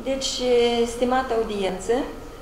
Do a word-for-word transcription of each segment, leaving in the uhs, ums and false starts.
Deci, stimată audiență,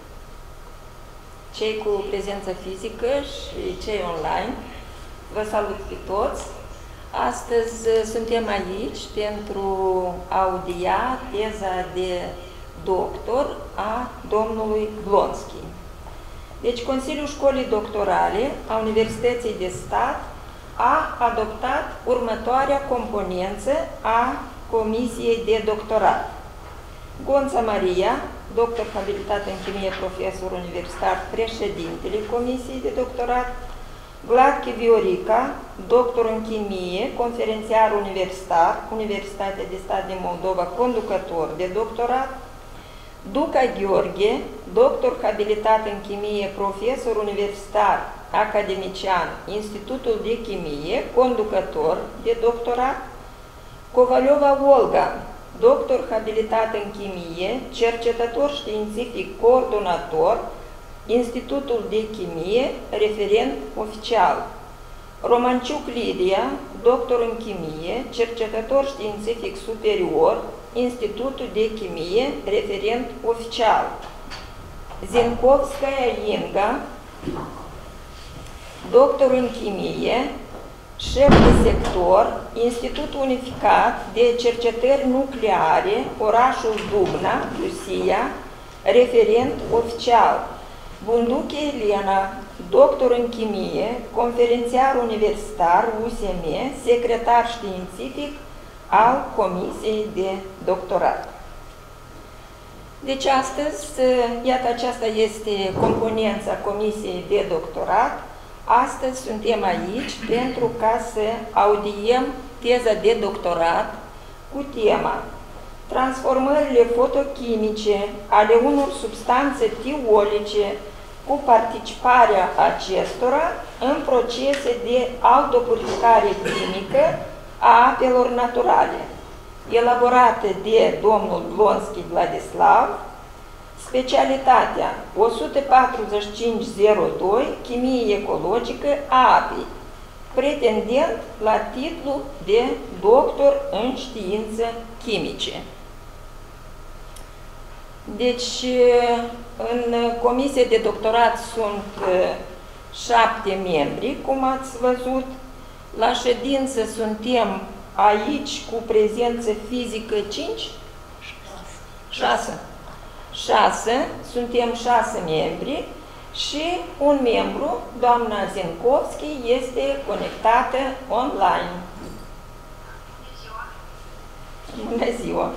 cei cu prezență fizică și cei online, vă salut pe toți. Astăzi suntem aici pentru a audia teza de doctor a domnului Blonski. Deci, Consiliul Școlii Doctorale a Universității de Stat a adoptat următoarea componență a Comisiei de Doctorat. Gonța Maria, doctor habilitat în chimie, profesor universitar, președintele Comisiei de Doctorat; Gladchi Viorica, doctor în chimie, conferențiar universitar, Universitatea de Stat din Moldova, conducător de doctorat; Duca Gheorghe, doctor habilitat în chimie, profesor universitar, academician, Institutul de Chimie, conducător de doctorat; Kovaliova Olga, doctor habilitat în chimie, cercetător științific, coordonator, Institutul de Chimie, referent oficial; Romanciuc Lidia, doctor în chimie, cercetător științific superior, Institutul de Chimie, referent oficial; Zinkovskaya Inga, doctor în chimie, șef de sector, Institutul Unificat de Cercetări Nucleare, orașul Dubna, Rusia, referent oficial; Bunduche Elena, doctor în chimie, conferențiar universitar, U S M, secretar științific al Comisiei de Doctorat. Deci astăzi, iată, aceasta este componența Comisiei de Doctorat. Astăzi suntem aici pentru ca să audiem teza de doctorat cu tema transformările fotochimice ale unor substanțe tiolice cu participarea acestora în procese de autopurificare chimică a apelor naturale, elaborată de domnul Blonski Vladislav, specialitatea o sută patruzeci și cinci zero doi, chimie ecologică a apei, pretendent la titlul de doctor în științe chimice. Deci, în comisie de doctorat sunt șapte membri, cum ați văzut. La ședință suntem aici cu prezență fizică cinci? șase. șase, suntem șase membri și un membru, doamna Zinkovski, este conectată online. Bună ziua!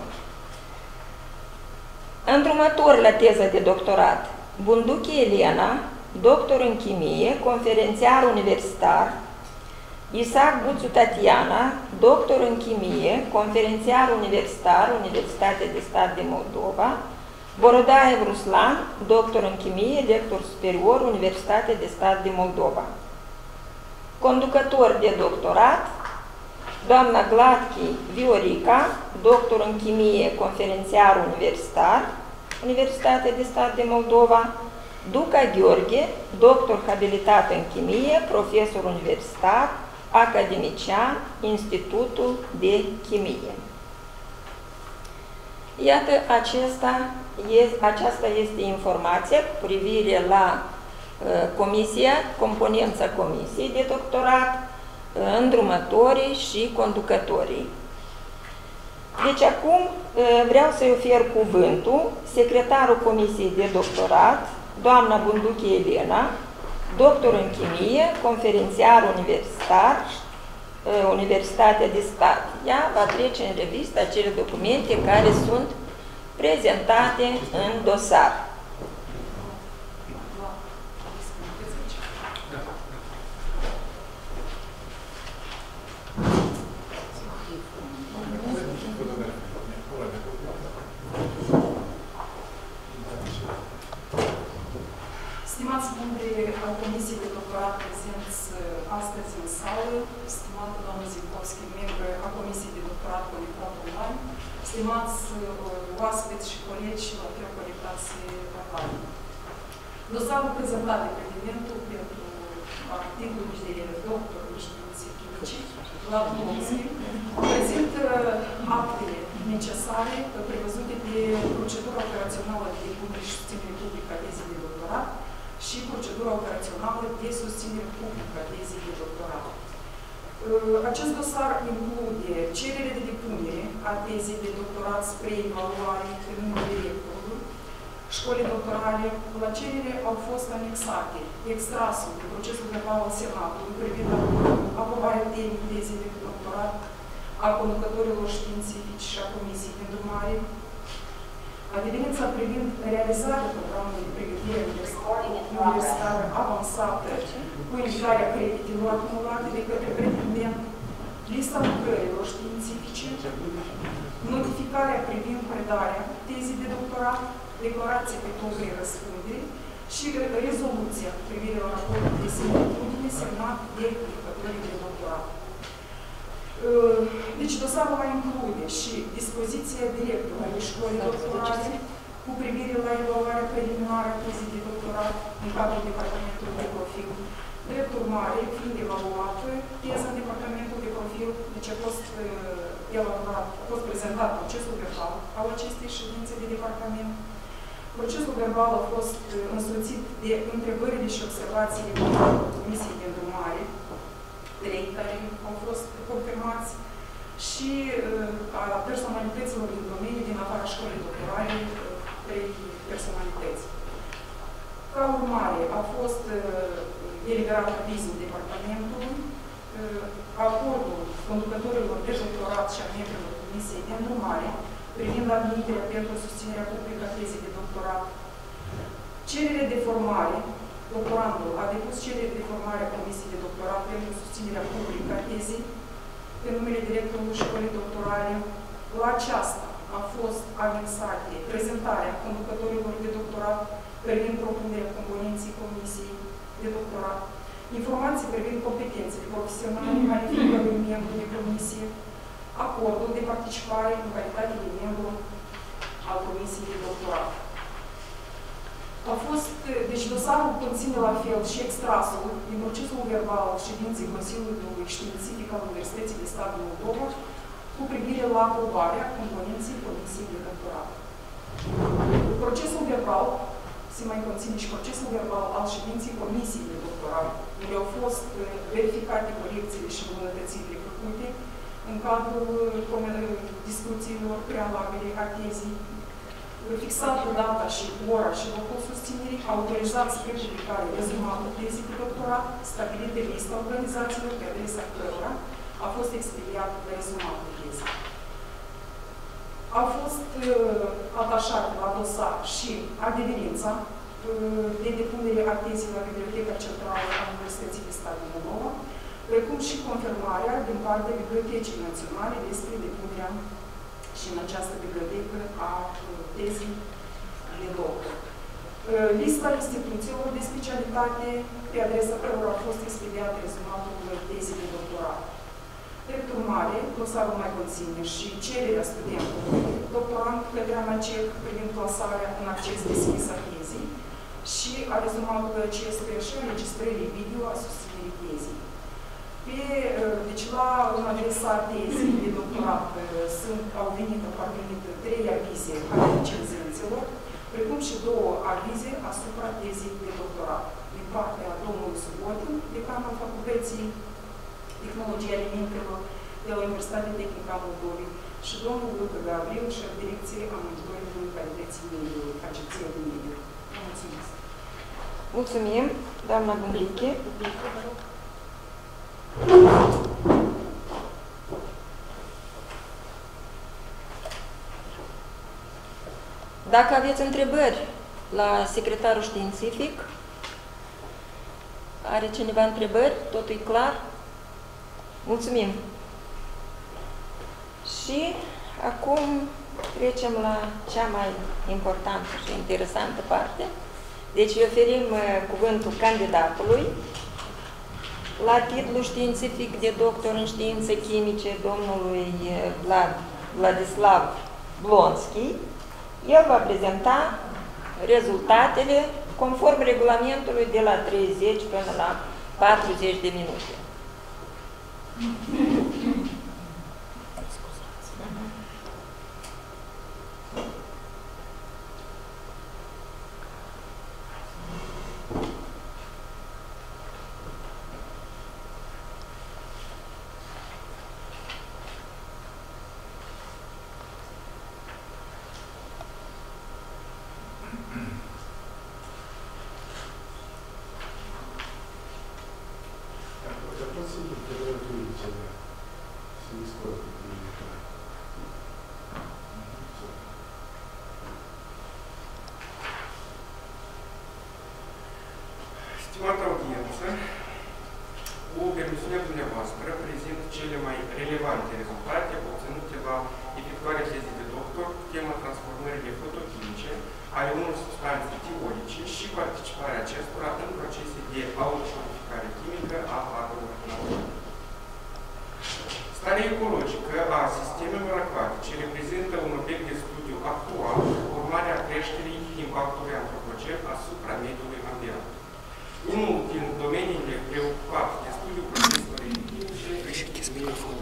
Îndrumător la teza de doctorat: Bunduche Elena, doctor în chimie, conferențiar universitar; Isaac Buțu Tatiana, doctor în chimie, conferențiar universitar, Universitatea de Stat din Moldova; Borodaev Ruslan, doctor în chimie, lector superior, Universitatea de Stat din Moldova. Conducător de doctorat: doamna Gladchi Viorica, doctor în chimie, conferențiar universitar, Universitatea de Stat din Moldova; Duca Gheorghe, doctor habilitat în chimie, profesor universitar, academician, Institutul de Chimie. Iată, acesta este, aceasta este informația cu privire la uh, comisia, componența comisiei de doctorat, uh, îndrumătorii și conducătorii. Deci acum uh, vreau să-i ofer cuvântul secretarul comisiei de doctorat, doamna Bunduche Elena, doctor în chimie, conferențiar universitar, Universitatea de Stat. Ea va trece în revistă acele documente care sunt prezentate în dosar. Stimați membri al Comisiei de Doctorat prezenți astăzi în sală, stimată doamnă Zinkovski, membru a Comisiei de Doctorat conectat online, stimați oaspeți și colegi și la fel conectați online. Dosarul prezentat de prevenimentul pentru articolul de doctor în științe chimice, la Blonski, prezintă actele necesare prevăzute de procedura operațională de punere și susținere publică a tezei de doctorat și procedura operațională de susținere publică a tezei de doctorat. Acest dosar include cerere de depunere a tezei de doctorat spre evaluare în numele directorului școlii doctorale. La cerere au fost anexate extrasul de procesul verbal al Senatului privind aprobarea temei tezei de doctorat a conducătorilor științifici și a Comisiei de Îndrumare, adeverința privind realizarea programului de pregătire universitară avansată cu indicarea creditelor acumulate de către pretendent, lista lucrărilor științifice, notificarea privind predarea tezii de doctorat, declarație pe proprie răspundere și rezoluția cu privire la raportul de similitudine semnat de lucrătorii de doctorat. Deci dosarul va include și dispoziția directorului școlii doctorale cu privire la evaluarea preliminară a tezii de doctorat în cadrul departamentului de profil. Drept urmare, fiind evaluată, teza în departamentul de profil, deci a fost elaborat, a fost prezentat procesul verbal al acestei ședințe de departament. Procesul verbal a fost însoțit de întrebările și observațiile Comisiei de Îndrumare, trei care au fost confirmați, și a personalităților din domeniu din afara școlii doctorale, trei personalități. Ca urmare, a fost deliberat avizul departamentului, acordul conducătorilor de doctorat și a membrilor Comisiei de Îndrumare privind admiterea pentru susținerea publică a tezei de doctorat. Cerere de formare. Doctorandul a depus cerere de formare a Comisiei de Doctorat pentru susținerea publică a tezei pe numele directorului școlii doctorale. La aceasta a fost anexate prezentarea conducătorilor de doctorat privind propunerea componenței Comisiei de Doctorat, informații privind competențele profesionale ale fiecărui membru de comisie, acordul de participare în calitate de membru al Comisiei de Doctorat. A fost, deci dosarul conține la fel și extrasul din procesul verbal al ședinței Consiliului Științific al Universității de Stat Moldova cu privire la aprobarea componenței Comisiei de Doctorat. Procesul verbal se mai conține și procesul verbal al ședinței Comisiei de Doctorat, unde au fost verificate corecțiile și îmbunătățirile făcute în cadrul discuțiilor prealabile a tezei, fixat data și ora și locul susținerii, autorizat spre publicare rezumată tezii de doctorat, stabilite lista organizațiilor pe adresa cărora a fost expediat rezumatul tezei. A fost uh, atașat la dosar și adeverința uh, de depunere a tezei la Biblioteca Centrală a Universității de Stat din Moldova, precum și confirmarea din partea Bibliotecii Naționale despre depunerea și în această bibliotecă a tezii de doctor. Lista instituțiilor de specialitate pe adresa cărora a fost expediat rezumatul tezii de doctorat. Drept urmare, dosarul mai conține și cererea studentului, doctorant către ANACEC privind clasarea în acces deschis a tezii și a rezumatului acestuia și înregistrării video a susținerii tezii. Pe, deci, la în adresa tezii de doctorat sunt, au venit, au parvenit trei avize ale recenzenților, precum și două avize asupra tezei de doctorat, din partea domnului Subotin, decanul Facultății Tehnologiei Alimentelor de la Universitatea Tehnică a Moldovei, și domnul Luca Gabriel, șef direcției a monitoringului calității mediului, Agenția de Mediu. Mulțumesc! Mulțumim, doamna Bungliche. Dacă aveți întrebări la secretarul științific, are cineva întrebări? Totul e clar? Mulțumim! Și acum trecem la cea mai importantă și interesantă parte. Deci oferim cuvântul candidatului la titlu științific de doctor în științe chimice domnului Vlad, Vladislav Blonski. El va prezenta rezultatele conform regulamentului de la treizeci până la patruzeci de minute. Stimată audiență, cu permisiunea dumneavoastră prezint cele mai relevante rezultate obținute la efectuarea tezei de doctor cu tema transformările fotochimice ale unor substanțe teorice și participarea acestora în procese de autopurificare chimică a apelor naturale. Starea ecologică a sistemelor acvatice reprezintă un obiect de studiu actual, urmare a creșterii impactului antropogen asupra mediului ambient. Unul din domeniile preocupate de studiu proceselor chimice este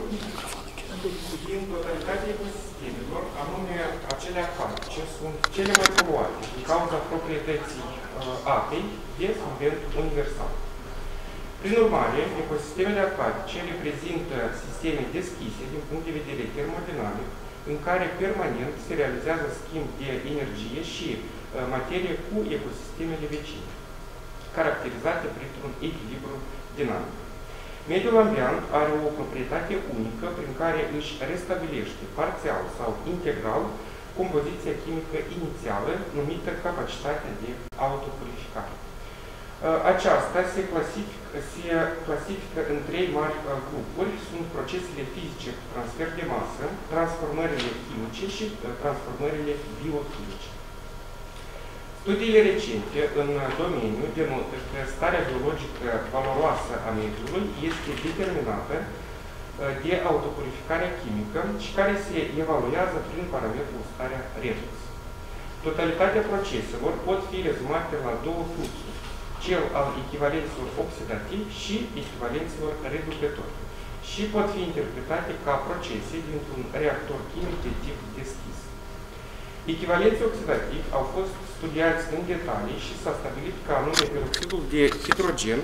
din totalitatea ecosistemelor, anume acele acvatice, sunt cele mai poluate din cauza proprietății uh, apei de solvent universal. Prin urmare, ecosistemele acvatice reprezintă sisteme deschise din punct de vedere termodinamic, în care permanent se realizează schimb de energie și uh, materie cu ecosistemele vecine, caracterizate printr-un echilibru dinamic. Mediul ambient are o proprietate unică prin care își restabilește parțial sau integral compoziția chimică inițială, numită capacitatea de autopurificare. Aceasta se clasifică, se clasifică în trei mari grupuri. Sunt procesele fizice cu transfer de masă, transformările chimice și transformările biochimice. Studiile recente în domeniu denotă că starea biologică valoroasă a mediului este determinată de autopurificarea chimică și care se evaluează prin parametrul starea redox. Totalitatea proceselor pot fi rezumate la două fluxuri, cel al echivalenților oxidativi și echivalenților reducători, și pot fi interpretate ca procese dintr-un reactor chimic de tip deschis. Echivalenții oxidativi au fost studiați în detalii și s-a stabilit că anume peroxidul de hidrogen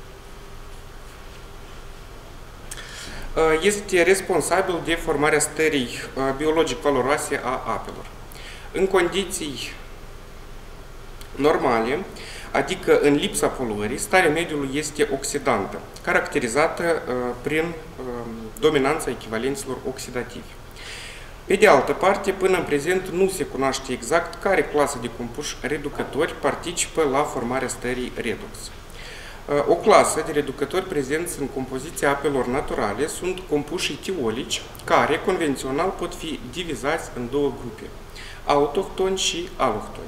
este responsabil de formarea stării biologic valoroase a apelor. În condiții normale, adică în lipsa poluării, starea mediului este oxidantă, caracterizată prin dominanța echivalenților oxidativi. Pe de altă parte, până în prezent nu se cunoaște exact care clasă de compuși reducători participă la formarea stării redox. O clasă de reducători prezenți în compoziția apelor naturale sunt compușii tiolici, care convențional pot fi divizați în două grupe, autohtoni și alohtoni.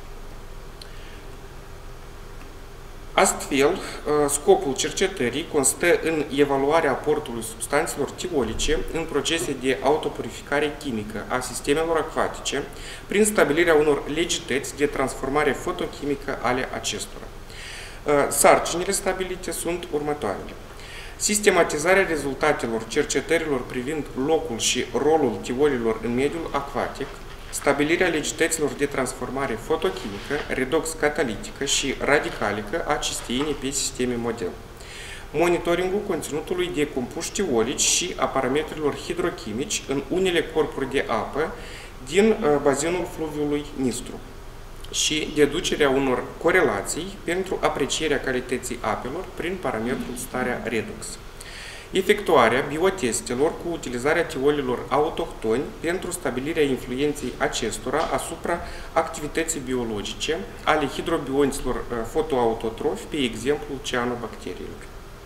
Astfel, scopul cercetării constă în evaluarea aportului substanțelor tiolice în procese de autopurificare chimică a sistemelor acvatice prin stabilirea unor legități de transformare fotochimică ale acestora. Sarcinile stabilite sunt următoarele. Sistematizarea rezultatelor cercetărilor privind locul și rolul tiolilor în mediul acvatic, stabilirea legităților de transformare fotochimică, redox catalitică și radicalică a cisteinii pe sisteme model. Monitoringul conținutului de compuși tiolici și a parametrilor hidrochimici în unele corpuri de apă din bazinul fluviului Nistru și deducerea unor corelații pentru aprecierea calității apelor prin parametrul starea redox. Efectuarea biotestelor cu utilizarea tiolilor autohtoni pentru stabilirea influenței acestora asupra activității biologice ale hidrobionților fotoautotrofi, pe exemplu cianobacteriilor.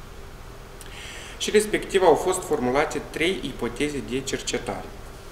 Și respectiv au fost formulate trei ipoteze de cercetare.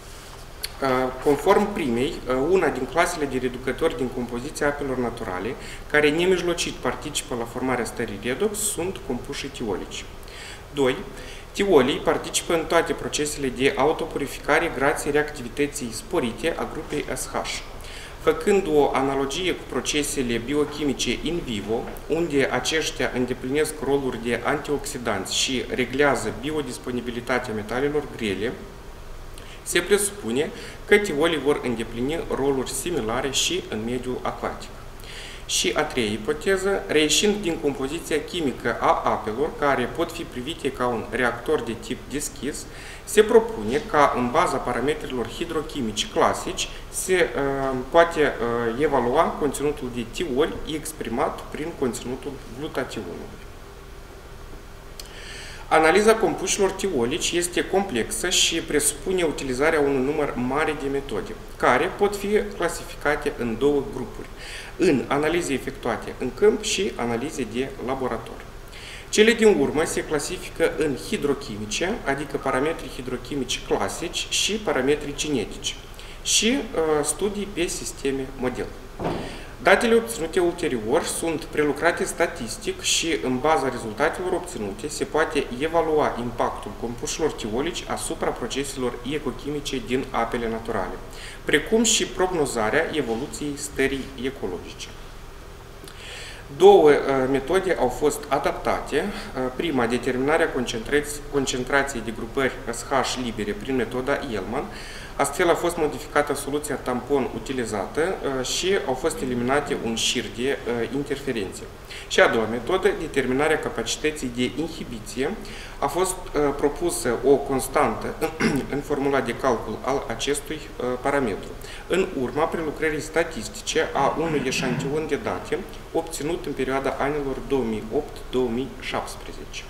Conform primei, una din clasele de reducători din compoziția apelor naturale, care nemijlocit participă la formarea stării redox, sunt compușii tiolici. doi. Tiolii participă în toate procesele de autopurificare grație reactivității sporite a grupei S H. Făcând o analogie cu procesele biochimice in vivo, unde aceștia îndeplinesc roluri de antioxidanți și reglează biodisponibilitatea metalelor grele, se presupune că tiolii vor îndeplini roluri similare și în mediul acvatic. Și a treia ipoteză, reieșind din compoziția chimică a apelor, care pot fi privite ca un reactor de tip deschis, se propune ca în baza parametrilor hidrochimici clasici se uh, poate uh, evalua conținutul de tioli exprimat prin conținutul glutationului. Analiza compușilor tiolici este complexă și presupune utilizarea unui număr mare de metode, care pot fi clasificate în două grupuri, în analize efectuate în câmp și analize de laborator. Cele din urmă se clasifică în hidrochimice, adică parametri hidrochimici clasici și parametri cinetici, și uh, studii pe sisteme model. Datele obținute ulterior sunt prelucrate statistic și, în baza rezultatelor obținute, se poate evalua impactul compușilor tiolici asupra proceselor ecochimice din apele naturale, precum și prognozarea evoluției stării ecologice. Două uh, metode au fost adaptate. Uh, prima, determinarea concentrației de grupări S H libere prin metoda Elman. Astfel a fost modificată soluția tampon utilizată uh, și au fost eliminate un șir de uh, interferențe. Și a doua metodă, determinarea capacității de inhibiție, a fost uh, propusă o constantă în formula de calcul al acestui uh, parametru, în urma prelucrării statistice a unui eșantion de date obținut în perioada anilor două mii opt - două mii șaptesprezece.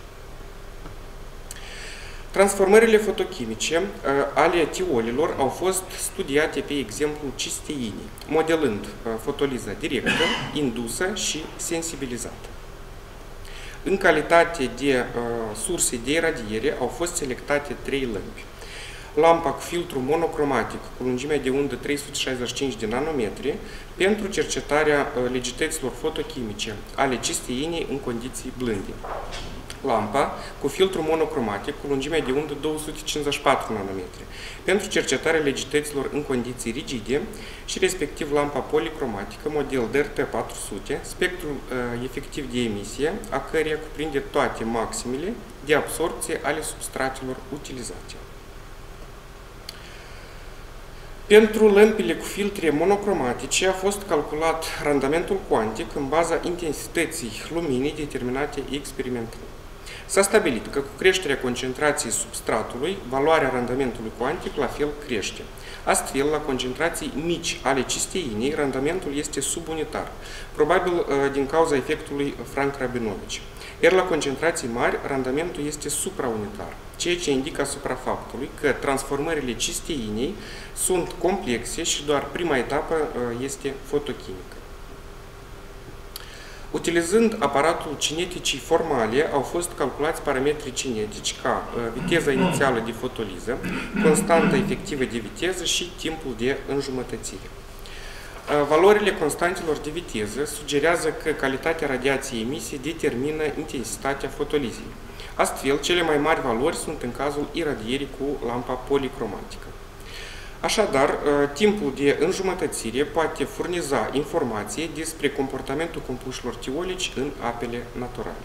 Transformările fotochimice uh, ale tiolilor au fost studiate pe exemplul cisteinii, modelând uh, fotoliza directă, indusă și sensibilizată. În calitate de uh, surse de iradiere au fost selectate trei lămpi. Lampa cu filtru monocromatic cu lungimea de undă trei sute șaizeci și cinci de nanometri pentru cercetarea uh, legităților fotochimice ale cisteinii în condiții blânde. Lampa cu filtru monocromatic cu lungimea de undă două sute cincizeci și patru nanometri pentru cercetarea legităților în condiții rigide și respectiv lampa policromatică model D R T patru sute, spectrul uh, efectiv de emisie, a căreia cuprinde toate maximele de absorpție ale substratelor utilizate. Pentru lămpile cu filtre monocromatice a fost calculat randamentul cuantic în baza intensității luminii determinate experimental. S-a stabilit că cu creșterea concentrației substratului, valoarea randamentului cuantic la fel crește. Astfel, la concentrații mici ale cisteinii, randamentul este subunitar, probabil din cauza efectului Frank-Rabinovici. Iar la concentrații mari, randamentul este supraunitar, ceea ce indică asupra faptului că transformările cisteinii sunt complexe și doar prima etapă este fotochimică. Utilizând aparatul cineticii formale, au fost calculați parametrii cinetici ca viteza inițială de fotoliză, constanta efectivă de viteză și timpul de înjumătățire. Valorile constantelor de viteză sugerează că calitatea radiației emise determină intensitatea fotolizei. Astfel, cele mai mari valori sunt în cazul iradierii cu lampa policromatică. Așadar, timpul de înjumătățire poate furniza informații despre comportamentul compușilor tiolici în apele naturale.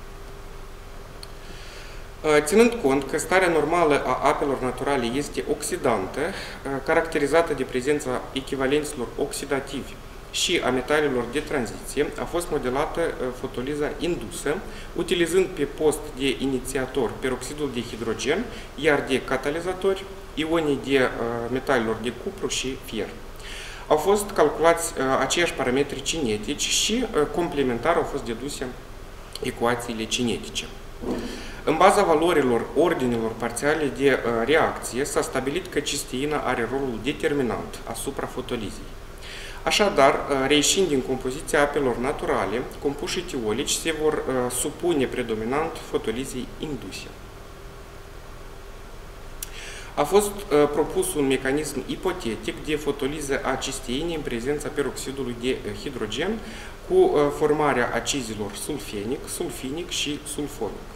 Ținând cont că starea normală a apelor naturale este oxidantă, caracterizată de prezența echivalenților oxidativi și a metalelor de tranziție, a fost modelată fotoliza indusă, utilizând pe post de inițiator peroxidul de hidrogen, iar de catalizatori ionii de uh, metalelor de cupru și fier. Au fost calculați uh, aceiași parametri cinetici și uh, complementar au fost deduse ecuațiile cinetice. În baza valorilor ordinelor parțiale de uh, reacție s-a stabilit că cisteina are rolul determinant asupra fotolizei. Așadar, uh, reieșind din compoziția apelor naturale, compușii tiolici se vor uh, supune predominant fotolizei induse. A fost uh, propus un mecanism ipotetic de fotoliză a cisteinii în prezența peroxidului de hidrogen cu uh, formarea acizilor sulfenic, sulfinic și sulfonic.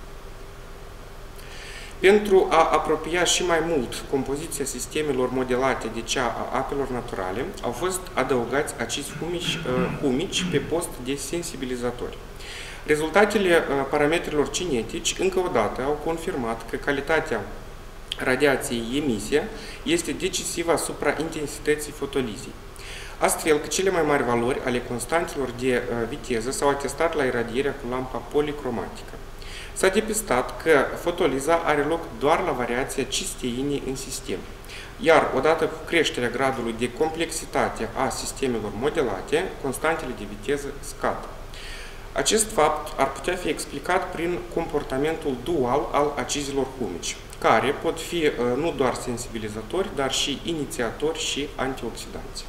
Pentru a apropia și mai mult compoziția sistemelor modelate de cea a apelor naturale, au fost adăugați acizi humici, uh, humici pe post de sensibilizatori. Rezultatele uh, parametrilor cinetici încă o dată au confirmat că calitatea radiației emise este decisivă asupra intensității fotolizei. Astfel că cele mai mari valori ale constantelor de uh, viteză s-au atestat la iradierea cu lampa policromatică. S-a depistat că fotoliza are loc doar la variația cisteinii în sistem, iar odată cu creșterea gradului de complexitate a sistemelor modelate, constantele de viteză scad. Acest fapt ar putea fi explicat prin comportamentul dual al acizilor humici, care pot fi nu doar sensibilizatori, dar și inițiatori și antioxidanți.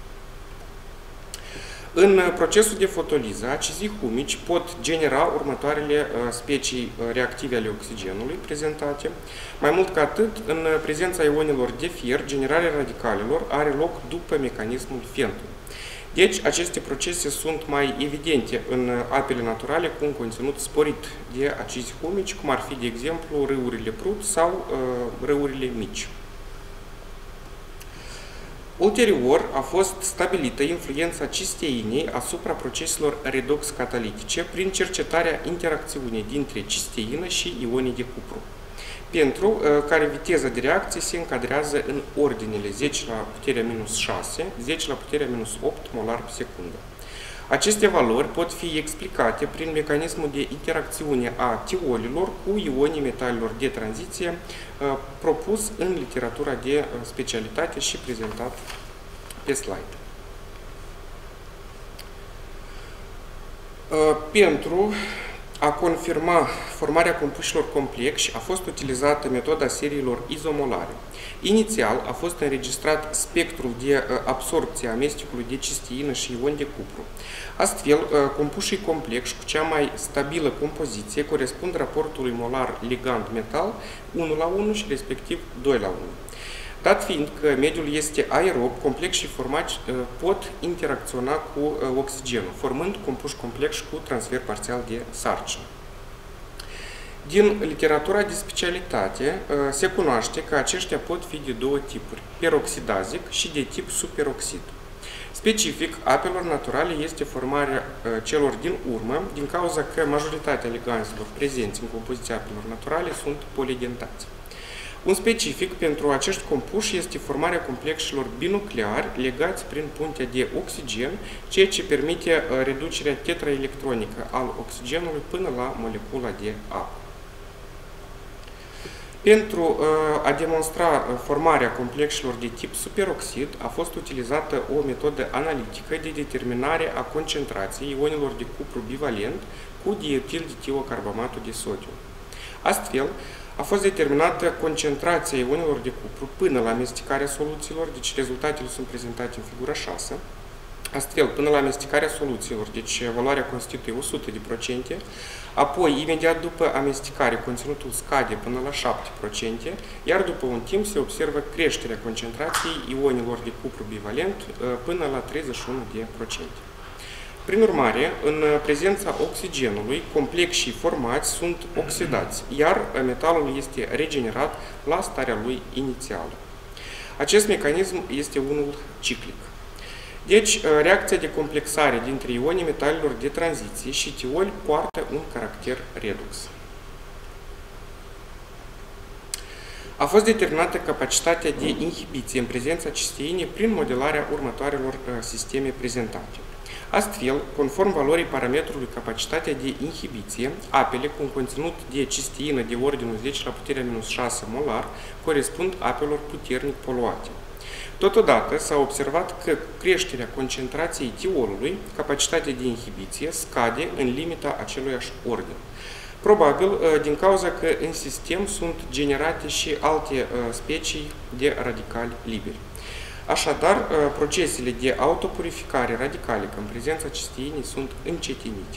În procesul de fotoliză, acizii humici pot genera următoarele specii reactive ale oxigenului prezentate. Mai mult ca atât, în prezența ionilor de fier, generarea radicalelor are loc după mecanismul Fentului. Deci, aceste procese sunt mai evidente în apele naturale cu un conținut sporit de acizi humici, cum ar fi, de exemplu, râurile Prut sau uh, râurile mici. Ulterior, a fost stabilită influența cisteinei asupra proceselor redox-catalitice prin cercetarea interacțiunii dintre cisteină și ionii de cupru, pentru uh, care viteza de reacție se încadrează în ordinele zece la puterea minus șase, zece la puterea minus opt molar pe secundă. Aceste valori pot fi explicate prin mecanismul de interacțiune a tiolilor cu ionii metalilor de tranziție uh, propus în literatura de uh, specialitate și prezentat pe slide. Uh, pentru a confirma formarea compușilor complexi a fost utilizată metoda seriilor izomolare. Inițial a fost înregistrat spectrul de absorbție a amestecului de cisteină și ion de cupru. Astfel, compușii complexi cu cea mai stabilă compoziție corespund raportului molar ligand-metal unu la unu și respectiv doi la unu. Dat fiind că mediul este aerob, complexii formați pot interacționa cu oxigenul, formând compuși complexi cu transfer parțial de sarcină. Din literatura de specialitate se cunoaște că aceștia pot fi de două tipuri, peroxidazic și de tip superoxid. Specific, apelor naturale este formarea celor din urmă, din cauza că majoritatea liganzilor prezenți în compoziția apelor naturale sunt polidentați. Un specific pentru acești compuși este formarea complexilor binucleari legați prin puntea de oxigen, ceea ce permite reducerea tetraelectronică al oxigenului până la molecula de apă. Pentru a demonstra formarea complexilor de tip superoxid, a fost utilizată o metodă analitică de determinare a concentrației ionilor de cupru bivalent cu dietil de tiocarbamatul de sodiu. Astfel, a fost determinată concentrația ionilor de cupru până la amestecarea soluțiilor, deci rezultatele sunt prezentate în figura șase. Astfel, până la amestecarea soluțiilor, deci valoarea constituie o sută la sută, apoi, imediat după amestecare, conținutul scade până la șapte la sută, iar după un timp se observă creșterea concentrației ionilor de cupru bivalent până la treizeci și unu la sută. Prin urmare, în prezența oxigenului, complexii formați sunt oxidați, iar metalul este regenerat la starea lui inițială. Acest mecanism este unul ciclic. Deci, reacția de complexare dintre ionii metalilor de tranziție și tioli poartă un caracter redux. A fost determinată capacitatea de inhibiție în prezența cisteinei prin modelarea următoarelor sisteme prezentate. Astfel, conform valorii parametrului capacitatea de inhibiție, apele cu un conținut de cisteină de ordinul zece la puterea minus șase molar corespund apelor puternic poluate. Totodată, s-a observat că creșterea concentrației tiolului, capacitatea de inhibiție, scade în limita aceluiași ordin. Probabil din cauza că în sistem sunt generate și alte specii de radicali liberi. Așadar, procesele de autopurificare radicalică în prezența cisteinii sunt încetinite.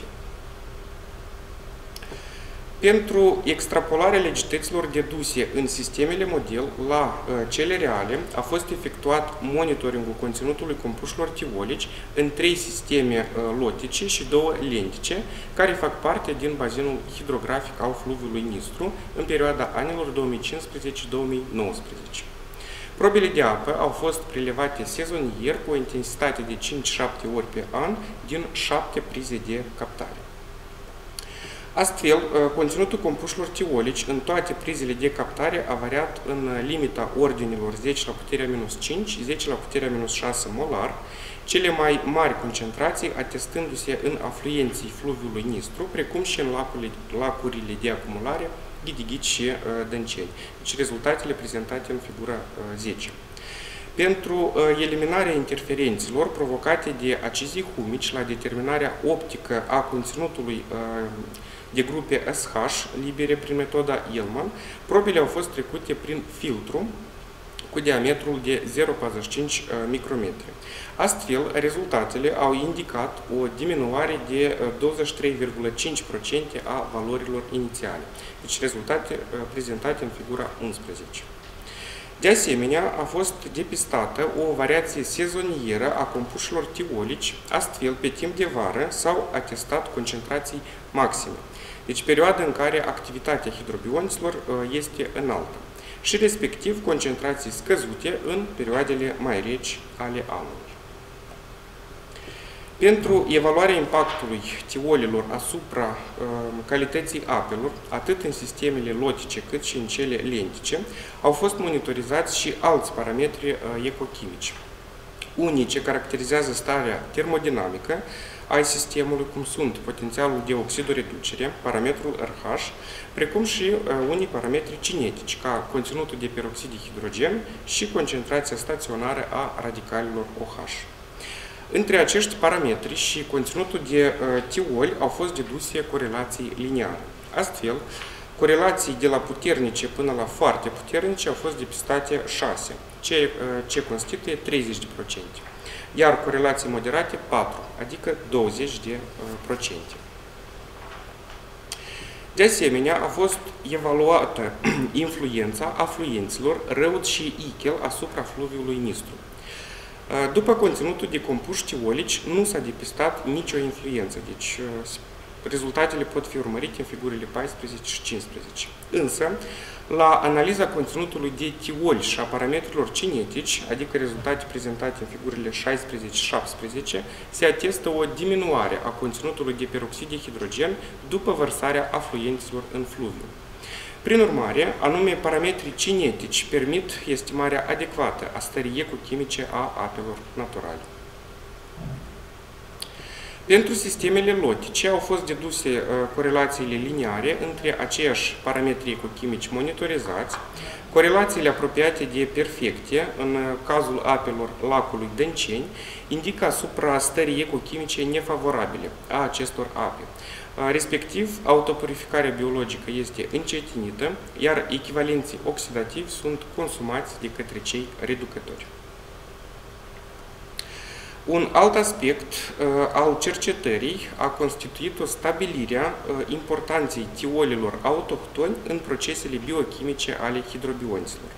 Pentru extrapolarea legităților deduse în sistemele model la cele reale, a fost efectuat monitoringul conținutului compușilor tiolici în trei sisteme lotice și două lentice, care fac parte din bazinul hidrografic al fluviului Nistru în perioada anilor două mii cincisprezece - două mii nouăsprezece. Probele de apă au fost prelevate sezonier cu o intensitate de cinci - șapte ori pe an din șapte prize de captare. Astfel, conținutul compușilor tiolici în toate prizele de captare a variat în limita ordinilor zece la puterea minus cinci, zece la puterea minus șase molar, cele mai mari concentrații atestându-se în afluenții fluviului Nistru, precum și în lacurile de acumulare Ghidighici și Dânceni. Deci rezultatele prezentate în figura zece. pentru eliminarea interferențelor provocate de acizii humici la determinarea optică a conținutului de grupe S H libere prin metoda Illman, probele au fost trecute prin filtru cu diametrul de zero virgulă patruzeci și cinci micrometri. Astfel, rezultatele au indicat o diminuare de douăzeci și trei virgulă cinci la sută a valorilor inițiale. Deci rezultate prezentate în figura unsprezece. De asemenea, a fost depistată o variație sezonieră a compușilor tiolici, astfel, pe timp de vară s-au atestat concentrații maxime, deci perioada în care activitatea hidrobionților este înaltă, și respectiv concentrații scăzute în perioadele mai reci ale anului. Pentru evaluarea impactului tiolilor asupra uh, calității apelor, atât în sistemele lotice cât și în cele lentice, au fost monitorizați și alți parametri uh, ecochimici. Unii ce caracterizează starea termodinamică a sistemului, cum sunt potențialul de oxidoreducere, parametrul R H, precum și uh, unii parametri cinetici, ca conținutul de peroxid de hidrogen și concentrația staționară a radicalilor OH. Între acești parametri și conținutul de uh, tioli au fost deduse corelații lineare. Astfel, corelații de la puternice până la foarte puternice au fost depistate șase, ce, uh, ce constituie treizeci de procente, iar corelații moderate patru, adică douăzeci de procente. De asemenea, a fost evaluată influența afluenților Răud și Ichel asupra fluviului Nistru. După conținutul de compuși tiolici, nu s-a depistat nicio influență, deci rezultatele pot fi urmărite în figurile paisprezece și cincisprezece. Însă, la analiza conținutului de tioli și a parametrilor cinetici, adică rezultate prezentate în figurile șaisprezece și șaptesprezece, se atestă o diminuare a conținutului de peroxid de hidrogen după vărsarea afluenților în fluviu. Prin urmare, anume parametrii cinetici permit estimarea adecvată a stării ecochimice a apelor naturale. Pentru sistemele lotice au fost deduse uh, corelațiile lineare între aceiași parametri ecochimici monitorizați, corelațiile apropiate de perfecte în uh, cazul apelor lacului Dânceni indică asupra stării ecochimice nefavorabile a acestor ape. Uh, respectiv, autopurificarea biologică este încetinită, iar echivalenții oxidativi sunt consumați de către cei reducători. Un alt aspect uh, al cercetării a constituit o stabilire a uh, importanței tiolilor autohtoni în procesele biochimice ale hidrobionților,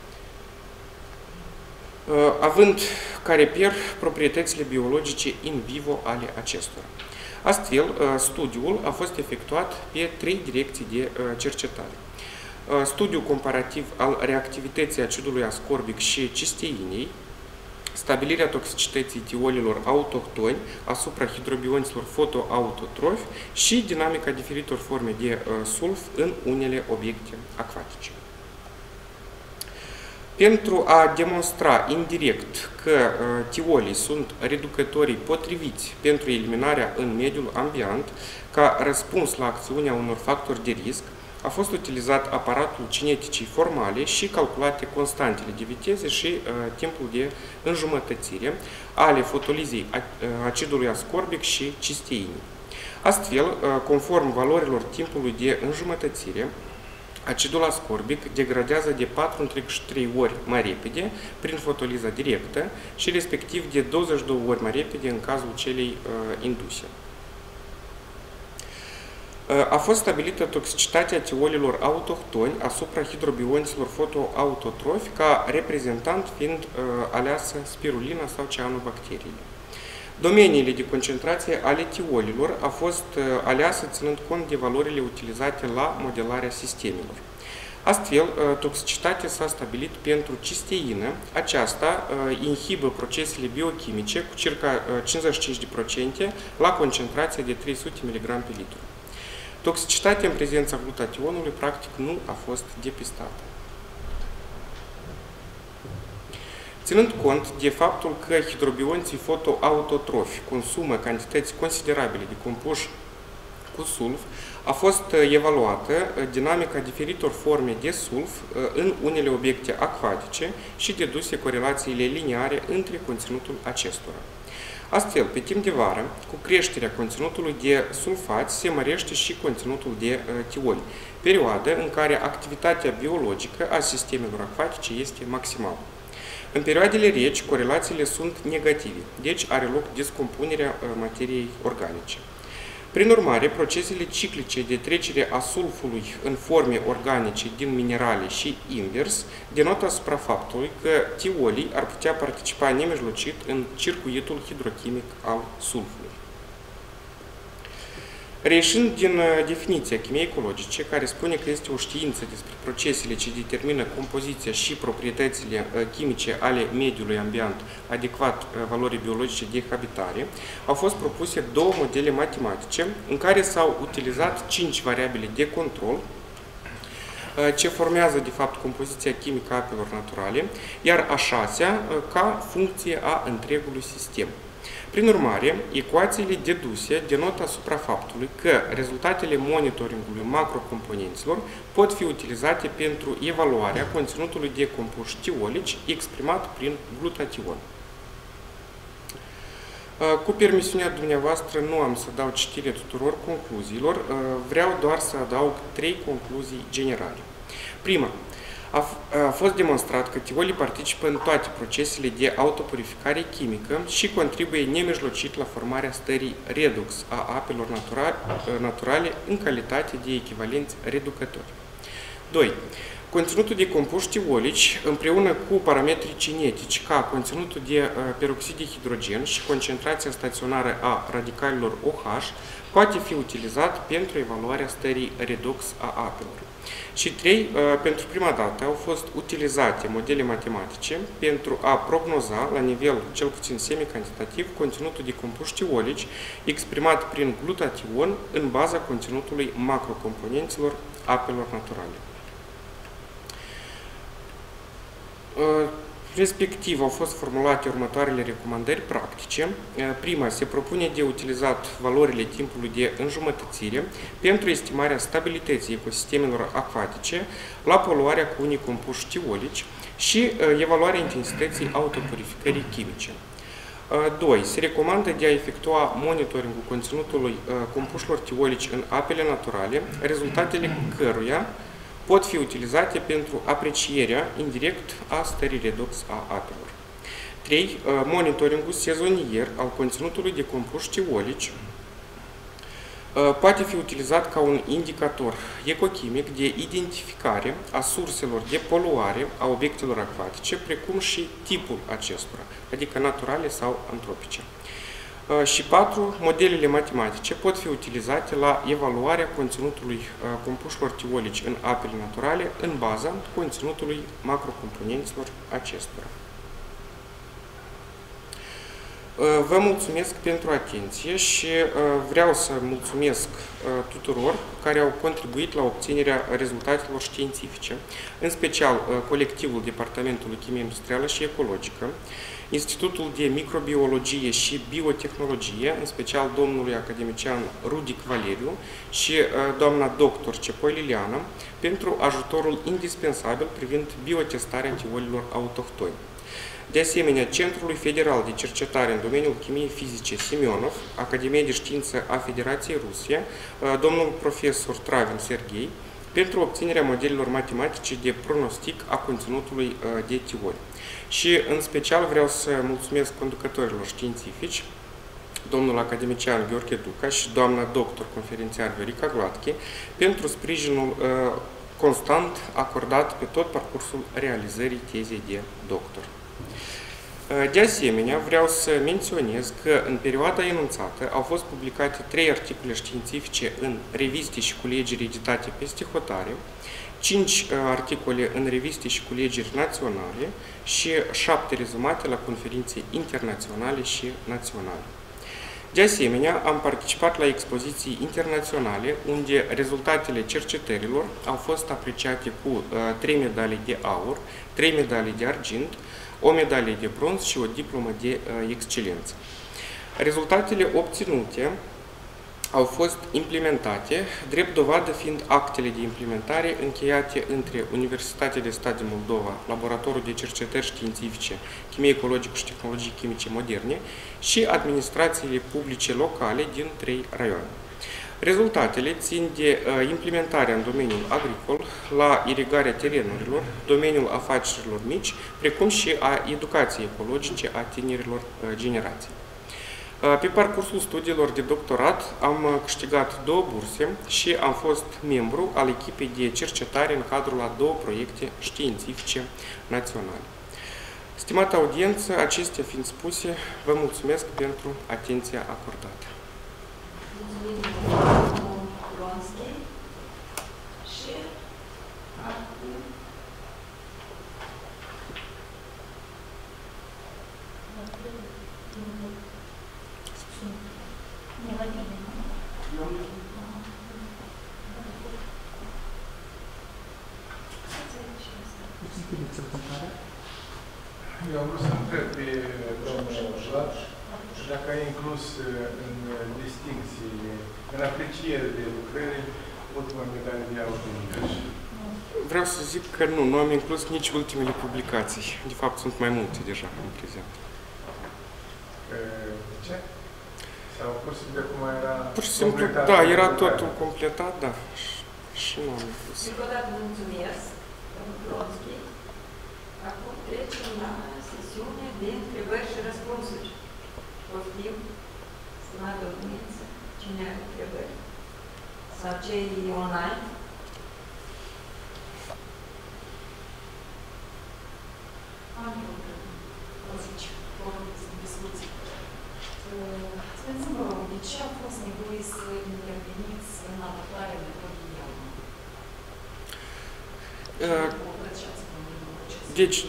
uh, având ca reper proprietățile biologice in vivo ale acestora. Astfel, uh, studiul a fost efectuat pe trei direcții de uh, cercetare. Uh, studiul comparativ al reactivității acidului ascorbic și cisteinei, stabilirea toxicității tiolilor autohtoni asupra hidrobionților fotoautotrofi și dinamica diferitor forme de uh, sulf în unele obiecte acvatice. Pentru a demonstra indirect că uh, tiolii sunt reducătorii potriviți pentru eliminarea în mediul ambient ca răspuns la acțiunea unor factori de risc, a fost utilizat aparatul cineticii formale și calculate constantele de viteză și uh, timpul de înjumătățire ale fotolizei acidului ascorbic și cisteinii. Astfel, uh, conform valorilor timpului de înjumătățire, acidul ascorbic degradează de patru virgulă trei ori mai repede prin fotoliza directă și respectiv de douăzeci și două ori mai repede în cazul celei uh, induse. A fost stabilită toxicitatea tiolilor autohtoni asupra hidrobionților fotoautotrofi, ca reprezentant fiind uh, aleasă spirulina sau cianobacteriile. Domeniile de concentrație ale tiolilor a fost uh, aleasă ținând cont de valorile utilizate la modelarea sistemelor. Astfel, uh, toxicitatea s-a stabilit pentru cisteină. Aceasta uh, inhibă procesele biochimice cu circa uh, cincizeci și cinci la sută la concentrația de trei sute miligrame pe litru. Toxicitatea în prezența glutationului practic nu a fost depistată. Ținând cont de faptul că hidrobionții fotoautotrofi consumă cantități considerabile de compuși cu sulf, a fost evaluată dinamica diferitor forme de sulf în unele obiecte acvatice și deduse corelațiile liniare între conținutul acestora. Astfel, pe timp de vară, cu creșterea conținutului de sulfați, se mărește și conținutul de tioli, perioadă în care activitatea biologică a sistemelor acvatice este maximală. În perioadele reci, corelațiile sunt negative, deci are loc descompunerea materiei organice. Prin urmare, procesele ciclice de trecere a sulfului în forme organice din minerale și invers denotă asupra faptului că tiolii ar putea participa nemijlocit în circuitul hidrochimic al sulfului. Reieșind din definiția chimiei ecologice, care spune că este o știință despre procesele ce determină compoziția și proprietățile chimice ale mediului ambient adecvat valorii biologice de habitare, au fost propuse două modele matematice în care s-au utilizat cinci variabile de control ce formează, de fapt, compoziția chimică a apelor naturale, iar a șasea ca funcție a întregului sistem. Prin urmare, ecuațiile deduse denotă asupra faptului că rezultatele monitoringului macrocomponenților pot fi utilizate pentru evaluarea conținutului de compuși tiolici exprimat prin glutation. Cu permisiunea dumneavoastră, nu am să dau citire tuturor concluziilor, vreau doar să adaug trei concluzii generale. Prima. A, a fost demonstrat că tiolii participă în toate procesele de autopurificare chimică și contribuie nemijlocit la formarea stării redox a apelor naturale, naturale în calitate de echivalenți reducători. doi. Conținutul de compuși tiolici, împreună cu parametrii cinetici, ca conținutul de peroxid de hidrogen și concentrația staționară a radicalilor OH, poate fi utilizat pentru evaluarea stării redox a apelor. Și trei. Pentru prima dată au fost utilizate modele matematice pentru a prognoza, la nivel cel puțin semicantitativ, conținutul de compuși tiolici exprimat prin glutation în baza conținutului macrocomponenților apelor naturale. Respectiv, au fost formulate următoarele recomandări practice. Prima, se propune de utilizat valorile timpului de înjumătățire pentru estimarea stabilității ecosistemelor acvatice la poluarea cu unii compuși tiolici și evaluarea intensității autopurificării chimice. doi. Se recomandă de a efectua monitoringul conținutului compușilor tiolici în apele naturale, rezultatele căruia pot fi utilizate pentru aprecierea indirect a stării redox a apelor. trei. Monitoringul sezonier al conținutului de compuși tiolici poate fi utilizat ca un indicator ecochimic de identificare a surselor de poluare a obiectelor acvatice, precum și tipul acestora, adică naturale sau antropice. Și patru. Modelele matematice pot fi utilizate la evaluarea conținutului compușilor tiolici în apele naturale în baza conținutului macrocomponenților acestora. Vă mulțumesc pentru atenție și vreau să mulțumesc tuturor care au contribuit la obținerea rezultatelor științifice, în special colectivul Departamentului Chimie Industrială și Ecologică, Institutul de Microbiologie și Biotehnologie, în special domnului academician Rudic Valeriu și doamna doctor Cepoi Liliana, pentru ajutorul indispensabil privind biotestarea tiolilor autohtoni. De asemenea, Centrului Federal de Cercetare în domeniul chimiei fizice Semionov, Academia de Știință a Federației Rusie, domnul profesor Travin Serghei, pentru obținerea modelelor matematice de pronostic a conținutului de tioli. Și, în special, vreau să mulțumesc conducătorilor științifici, domnul academician Gheorghe Duca și doamna doctor conferențiar Viorica Gladche, pentru sprijinul uh, constant acordat pe tot parcursul realizării tezei de doctor. De asemenea, vreau să menționez că în perioada enunțată au fost publicate trei articole științifice în reviste și culegeri editate peste hotare, cinci articole în reviste și culegeri naționale și șapte rezumate la conferințe internaționale și naționale. De asemenea, am participat la expoziții internaționale unde rezultatele cercetărilor au fost apreciate cu trei medalii de aur, trei medalii de argint, o medalie de bronz și o diplomă de excelență. Rezultatele obținute au fost implementate, drept dovadă fiind actele de implementare încheiate între Universitatea de Stat din Moldova, Laboratorul de Cercetări Științifice, Chimie ecologică și Tehnologii Chimice Moderne și administrațiile publice locale din trei raioane. Rezultatele țin de uh, implementarea în domeniul agricol, la irigarea terenurilor, domeniul afacerilor mici, precum și a educației ecologice a tinerilor uh, generații. Uh, pe parcursul studiilor de doctorat am uh, câștigat două burse și am fost membru al echipei de cercetare în cadrul a două proiecte științifice naționale. Stimată audiență, acestea fiind spuse, vă mulțumesc pentru atenția acordată. Și acum eu am vrut să întreb pe domnul Vlad dacă ai inclus în distincțiile, în apreciere de lucrări, ultima medalie de aur din Iași. Vreau să zic că nu, nu am inclus nici ultimele publicații. De fapt, sunt mai multe deja în prezent. De ce? Sau pur și simplu acum era Pur și simplu, da, era totul completat, da. Și, și nu am inclus. încă o dată mulțumesc, domnul Bronski. Acum trecem la sesiune de întrebări și răspunsuri. Poftim, stimați domniță, cine are întrebări? Sau cei online? Am eu o zice, o discuție. Spuneți-mi, vă rog, de ce a fost nevoie să interveniți în adaptarea metodei IALMA? Deci,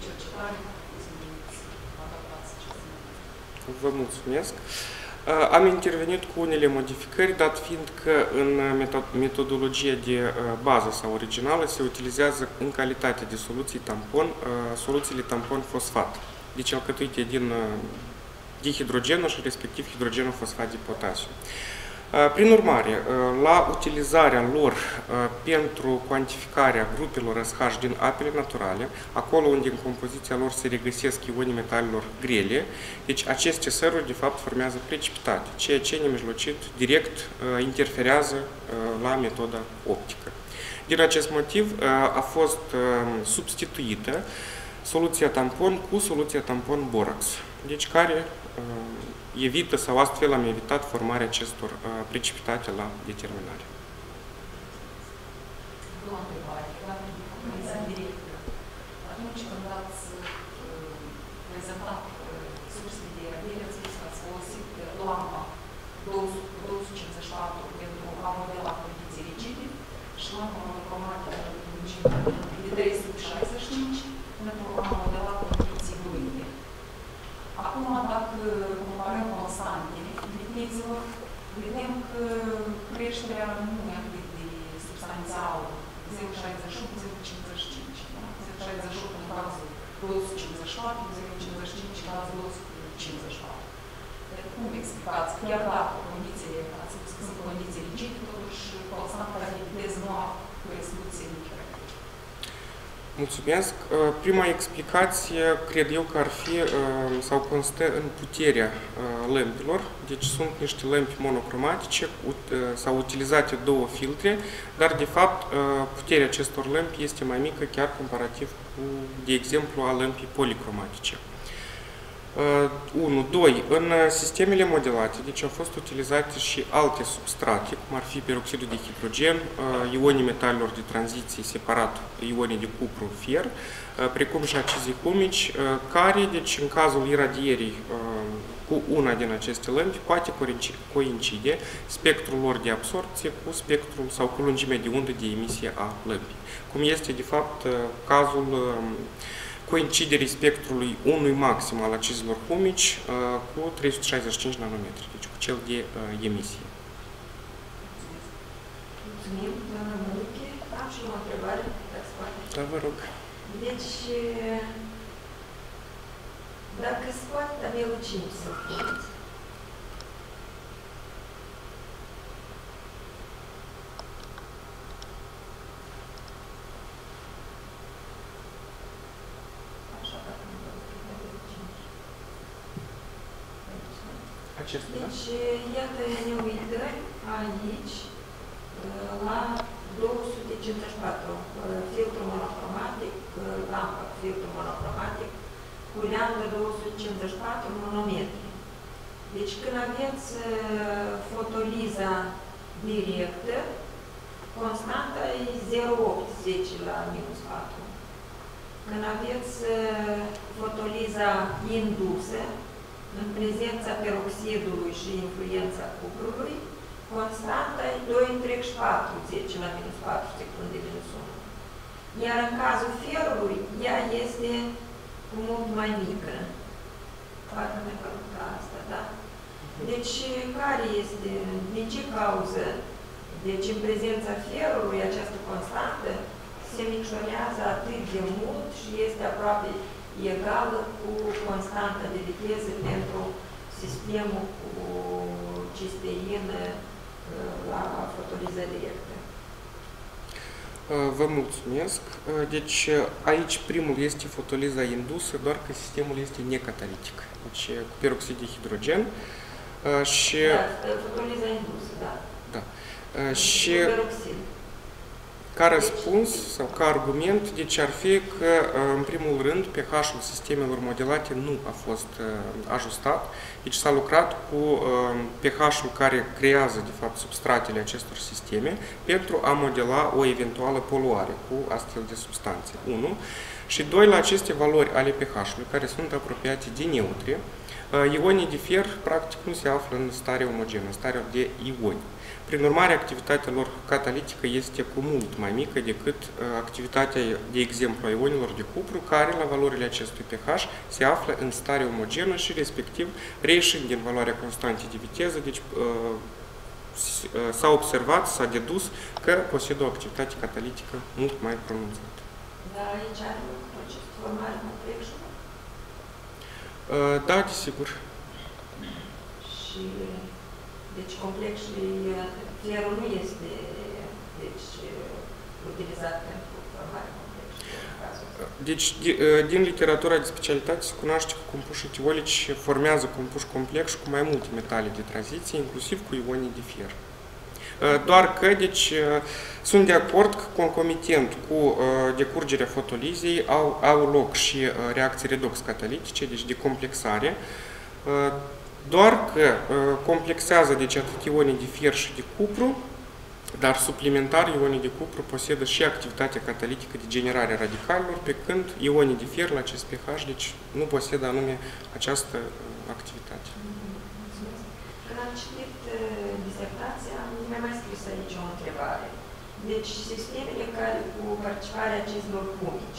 vă mulțumesc. Am intervenit cu unele modificări, dat fiind că în metodologia de bază sau originală se utilizează în calitate de soluții tampon, soluțiile tampon fosfat, deci alcătuite din dihidrogenul și respectiv hidrogenul fosfat de potasiu. Prin urmare, la utilizarea lor pentru cuantificarea grupelor S H din apele naturale, acolo unde în compoziția lor se regăsesc ionii metalelor grele, deci aceste săruri de fapt formează precipitate, ceea ce nemijlocit direct interferează la metoda optică. Din acest motiv a fost substituită soluția tampon cu soluția tampon borax, deci care evită sau astfel am evitat formarea acestor uh, precipitate la determinare. Două întrebare. Atunci când ați prezentat sursele de iarăire, ați spus că ați folosit lampa două sute cincizeci și patru pentru a modela condiții rigide și lampa monocromatică de trei sute șaizeci și cinci pentru a modela condiții fluide. Acum, dacă comparăm constantele vitezilor, vedem că creșterea nu e atât de substanțială, zero virgulă șaizeci și opt, zero virgulă cincizeci și cinci. zero virgulă șaizeci și opt în cazul două sute cincizeci și patru, zero virgulă cincizeci și cinci în cazul două sute cincizeci și patru. Deci, cum explicați? Chiar dacă condițiile, ați spus că sunt condiții rigide, totuși constanta de viteză nu a crescut semnificativ. Mulțumesc. Prima explicație, cred eu că ar fi sau constă în puterea lămpilor. Deci sunt niște lămpi monocromatice, s-au utilizate două filtre, dar de fapt puterea acestor lămpi este mai mică chiar comparativ cu, de exemplu, a lămpii policromatice. unu. doi. În sistemele modelate, deci au fost utilizate și alte substrate, cum ar fi peroxidul de hidrogen, ionii metalelor de tranziție separat, ionii de cupru, fier, precum și acizii humici, care, deci, în cazul iradierii cu una din aceste lămpi, poate coincide spectrul lor de absorpție cu spectrul sau cu lungimea de undă de emisie a lămpii, cum este, de fapt, cazul coinciderii spectrului unui maxim al acizilor humici uh, cu trei sute șaizeci și cinci nanometri, deci cu cel de uh, emisie. Mulțumim, doamna Măruche. Am și o întrebare, dacă se poate. Da, vă rog. Deci, dacă se poate tabelul cinci să faceți. acestea, da? Deci, iată, ne uităm aici la două sute cincizeci și patru, filtru monocromatic, lampă cu filtru monocromatic, cu leandă două sute cincizeci și patru monometri. Deci când aveți fotoliza directă, constanta e zero virgulă opt zece la minus patru. Când aveți fotoliza indusă, în prezența peroxidului și influența cuprului, constanta e doi virgulă patru zece la minus patru secunde minus unu. Iar în cazul ferului, ea este mult mai mică. Poate ne cărută asta, da? Deci, care este, din ce cauză? Deci, în prezența ferului, această constantă se micșorează atât de mult și este aproape egală cu constanta de viteză pentru sistemul cu cisteină la fotoliză directă. Vă mulțumesc. Deci aici primul este fotoliza indusă, doar că sistemul este necatalitic. Deci cu peroxid de hidrogen și... Da, fotoliza indusă, da. Da. Și peroxid. Ca răspuns sau ca argument, deci ar fi că, în primul rând, pH-ul sistemelor modelate nu a fost ajustat, deci s-a lucrat cu pH-ul care creează, de fapt, substratele acestor sisteme pentru a modela o eventuală poluare cu astfel de substanțe. unu. Și doi, la aceste valori ale pH-ului, care sunt apropiate de neutre, ionii de fier, practic, nu se află în stare omogenă, în stare de ioni. Prin urmare, activitatea lor catalitică este cu mult mai mică decât activitatea, de exemplu, a ionilor de cupru, care, la valorile acestui pH, se află în stare omogenă și, respectiv, reișind din valoarea constantei de viteză, deci s-a observat, s-a dedus că posedă o activitate catalitică mult mai pronunțată. Dar aici are un proces de formare complexă? Da, desigur. Și... Deci complex și fierul nu este deci, utilizat pentru formare complexă în cazul. Deci, din literatura de specialitate se cunoaște că compușii tiolici formează compuși complex cu mai multe metale de tranziție, inclusiv cu ionii de fier. Doar că, deci, sunt de acord că concomitent cu decurgerea fotolizei au, au loc și reacții redox catalitice, deci de complexare, doar că uh, complexează deci atât ionii de fier și de cupru, dar suplimentar ionii de cupru posedă și activitatea catalitică de generare a radicalelor, pe când ionii de fier la acest pH deci nu posedă anume această uh, activitate. Mulțumesc. Când am citit uh, disertația, mi-a mai scris aici o întrebare. Deci sistemele care cu participarea acestor cumici,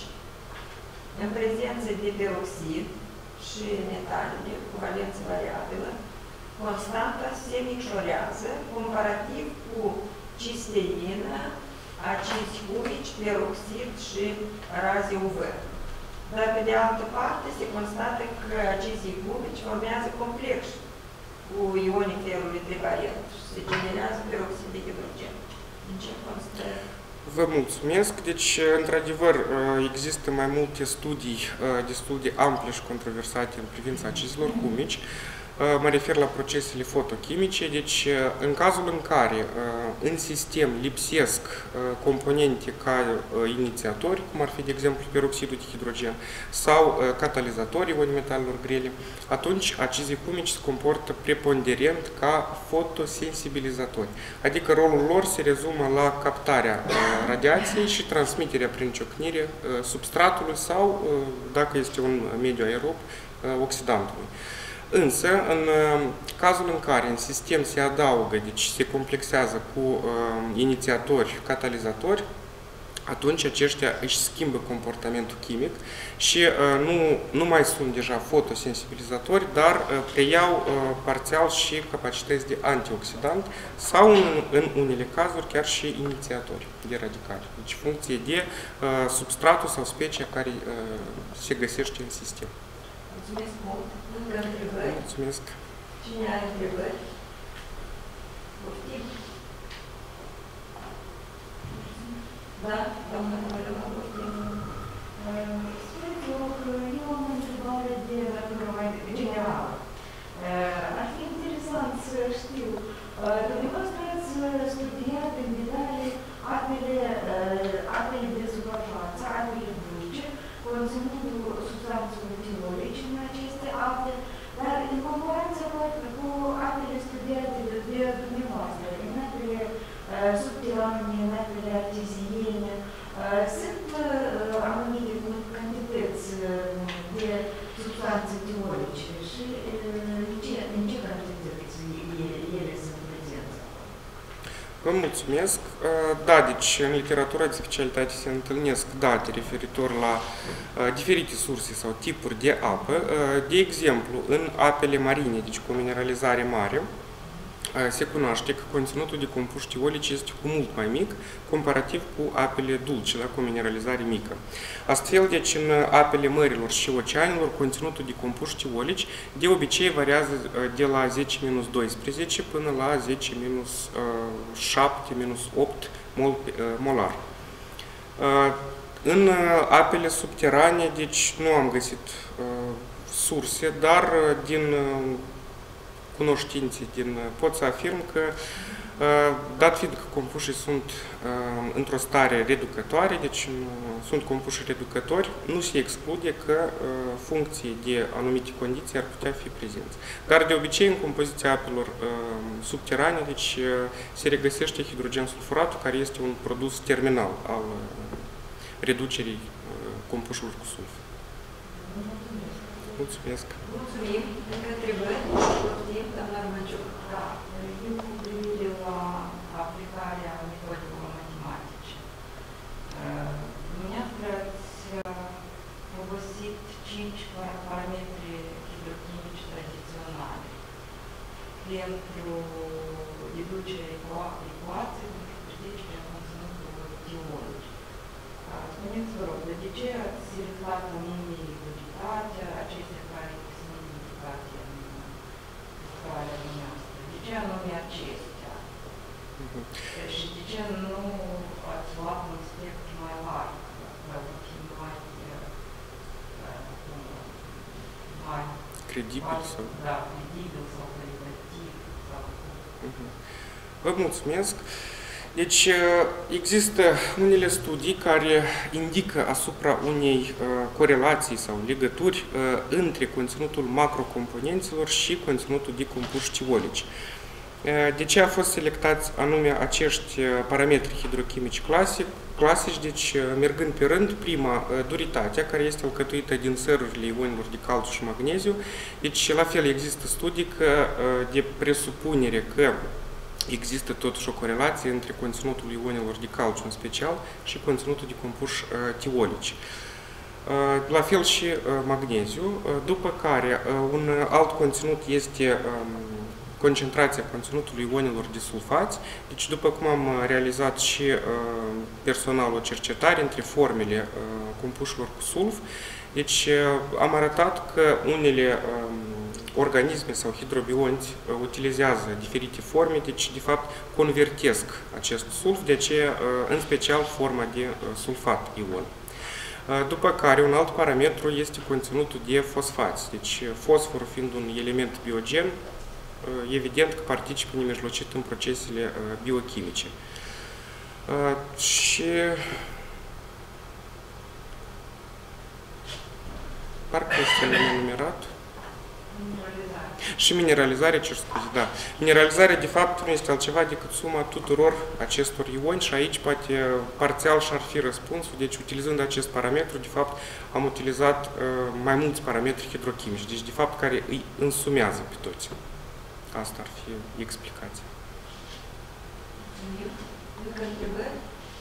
în prezență de peroxid și metalele cu valență variabilă, constanta se micșorează comparativ cu cisteină, acizi humici, peroxid și raze U V. Dar pe de altă parte se constată că acizii humici formează complex cu ionii ferului trivalent și se generează peroxid de hidrogen. În ce constă? Vă mulțumesc. Deci, într-adevăr, există mai multe studii destul de ample și controversate în privința acizilor humici. Mă refer la procesele fotochimice. Deci, în cazul în care în sistem lipsesc componente ca inițiatori, cum ar fi, de exemplu, peroxidul de hidrogen sau catalizatori ionii metalelor grele, atunci acizii humici se comportă preponderent ca fotosensibilizatori. Adică rolul lor se rezumă la captarea radiației și transmiterea prin ciocnire substratului sau, dacă este un mediu aerob, oxidantului. Însă, în cazul în care în sistem se adaugă, deci se complexează cu uh, inițiatori, catalizatori, atunci aceștia își schimbă comportamentul chimic și uh, nu, nu mai sunt deja fotosensibilizatori, dar uh, preiau uh, parțial și capacități de antioxidant sau, în, în unele cazuri, chiar și inițiatori de radicali. Deci, funcție de uh, substratul sau specia care uh, se găsește în sistem. Mulțumesc mult. Încă întrebări? Mulțumesc. Cine are întrebări? Poftim? Da? Doamna Mălăma, poftim? Spuneți, eu am o întrebare de natură mai generală. Ar fi interesant știu. Dumneavoastră ați studiat în detaliu apele, apele de suprafață, apele dulce, conținutul substanțelor tiolice în aceste ape, dar în comparație cu apele studiate de, de dumneavoastră, în apele subterane, în apele arteziene, sunt anumite cantități de substanțe tiolice și în ce, în ce cantități ele sunt prezente? Vă mulțumesc. Da, deci în literatura de specialitate se întâlnesc date referitor la diferite surse sau tipuri de apă. De exemplu, în apele marine, deci cu mineralizare mare, se cunoaște că conținutul de compuși tiolici este cu mult mai mic, comparativ cu apele dulce, da, cu mineralizare mică. Astfel, deci, în apele mărilor și oceanelor, conținutul de compuși tiolici de obicei variază de la zece minus doisprezece până la zece minus șapte minus opt molar. În apele subterane, deci, nu am găsit surse, dar din cunoștințe din, pot să afirm că, dat fiind că compușii sunt într-o stare reducătoare, deci sunt compuși reducători, nu se exclude că funcții de anumite condiții ar putea fi prezenți. Dar de obicei în compoziția apelor subterane, deci se regăsește hidrogen sulfuratul, care este un produs terminal al reducerii compușilor cu sulf. Mulțumesc! Mulțumim! Încă întrebări? Poftim, doamna Rămăciuc. Da, eu cu privire la aplicarea metodelor matematice. Dumneavoastră ați folosit cinci parametri hidrochimici tradiționale pentru deducerea ecuației de conținutul tiolic. Spuneți, vă rog, de ce ați reflat anume imunitatea, acestea care sunt identificate în lucrarea dumneavoastră? De ce anume acestea? Uh-huh. Și de ce nu ați luat un spectru mai larg, puțin mai, mai credibil sau? Da, credibil sau calitativ. Sau... Uh-huh. Vă mulțumesc! Deci există unele studii care indică asupra unei uh, corelații sau legături uh, între conținutul macrocomponenților și conținutul de compuși tiolici. Uh, de ce a fost selectați anume acești parametri hidrochimici clasic, clasici? Deci, uh, mergând pe rând, prima, uh, duritatea, care este alcătuită din sărurile ionilor de calciu și magneziu. Deci, la fel, există studii că, uh, de presupunere că există totuși o corelație între conținutul ionilor de calciu în special și conținutul de compuși uh, tiolici. Uh, la fel și uh, magneziu, uh, după care uh, un alt conținut este um, concentrația conținutului ionilor de sulfați. Deci, după cum am realizat și uh, personal o cercetare între formele uh, compușilor cu sulf, deci uh, am arătat că unele um, organisme sau hidrobionți uh, utilizează diferite forme, deci de fapt convertesc acest sulf, de aceea uh, în special forma de uh, sulfat ion. Uh, după care un alt parametru este conținutul de fosfați, deci fosforul fiind un element biogen, uh, evident că participă nemijlocit în procesele uh, biochimice. Uh, și parcă este enumerat. Și mineralizarea, cer scuze, da. Mineralizarea, de fapt, nu este altceva decât suma tuturor acestor ioni și aici, poate, parțial și-ar fi răspunsul. Deci, utilizând acest parametru, de fapt, am utilizat uh, mai mulți parametri hidrochimici, deci, de fapt, care îi însumează pe toți. Asta ar fi explicația. Încă întrebări?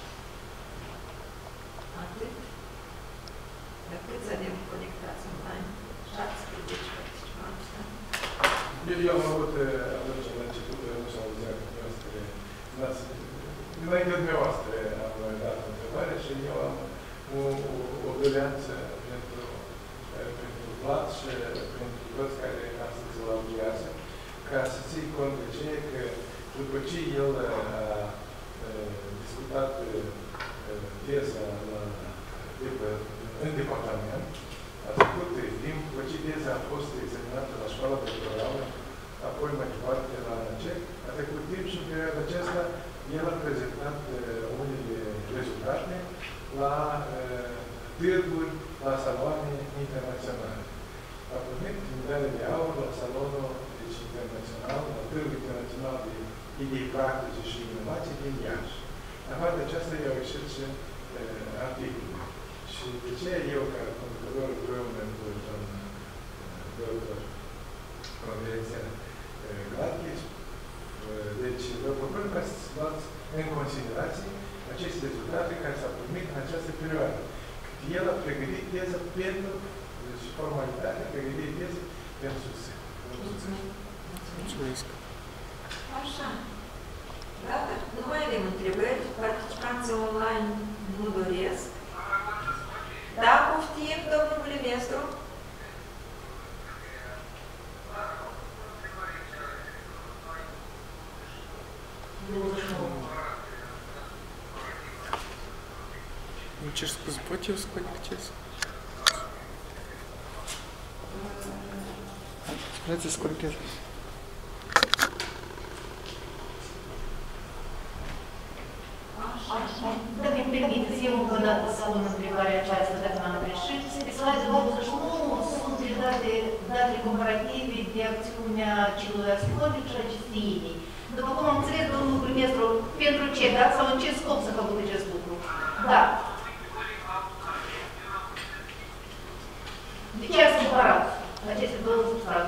Atât? Dar câți avem conectați online? șaptesprezece participanți, da? Eu am avut atunci la început, nu s-au auzit dumneavoastră, înainte dumneavoastră am dat o întrebare și eu am o, o, o doleanță pentru, pentru Vlad și pentru toți care astăzi îl audiază, ca să ții cont de ce că după ce el a, a discutat teza la, de pe, în departament, a trecut timp, după ce teza a fost examinată la școala doctorală, apoi mai departe la medală de aur la salonul deci, internațional, la Târgul Internațional de Idei Practice și Inovații din Iași. În afară de aceasta, eu au ieșit și uh, articole. Și de ce eu, ca conducător împreună cu doamna doctor Conferențian Gladchis, deci vă propun ca să luați în considerație aceste rezultate care s-au primit în această perioadă. Cât el a pregătit teză pentru, deci formalitatea, pregătit teză pentru susțin. Mulțumesc. Așa. Gata? Nu mai avem întrebări. Participanții online nu doresc. Da, poftim, domnul Bulimestru? Îmi cer scuze, pot eu să conectez? Vreți să conectez? Dacă-mi permiteți, eu încă o dată să pun întrebarea aceasta, dacă n-am greșit. Pe slide-ul douăzeci și nouă sunt date, date comparative de acțiunea celulei ascolice a cistiinii. După cum am înțeles, domnul prim-ministru, pentru ce, da? Sau în ce scop să făcut acest lucru? Da. De ce ați comparat aceste două substrate?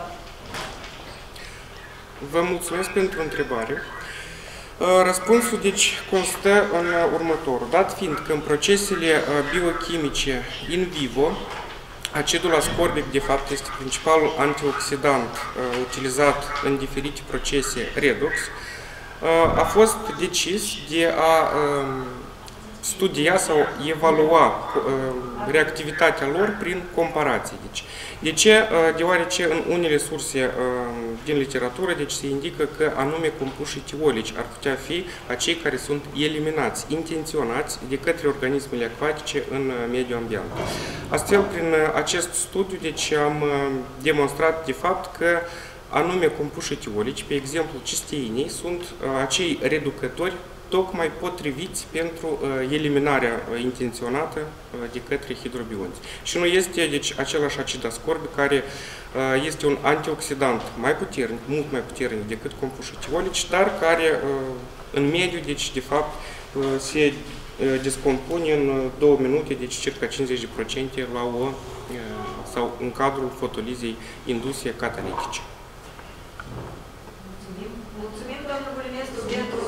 Vă mulțumesc pentru întrebare. Răspunsul, deci, constă în următorul. Dat fiind că în procesele biochimice in vivo, acidul ascorbic, de fapt, este principalul antioxidant utilizat în diferite procese redox, a fost decis de a studia sau evalua reactivitatea lor prin comparație. Deci, de ce? Deoarece în unele surse din literatură deci se indică că anume compușii tiolici ar putea fi acei care sunt eliminați, intenționați de către organismele acvatice în mediul ambient. Astfel, prin acest studiu deci, am demonstrat de fapt că anume compușii tiolici, pe exemplu cisteinii, sunt acei reducători tocmai potriviți pentru uh, eliminarea uh, intenționată uh, de către hidrobionți. Și nu este deci, același acid ascorbic care uh, este un antioxidant mai puternic, mult mai puternic decât compușii tiolici, dar care uh, în mediu, deci, de fapt, uh, se uh, descompune în două minute, deci circa cincizeci la sută la o, uh, sau în cadrul fotolizei induse catalitice. Mulțumim. Mulțumim, domnul Bulimestru, pentru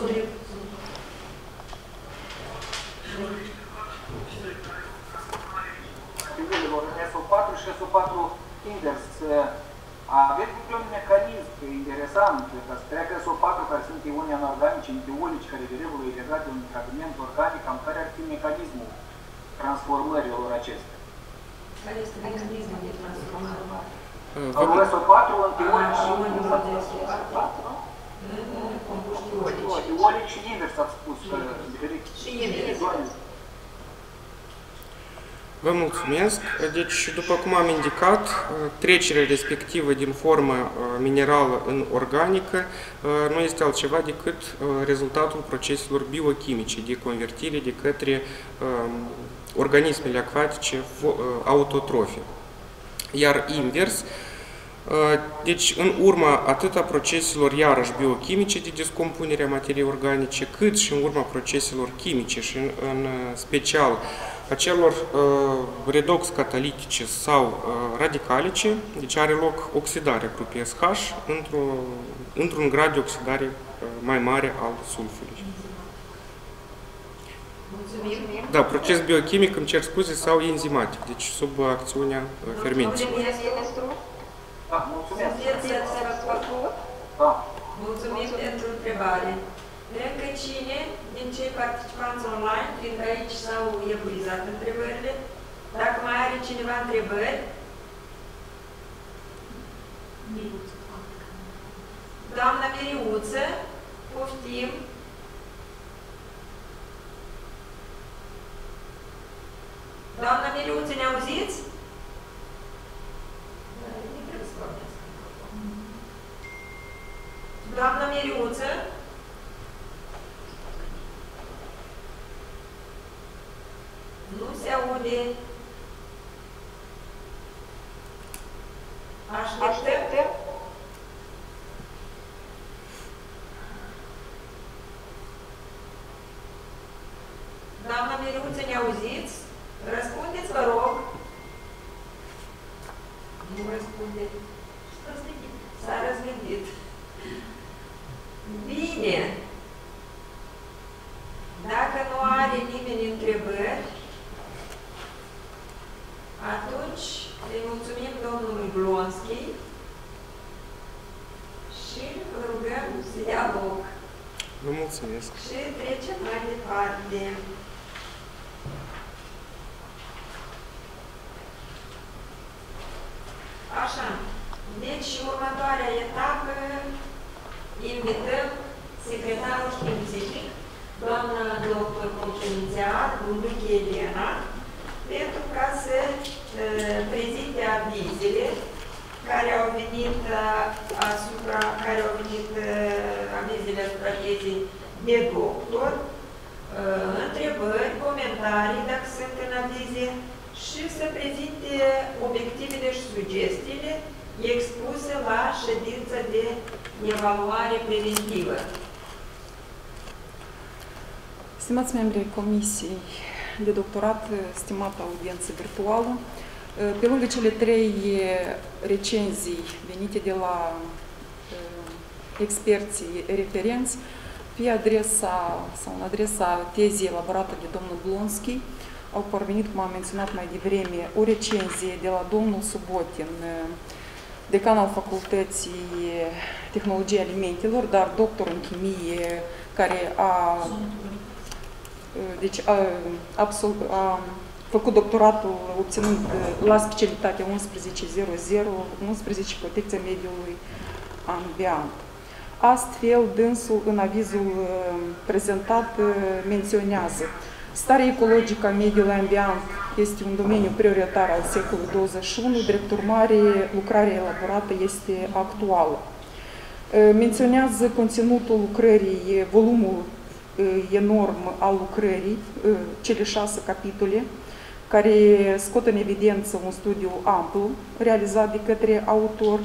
S O patru și S O patru invers. Aveți un mecanism interesant ca să treacă S O patru, care sunt ioni anorganici, antiolici, care de regulă e legat de un fragment organic, cam care ar fi mecanismul transformărilor acestea? care este mecanismul de transformare? S O patru, antiolici și antiolici și invers, ați spus, diferit. Și invers. Vă mulțumesc. Deci, după cum am indicat, trecerea respectivă din formă minerală în organică nu este altceva decât rezultatul proceselor biochimice de convertire de către organismele acvatice autotrofe. Iar invers, deci în urma atât a proceselor iarăși biochimice de descompunere a materiei organice, cât și în urma proceselor chimice și în, în special acelor uh, redox catalitice sau uh, radicalice, deci are loc oxidarea grupei S H într-un într grad de oxidare uh, mai mare al sulfului. Mulțumim. Da, proces biochimic, îmi cer scuze, sau enzimatic, deci sub acțiunea uh, fermenților. Da, mulțumesc. Da. Mulțumim pentru întrebare. Încă cine din cei participanți online, fiindcă aici s-au epuizat întrebările, dacă mai are cineva întrebări? Doamna Miriuță, poftim. Doamna Miriuță, ne auziți? Doamna Miriuță? Nu se aude. Așa. Așteptăm. Doamna Miruță, ne auziți? Răspundeți, vă rog. Nu răspunde. S-a răzgândit. Bine. Dacă nu are nimeni întrebări, atunci îi mulțumim domnului Blonski și îl rugăm să ia loc. Vă mulțumesc. Și trecem mai departe. Așa. Deci, următoarea etapă, invităm secretarul științific, doamna doctor Conștiințiar, Bunduchi Elena, pentru ca să uh, prezinte avizele care au venit uh, asupra, care au venit uh, avizele asupra tezei de doctor, uh, întrebări, comentarii, dacă sunt în avize, și să prezinte obiectivele și sugestiile expuse la ședința de evaluare preventivă. Stimați membri ai Comisiei de Doctorat, stimată audiență virtuală, pe lângă cele trei recenzii venite de la experții referenți, pe adresa sau în adresa tezii elaborată de domnul Blonski, au parvenit, cum am menționat mai devreme, o recenzie de la domnul Subotin, decan al Facultății Tehnologiei Alimentelor, dar doctor în chimie, care a, deci a, absol, a făcut doctoratul obținând la specialitatea unsprezece zero zero unsprezece protecția mediului ambient. Astfel, dânsul în avizul prezentat menționează: starea ecologică a mediului ambient este un domeniu prioritar al secolului douăzeci și unu, drept urmare, lucrarea elaborată este actuală. Menționează conținutul lucrării, volumul enorm al lucrării, cele șase capitole, care scot în evidență un studiu amplu realizat de către autor.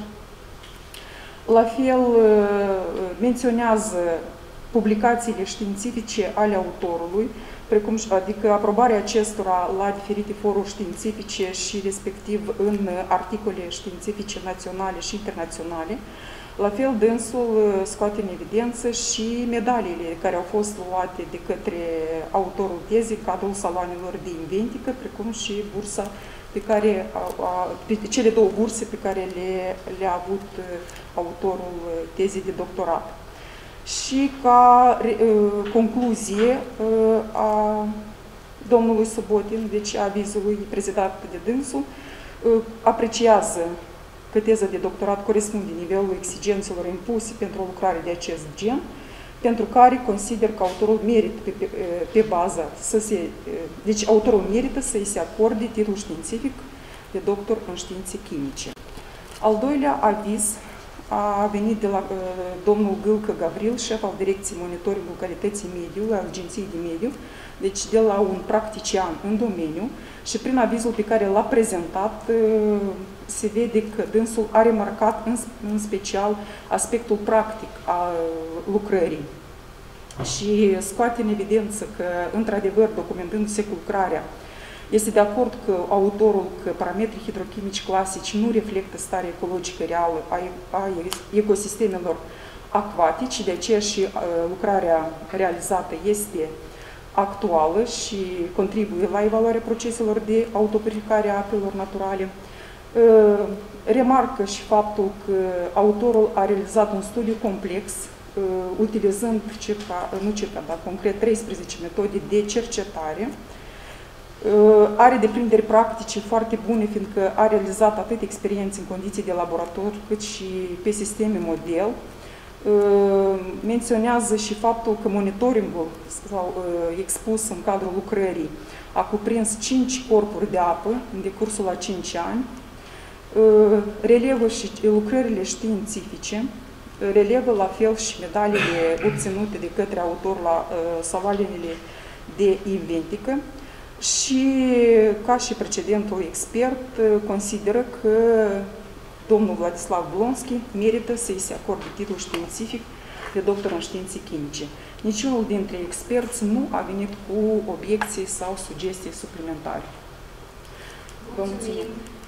La fel, menționează publicațiile științifice ale autorului, precum, adică aprobarea acestora la diferite foruri științifice și respectiv în articole științifice naționale și internaționale. La fel, dânsul scoate în evidență și medaliile care au fost luate de către autorul tezei în cadrul saloanelor de inventică, precum și bursa pe care, a, a, cele două burse pe care le, le-a avut autorul tezei de doctorat. Și ca uh, concluzie uh, a domnului Subotin, deci avizului prezentat de dânsul, uh, apreciază că teza de doctorat corespunde nivelului exigențelor impuse pentru o lucrare de acest gen, pentru care consider că autorul merită pe, pe, pe baza să se, deci autorul merită să-i se acorde titlul științific de doctor în științe chimice. Al doilea aviz a venit de la uh, domnul Gâlcă Gavril, șef al Direcției Monitoringul Calității Mediului, al Agenției de Mediu, deci de la un practician în domeniu, și prin avizul pe care l-a prezentat uh, se vede că dânsul a remarcat în, în special aspectul practic al lucrării și scoate în evidență că, într-adevăr, documentându-se cu lucrarea, este de acord că autorul că parametrii hidrochimici clasici nu reflectă starea ecologică reală a, a ecosistemelor acvatici, de aceea și uh, lucrarea realizată este actuală și contribuie la evaluarea proceselor de autopurificare a apelor naturale. Uh, remarcă și faptul că autorul a realizat un studiu complex, uh, utilizând circa, nu circa, dar concret treisprezece metode de cercetare. Are deprinderi practice foarte bune, fiindcă a realizat atât experiențe în condiții de laborator, cât și pe sisteme model. Menționează și faptul că monitoringul sau expus în cadrul lucrării a cuprins cinci corpuri de apă în decursul a cinci ani, relevă și lucrările științifice, relevă la fel și medaliile obținute de către autor la saloanele de inventică. Și, ca și precedentul expert, consideră că domnul Vladislav Blonski, merită să-i se acorde titlul științific de doctor în științe chimice. Niciunul dintre experți nu a venit cu obiecții sau sugestii suplimentare. Vă mulțumim.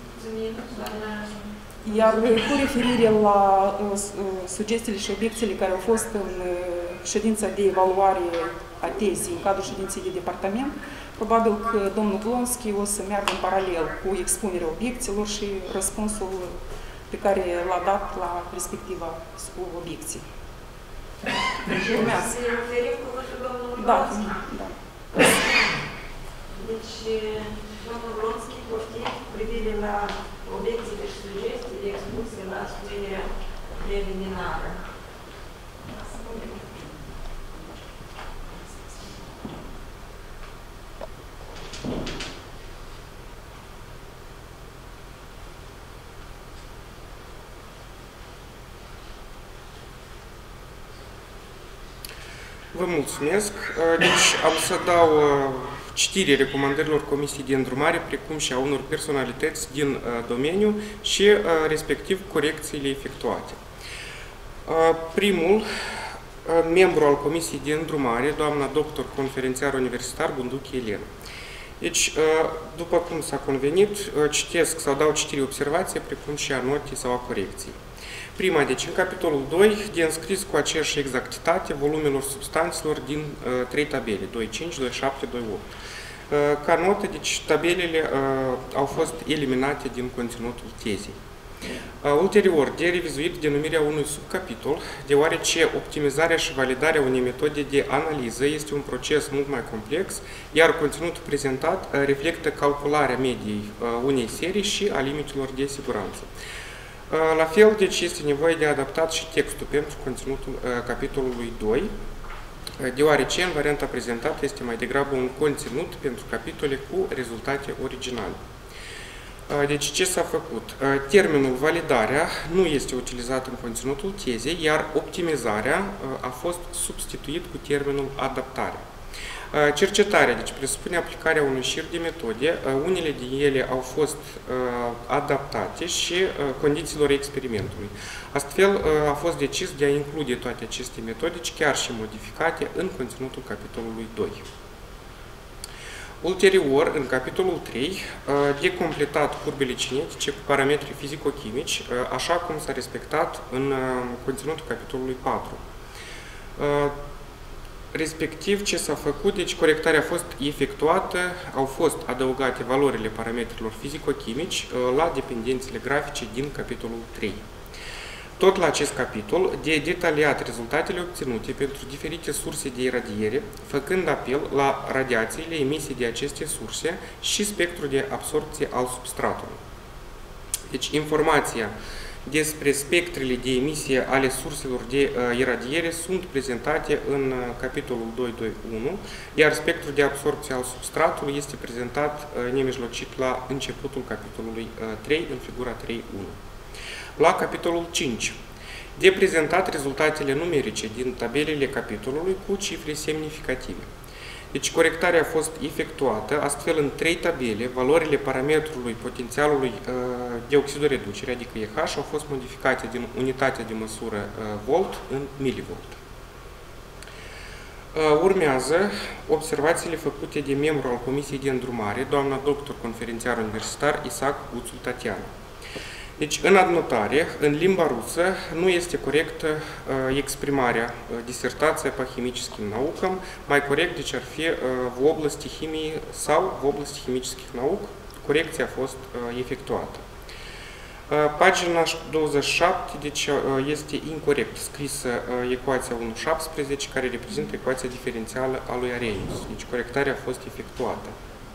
Iar cu referire la uh, sugestiile și obiecțiile care au fost în uh, ședința de evaluare a tezii, în cadrul ședinței de departament, probabil că domnul Blonski o să meargă în paralel cu expunerea obiecțiilor și răspunsul pe care l-a dat la respectiva obiecție. Deci, să referim cuvântul domnului Da, Blonski. da. Deci, domnul Blonski, poftim cu privire la obiecțiile și sugestiile expuse la studirea preliminară. Vă mulțumesc. Deci am să dau citire recomandărilor Comisiei de Îndrumare, precum și a unor personalități din domeniu și respectiv corecțiile efectuate. Primul membru al Comisiei de Îndrumare, doamna doctor conferențiar universitar Bunduchi Elena. Deci, după cum s-a convenit, citesc sau dau citire observație, precum și a notii sau a corecției. Prima, deci, în capitolul doi, de înscris cu aceeași exactitate volumelor substanțelor din uh, trei tabele, doi cinci, doi șapte, doi opt. Uh, ca notă, deci, tabelele uh, au fost eliminate din conținutul tezei. Uh, ulterior, de revizuit denumirea unui subcapitol, deoarece optimizarea și validarea unei metode de analiză este un proces mult mai complex, iar conținutul prezentat uh, reflectă calcularea mediei uh, unei serii și a limitelor de siguranță. La fel, deci, este nevoie de adaptat și textul pentru conținutul uh, capitolului doi, uh, deoarece în varianta prezentată este mai degrabă un conținut pentru capitole cu rezultate originale. Uh, deci, ce s-a făcut? Uh, termenul validarea nu este utilizat în conținutul tezei, iar optimizarea uh, a fost substituit cu termenul adaptare. Cercetarea, deci presupune aplicarea unui șir de metode, unele din ele au fost adaptate și condițiilor experimentului. Astfel a fost decis de a include toate aceste metodici, chiar și modificate, în conținutul capitolului doi. Ulterior, în capitolul trei, de completat curbele cinetice cu parametri fizico-chimici, așa cum s-a respectat în conținutul capitolului patru. Respectiv, ce s-a făcut, deci corectarea a fost efectuată, au fost adăugate valorile parametrilor fizico-chimici la dependențele grafice din capitolul trei. Tot la acest capitol, de detaliat rezultatele obținute pentru diferite surse de iradiere, făcând apel la radiațiile emise de aceste surse și spectrul de absorpție al substratului. Deci, informația despre spectrele de emisie ale surselor de uh, iradiere sunt prezentate în uh, capitolul doi punct doi punct unu, iar spectrul de absorpție al substratului este prezentat uh, nemijlocit la începutul capitolului uh, trei, în figura trei punct unu. La capitolul cinci, de prezentat rezultatele numerice din tabelele capitolului cu cifre semnificative. Deci, corectarea a fost efectuată, astfel în trei tabele, valorile parametrului potențialului de oxidorreducere, adică E H, au fost modificate din unitatea de măsură volt în milivolt. Urmează observațiile făcute de membru al Comisiei de Îndrumare, doamna doctor conferențiar universitar Isaac Guțul Tatiana. Deci, în adnotare, în limba rusă, nu este corectă uh, exprimarea uh, disertația по химическим наукам, mai corect, deci ar fi uh, в области химии sau в области химических наук, corecția a fost uh, efectuată. Uh, pagina douăzeci și șapte, deci uh, este incorect scrisă uh, ecuația unu șaptesprezece, care reprezintă ecuația diferențială a lui Arrhenius. Deci, corectarea a fost efectuată.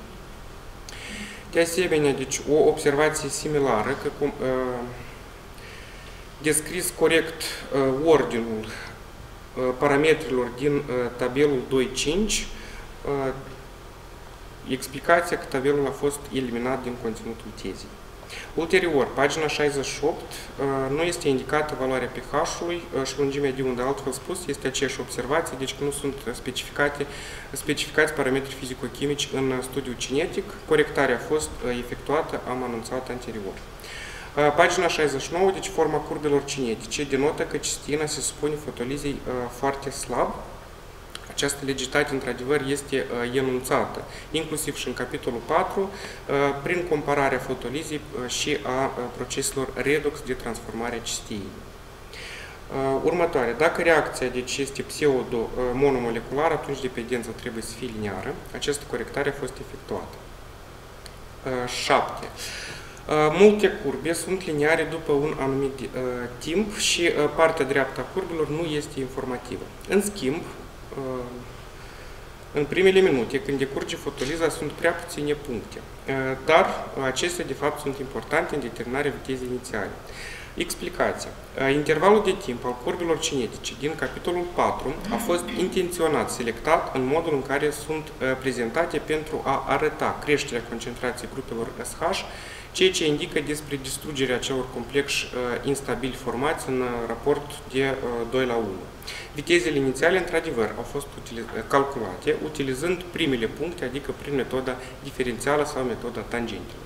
De asemenea, deci, o observație similară, că cum, uh, descris corect uh, ordinul uh, parametrilor din uh, tabelul doi punct cinci, uh, explicația că tabelul a fost eliminat din conținutul tezei. Ulterior, pagina șaizeci și opt, uh, nu este indicată valoarea pH-ului uh, și lungimea de undă, altfel spus, este aceeași observație, deci că nu sunt specificate, specificați parametri fizico-chimici în studiul cinetic. Corectarea a fost uh, efectuată, am anunțat anterior. Pagina șaizeci și nouă, deci forma curbilor cinetice, denotă că cisteina se supune fotolizei foarte slab. Această legitate, într-adevăr, este enunțată, inclusiv și în capitolul patru, prin compararea fotolizei și a proceselor redox de transformare a cisteinii. Următoare, dacă reacția deci, este pseudo-monomoleculară, atunci dependența trebuie să fie lineară. Această corectare a fost efectuată. șapte. Multe curbe sunt liniare după un anumit uh, timp și uh, partea dreaptă a curbilor nu este informativă. În schimb, uh, în primele minute, când decurge fotoliza, sunt prea puține puncte, uh, dar uh, acestea, de fapt, sunt importante în determinarea vitezei inițiale. Explicație. Uh, intervalul de timp al curbilor cinetice din capitolul patru a fost intenționat selectat în modul în care sunt uh, prezentate pentru a arăta creșterea concentrației grupelor S H, ceea ce indică despre distrugerea celor complexi uh, instabili formați în uh, raport de uh, doi la unu. Vitezele inițiale, într-adevăr, au fost utiliz calculate utilizând primele puncte, adică prin metoda diferențială sau metoda tangentelor.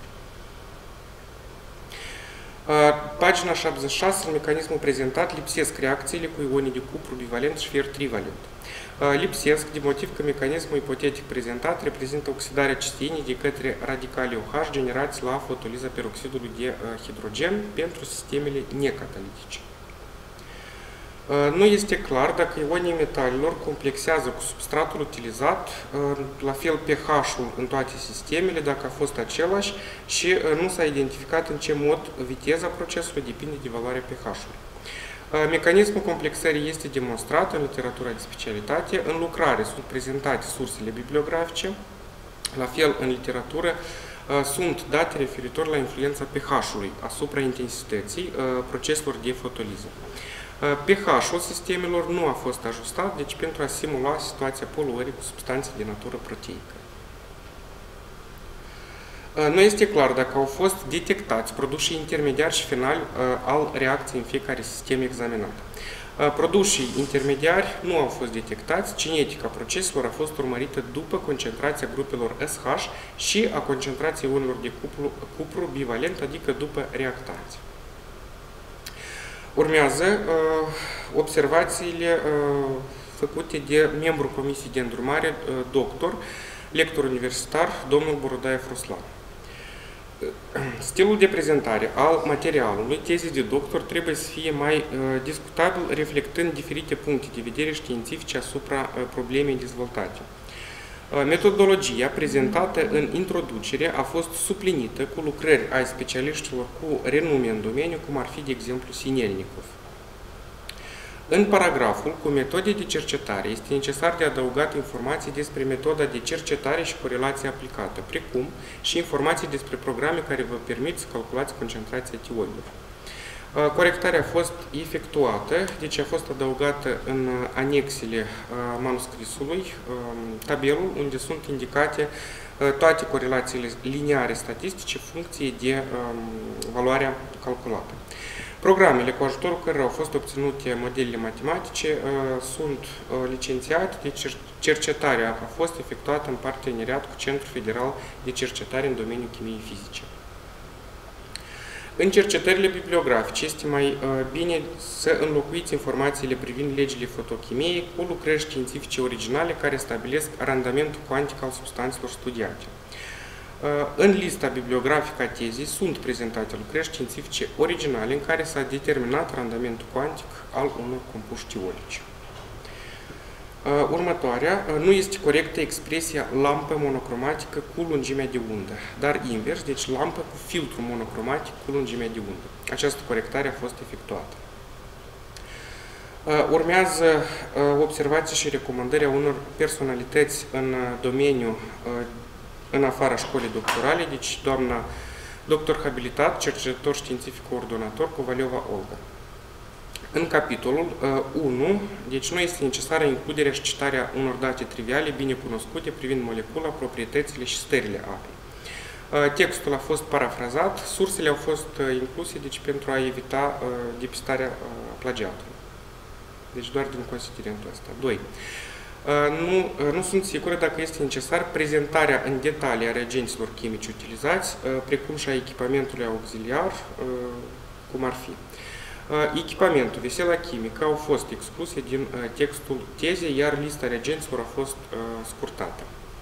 Uh, pagina șaptezeci și șase, în mecanismul prezentat, lipsesc reacțiile cu ionii de cupru bivalent și fier trivalent. Uh, lipsesc din motiv că mecanismul ipotetic prezentat reprezintă oxidarea cisteinii de către radicali OH generați la fotoliza peroxidului de uh, hidrogen pentru sistemele necatalitice. Uh, nu este clar dacă ionii metalelor complexează cu substratul utilizat, uh, la fel pH-ul în toate sistemele, dacă a fost același și uh, nu s-a identificat în ce mod viteza procesului depinde de valoarea pH-ului. Mecanismul complexării este demonstrat în literatura de specialitate. În lucrare sunt prezentate sursele bibliografice. La fel, în literatură sunt date referitor la influența pH-ului asupra intensității proceselor de fotoliză. pH-ul sistemelor nu a fost ajustat, deci pentru a simula situația poluării cu substanțe de natură proteică. Nu este clar dacă au fost detectați produsii intermediari și finali al reacției în fiecare sistem examinat. Produsii intermediari nu au fost detectați, cinetica proceselor a fost urmărită după concentrația grupelor S H și a concentrației ionilor de cupru, cupru bivalent, adică după reactanți. Urmează uh, observațiile uh, făcute de membru Comisiei de Îndrumare, uh, doctor, lector universitar, domnul Borodaiev Ruslan. Stilul de prezentare al materialului tezei de doctor trebuie să fie mai uh, discutabil, reflectând diferite puncte de vedere științifice asupra uh, problemei dezvoltate. Uh, metodologia prezentată în introducere a fost suplinită cu lucrări ai specialiștilor cu renume în domeniu, cum ar fi, de exemplu, Sinelnikov. În paragraful cu metode de cercetare este necesar de adăugat informații despre metoda de cercetare și corelație aplicată, precum și informații despre programe care vă permit să calculați concentrația tionilor. Corectarea a fost efectuată, deci a fost adăugată în anexele manuscrisului tabelul unde sunt indicate toate corelațiile lineare statistice funcție de valoarea calculată. Programele cu ajutorul cărora au fost obținute modelele matematice uh, sunt uh, licențiate, deci cercetarea a fost efectuată în parteneriat cu Centrul Federal de Cercetare în domeniul chimiei fizice. În cercetările bibliografice este mai uh, bine să înlocuiți informațiile privind legile fotochimiei cu lucrări științifice originale care stabilesc randamentul cuantic al substanțelor studiate. În lista bibliografică a tezei sunt prezentate lucrări științifice originale în care s-a determinat randamentul cuantic al unor compuși ionici. Următoarea, nu este corectă expresia lampă monocromatică cu lungimea de undă, dar invers, deci lampă cu filtru monocromatic cu lungimea de undă. Această corectare a fost efectuată. Urmează observații și recomandări a unor personalități în domeniul în afara școlii doctorale, deci doamna doctor habilitat, cercetător științific coordonator Covaliova Olga. În capitolul uh, unu, deci nu este necesară includerea și citarea unor date triviale bine cunoscute privind molecula, proprietățile și stările apei. Uh, textul a fost parafrazat, sursele au fost uh, incluse deci, pentru a evita uh, depistarea uh, plagiatului. Deci doar din considerentul ăsta. doi. Nu, nu sunt sigură dacă este necesar prezentarea în detalii a reagenților chimici utilizați, precum și a echipamentului auxiliar, cum ar fi. Echipamentul, vesela chimică au fost excluse din textul tezei, iar lista reagenților a fost scurtată.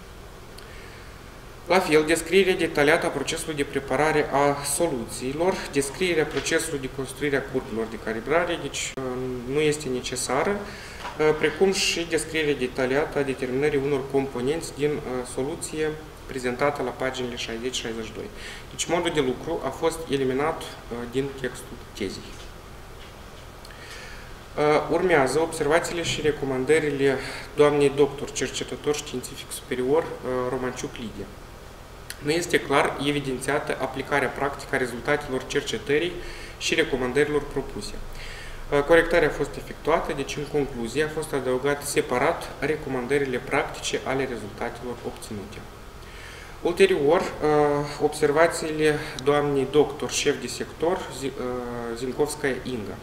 La fel, descrierea detaliată a procesului de preparare a soluțiilor, descrierea procesului de construire a curbelor de calibrare, deci nu este necesară, precum și descrierea detaliată a determinării unor componenți din soluție prezentată la paginile șaizeci șaizeci și doi. Deci modul de lucru a fost eliminat din textul tezei. Urmează observațiile și recomandările doamnei doctor, cercetător științific superior Romanciuc Lidia. Nu este clar evidențiată aplicarea practică a rezultatelor cercetării și recomandărilor propuse. Corectarea a fost efectuată, deci în concluzie a fost adăugat separat recomandările practice ale rezultatelor obținute. Ulterior, observațiile doamnei doctor, șef de sector, Zinkovskaya Inga.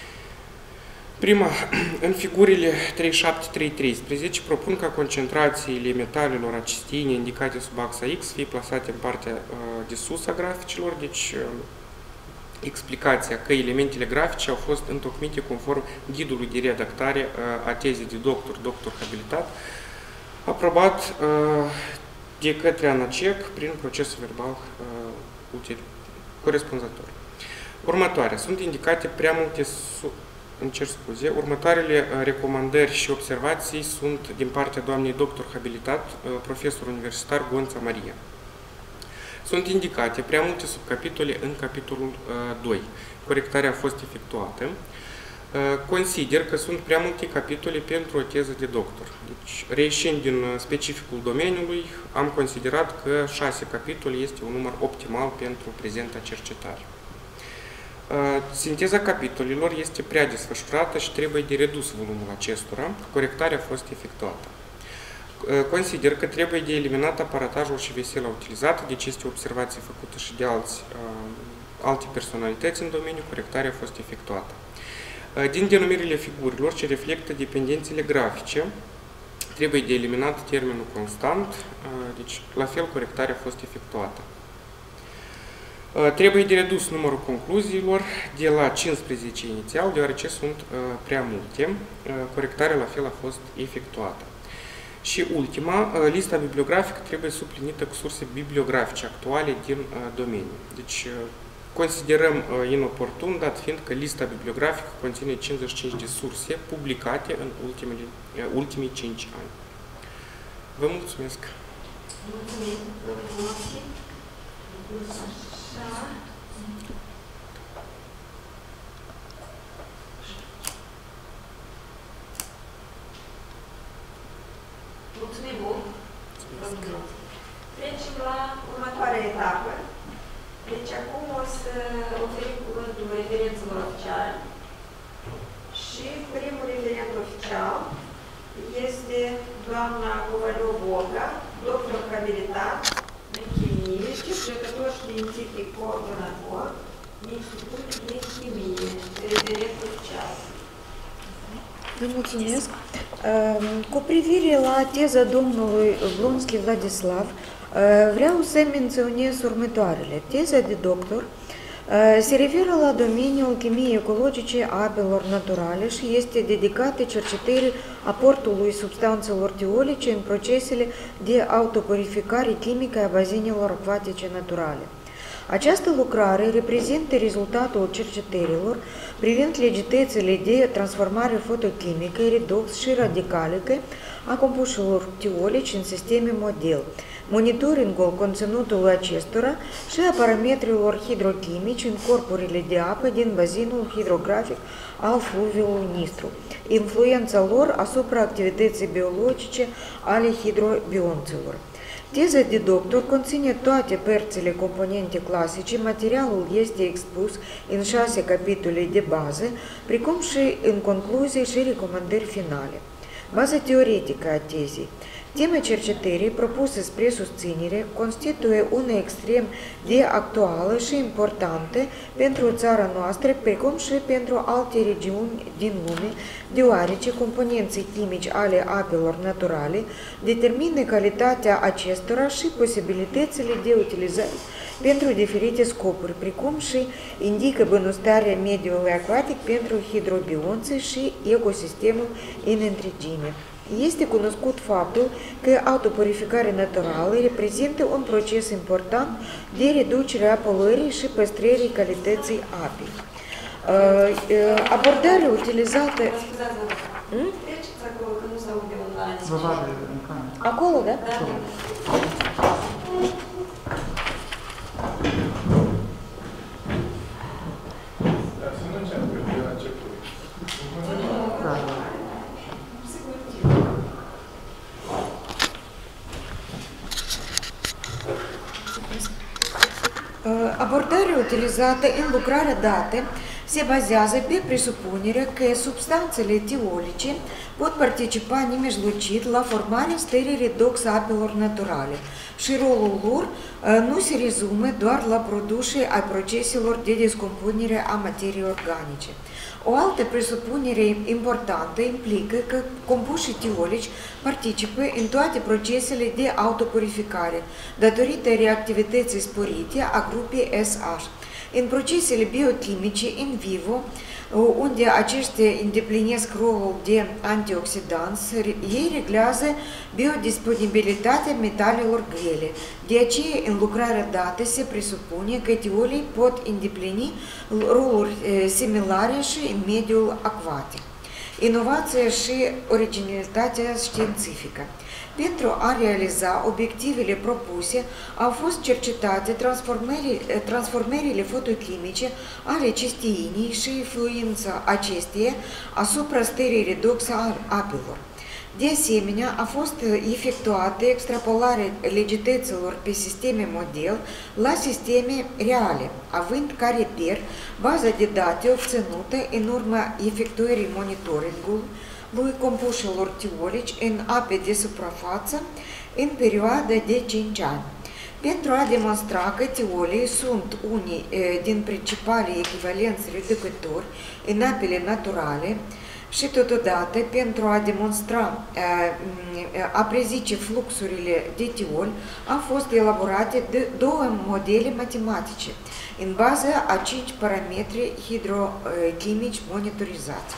Prima, în figurile treizeci și șapte trei treisprezece propun ca concentrațiile metalelor a cisteine indicate sub axa X fie plasate în partea de sus a graficilor, deci explicația că elementele grafice au fost întocmite conform ghidului de redactare a tezei de doctor, doctor habilitat, aprobat de către ANACEC prin procesul verbal corespunzător. Următoarea. Sunt indicate prea multe Îmi cer scuze. Următoarele recomandări și observații sunt din partea doamnei doctor habilitat, profesor universitar Gonța Maria. Sunt indicate prea multe subcapitole în capitolul doi. Corectarea a fost efectuată. Consider că sunt prea multe capitole pentru o teză de doctor. Deci, reieșind din specificul domeniului, am considerat că șase capitole este un număr optimal pentru prezenta cercetare. Sinteza capitolelor este prea desfășurată și trebuie de redus volumul acestora. Corectarea a fost efectuată. Consider că trebuie de eliminat aparatajul și vesela utilizată, deci este o observație făcută și de alți, alte personalități în domeniu. Corectarea a fost efectuată. Din denumirile figurilor ce reflectă dependențele grafice, trebuie de eliminat termenul constant, deci la fel corectarea a fost efectuată. Trebuie de redus numărul concluziilor de la cincisprezece inițial, deoarece sunt prea multe. Corectarea la fel a fost efectuată. Și ultima, lista bibliografică trebuie suplinită cu surse bibliografice actuale din domeniu. Deci considerăm inoportun, dat fiind că lista bibliografică conține cincizeci și cinci de surse publicate în ultimele, ultimii cinci ani. Vă mulțumesc! Mulțumim! Mulțumim mult! Trecem la următoarea etapă. Deci acum o să oferim cuvântul referenților oficiale și primul referent oficial este doamna Kovaliov Olga, doctor habilitat în chimie, cercetător științific coordonator din Institutul de Chimie, referent oficial. Vă mulțumesc. Cu privire la teza domnului Blonski Vladislav, vreau să menționez următoarele. Teza de doctor se referă la domeniul chimiei ecologice a apelor naturale și este dedicată cercetării aportului substanțelor teolice în procesele de autopurificare chimică a bazinelor acvatice naturale. Această lucrare reprezintă rezultatul cercetărilor privind legitățile de transformare fotochimică, redox și radicalică a compușilor teolici în sisteme model, monitoringul conținutului acestora și a parametrilor hidrochimici în corpurile de apă din bazinul hidrografic al fluviului Nistru, influența lor asupra activității biologice ale hidrobionților. Teza de doctor conține toate părțile componente clasice, materialul este expus în șase capitole de bază, precum și în concluzii și recomandări finale. Baza teoretică a tezei. Tema cercetării propuse spre susținere constituie una extrem de actuală și importantă pentru țara noastră, precum și pentru alte regiuni din lume, deoarece componenții chimici ale apelor naturale determină calitatea acestora și posibilitățile de utilizare pentru diferite scopuri, precum și indică bunăstarea mediului acvatic pentru hidrobionți și ecosistemul în întregime. Este cunoscut faptul că autopurificarea naturală reprezintă un proces important de reducere a poluării și păstrării calității apei. Abordarea utilizată... Hmm? Treceți acolo, că nu se aude online. Acolo, da? Da. Să nu înceapă de la început. Abordarea utilizată în lucrarea date se bazează pe presupunerea că substanțele etiolice pot participa nemijlocit la formarea stării redox a apelor naturale și rolul lor nu se rezumă doar la produse ai proceselor de descompunere a materiei organice. O altă presupunere importantă implică că compușii etiolici participă în toate procesele de autopurificare, datorită reactivității sporite a grupii S H. În procesele biochimice in vivo, unde aceștia îndeplinesc rolul de antioxidanți, ei reglează biodisponibilitatea metalelor grele. De aceea, în lucrarea dată se presupune că etiolii pot îndeplini roluri similare și în mediul acvatic. Inovația și originalitatea științifică. Pentru a realiza obiectivele propuse, au fost cercetate transformările, transformările fotochimice ale cisteinii și influența acesteia asupra stării redox a apelor. De asemenea, a fost efectuată extrapolarea legităților pe sisteme model la sisteme reale, având ca reper baza de date obținută în urma efectuării monitoringului lui compușilor tiolici în ape de suprafață în perioada de cinci ani. Pentru a demonstra că tiolii sunt unii din principalii echivalenți reducători în apele naturale și totodată pentru a demonstra, a prezice fluxurile de tiol, au fost elaborate două modele matematice în baza a cinci parametri hidrochimici monitorizați.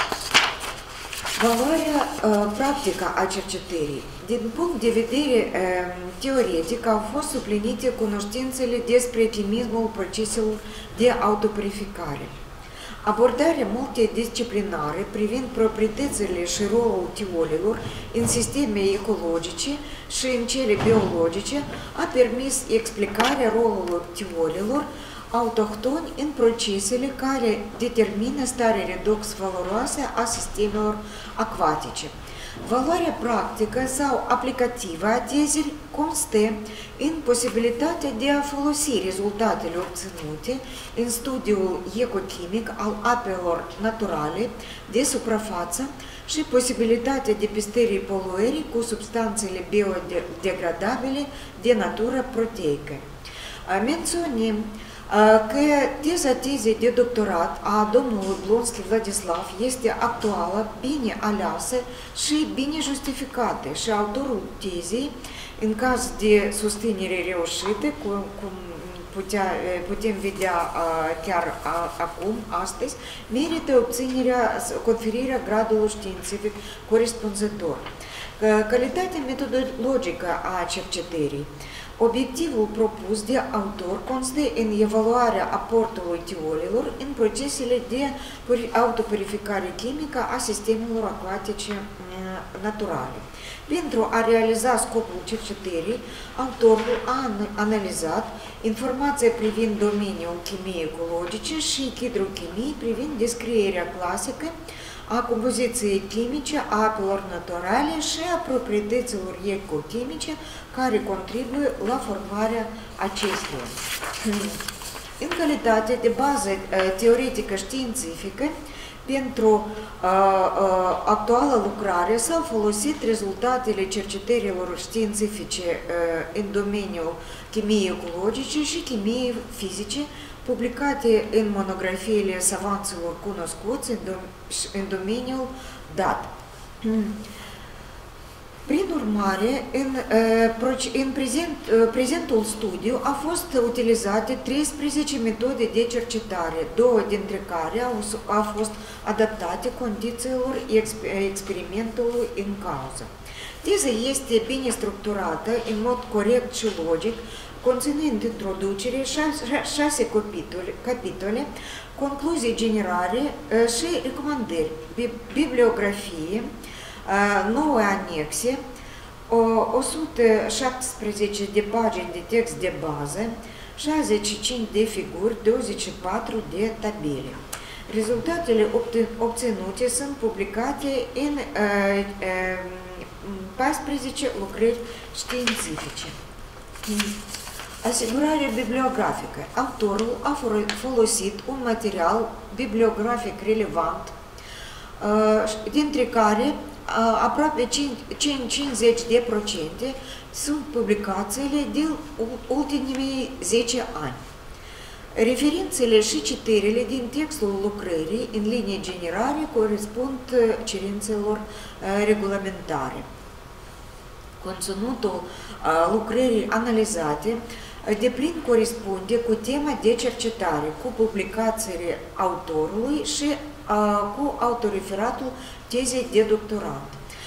Valoarea uh, practică a cercetării. Din punct de vedere uh, teoretic, au fost suplinite cunoștințele despre chimismul proceselor de autopurificare. Abordarea multidisciplinară privind proprietățile și rolul tiolilor în sisteme ecologice și în cele biologice a permis explicarea rolului tiolilor autohtoni în procesele care determină starea redox valoroasă a sistemelor acvatice. Valoarea practică sau aplicativă a tezei constă în posibilitatea de a folosi rezultatele obținute în studiul ecochimic al apelor naturale de suprafață și posibilitatea depistării poluării cu substanțele biodegradabile de natură proteică. Menționăm că teza tezei de doctorat a domnului Blonski Vladislav este actuală, bine aleasă și bine justificată și autorul tezei, în caz de susținere reușită, cum putea, putem vedea chiar acum, astăzi, merită obținerea, conferirea gradului științific corespunzător. Calitatea metodologică a cercetării. Obiectivul propus de autor constă în evaluarea aportului tiolilor în procesele de autopurificare chimică a sistemelor acvatice naturale. Pentru a realiza scopul cercetării, autorul a analizat informația privind domeniul chimiei ecologice și hidrochimii privind descrierea clasică a compoziției chimice a apelor naturale și a proprietăților ecochimice care contribuie la formarea acesteia. În calitate de bază teoretică științifică, pentru uh, uh, actuala lucrare s-au folosit rezultatele cercetărilor științifice uh, în domeniul chimiei ecologice și chimiei fizice, publicate în monografiile savanților cunoscuți în, dom în domeniul dat. Prin urmare, în, în prezent, prezentul studiu a fost utilizate treisprezece metode de cercetare, două dintre care au, au fost adaptate condițiilor experimentului în cauză. Teza este bine structurată în mod corect și logic, conținând introducere, șase capitole, capitole, concluzii generale și recomandări, bibliografie, nouă anexe, o sută șaptesprezece de pagini de text de bază, șaizeci și cinci de figuri, douăzeci și patru de tabele. Rezultatele obținute sunt publicate în paisprezece lucrări științifice. Asigurare bibliografică. Autorul a folosit un material bibliografic relevant, dintre care aproape cincizeci de procente sunt publicațiile din ultimii zece ani. Referințele și citările din textul lucrării, în linie generale, corespund cerințelor regulamentare. Conținutul lucrării analizate deplin corespunde cu tema de cercetare, cu publicațiile autorului și cu autoreferatul tezei de doctorat.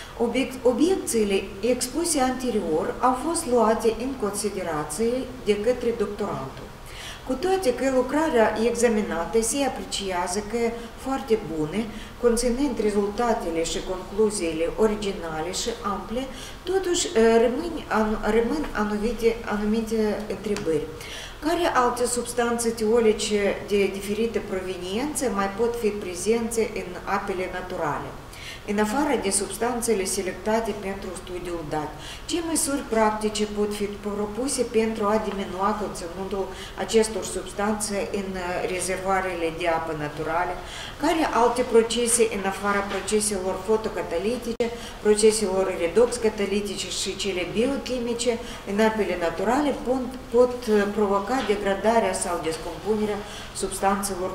Obiecțiile expuse anterior au fost luate în considerație de către doctorantul. Cu toate că lucrarea examinată se apreciază că foarte bună, conținând rezultatele și concluziile originale și ample, totuși rămân, rămân anumite, anumite întrebări. Care alte substanțe teorice de diferită proveniență mai pot fi prezente în apele naturale, în afară de substanțele selectate pentru studiul dat? Ce măsuri practice pot fi propuse pentru a diminua conținutul acestor substanțe în rezervoarele de apă naturale? Care alte procese, în afara proceselor fotocatalitice, proceselor redox catalitice și cele biochimice, în apele naturale pot, pot provoca degradarea sau descompunerea substanțelor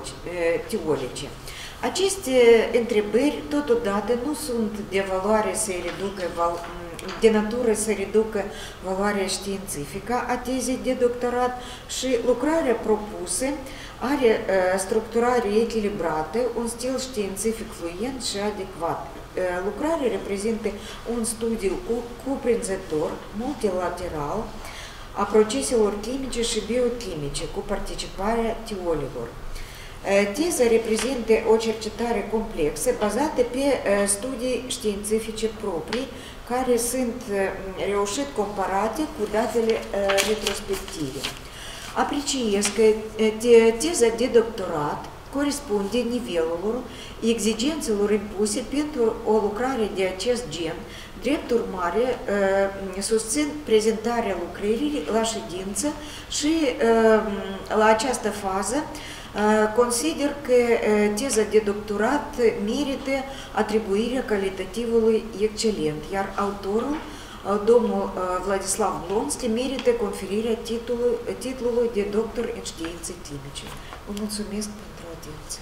teorice? Aceste întrebări, totodată, nu sunt de valoare să reducă, de natură să reducă valoarea științifică a tezei de doctorat și lucrarea propusă are uh, structurare echilibrată, un stil științific fluent și adecvat. Uh, lucrarea reprezintă un studiu cuprinzător, multilateral, a proceselor chimice și biochimice, cu participarea teologilor. Teza reprezintă o cercetare complexă bazată pe studii științifice proprii, care sunt reușit comparate cu datele retrospective. Apreciez că teza de doctorat corespunde nivelul exigențelor impuse pentru o lucrare de acest gen. Drept urmare, susțin prezentarea lucrării la ședință și la această fază consider că teza de doctorat merită atribuirea calitativului excelent, iar autorul, domnul Vladislav Blonski, merită conferirea titlului, titlului de doctor în științe chimice. Vă mulțumesc pentru atenție.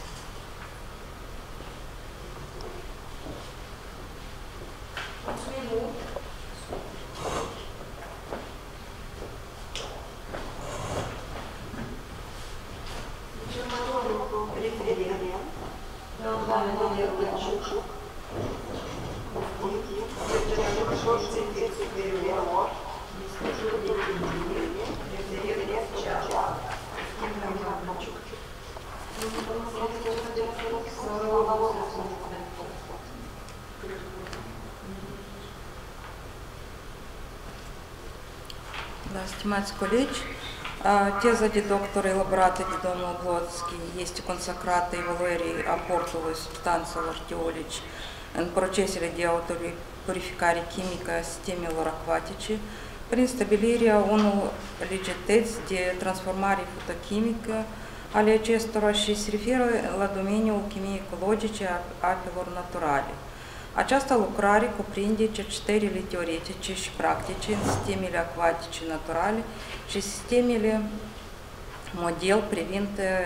Да, stimați colegi, teza de doctor elaborată de domnul Blotski este consacrată evaluării aportului substanțelor teolici în procesele de autopurificare chimică a sistemelor acvatice prin stabilirea unor legități de transformare fotochimică ale acestora și se referă la domeniul chimiei ecologice a apelor naturale. Această lucrare cuprinde cercetările teoretice și practice în sistemele acvatice naturale și sistemele model privind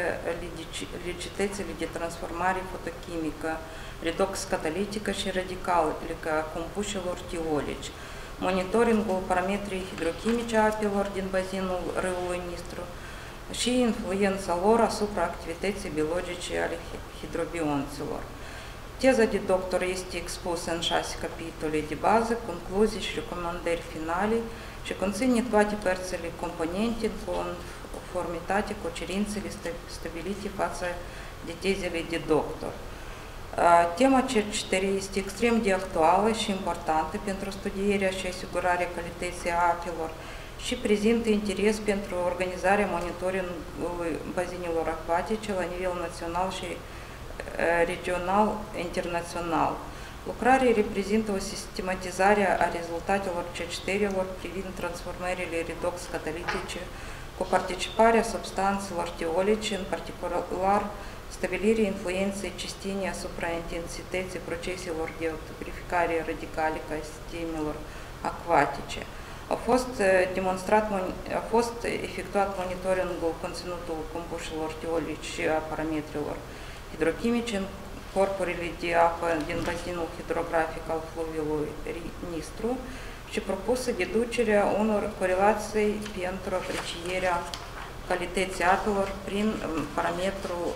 legitățile de transformare fotochimică, redox catalitică și radicalică a compușilor tiolici, monitoringul parametrii hidrochimice a apelor din bazinul râului Nistru și influența lor asupra activității biologice ale hidrobionților. Teza de doctor este expusă în șase capitole de bază, concluzii și recomandări finale și conține toate părțile componente în conformitate cu cerințele stabilite față de tezele de doctor. Tema cercetării este extrem de actuală și importantă pentru studierea și asigurarea calității apelor și prezintă interes pentru organizarea monitoringului bazinelor acvatice la nivel național și regional internațional. Lucrarea reprezintă o sistematizare a rezultatelor cercetărilor privind transformările redox catalitice cu participarea substanțelor tiolice, în particular stabilirea influenței cistine asupra intensității proceselor de autopurificare radicalică a sistemelor acvatice. A fost demonstrat, a fost efectuat monitoringul conținutului compușilor tiolici și a parametrilor hidrochimice în corpurile de apă din bazinul hidrografic al fluviului Nistru și propusă deducerea unor corelații pentru aprecierea calității apelor prin parametrul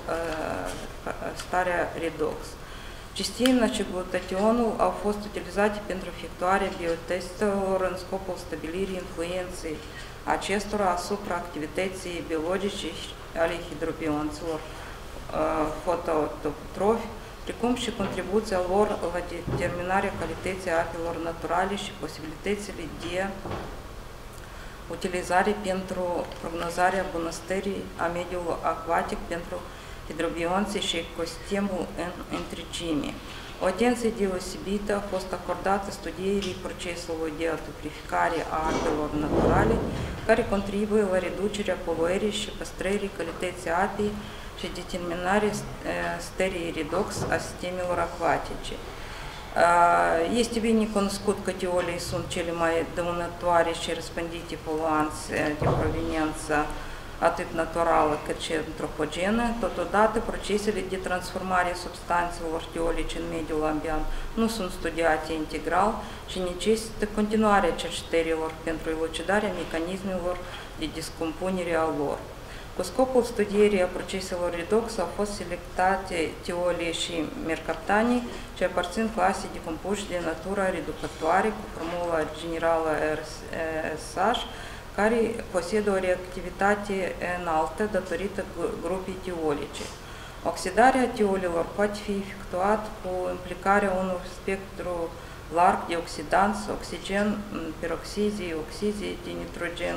starea redox. Cistina și glutationul au fost utilizate pentru efectuarea biotestelor în scopul stabilirii influenței acestora asupra activității biologice ale hidrobionților fototrofi, precum și contribuția lor la determinarea calității apelor naturale și posibilitățile de utilizare pentru prognozarea bunăstării a mediului acvatic pentru hidrobionții și ecosistemul în întregime. O atenție deosebită a fost acordată studierii procesului de autopurificare a apelor naturale, care contribuie la reducerea poluării și păstrării calității apei și determinarea stării redox a sistemelor acvatice. Este bine cunoscut că tiolii sunt cele mai dăunătoare și răspândite poluanți de proveniență atât naturală cât și antropogenă. Totodată, procesele de transformare a substanțelor tiolice în mediul ambient nu sunt studiate integral și necesită continuarea cercetărilor pentru elucidarea mecanismelor de descompunere a lor. Cu scopul studierii a proceselor redox au fost selectate tiolii și mercaptanii ce aparțin clasei de compuși de natură reducătoare cu formula generală R S H, care posedă o reactivitate înaltă datorită grupii tiolice. Oxidarea tiolilor poate fi efectuată cu implicarea unui spectru larg de oxidanți, oxigen, peroxizii, oxizii de nitrogen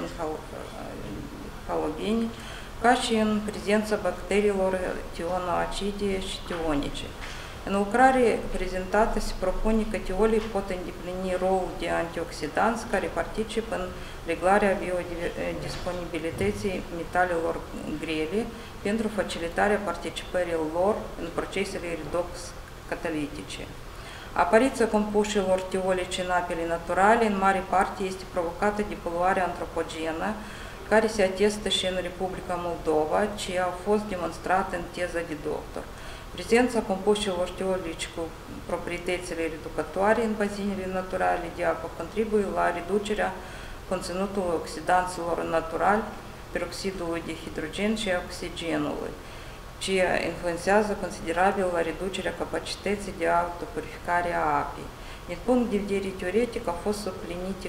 halogeni, ca și în prezența bacteriilor tionoacide și tionice. În lucrare prezentată se propune că tiolii pot îndeplini rolul de antioxidanți care participă în reglarea biodisponibilității metalelor grele pentru facilitarea participării lor în procesele redox catalitice. Apariția compușilor tiolice în apele naturale în mare parte este provocată de poluarea antropogenă, care se atestă și în Republica Moldova, ce a fost demonstrată în teza de doctor. Prezența compușilor tiolici cu proprietățile reducătoare în bazinele naturale de apă contribuie la reducerea conținutului oxidanților naturali, peroxidului de hidrogen și oxigenului, ce influențează considerabil la reducerea capacității de autopurificare a apei. Din punct de vedere teoretic, au fost suplinite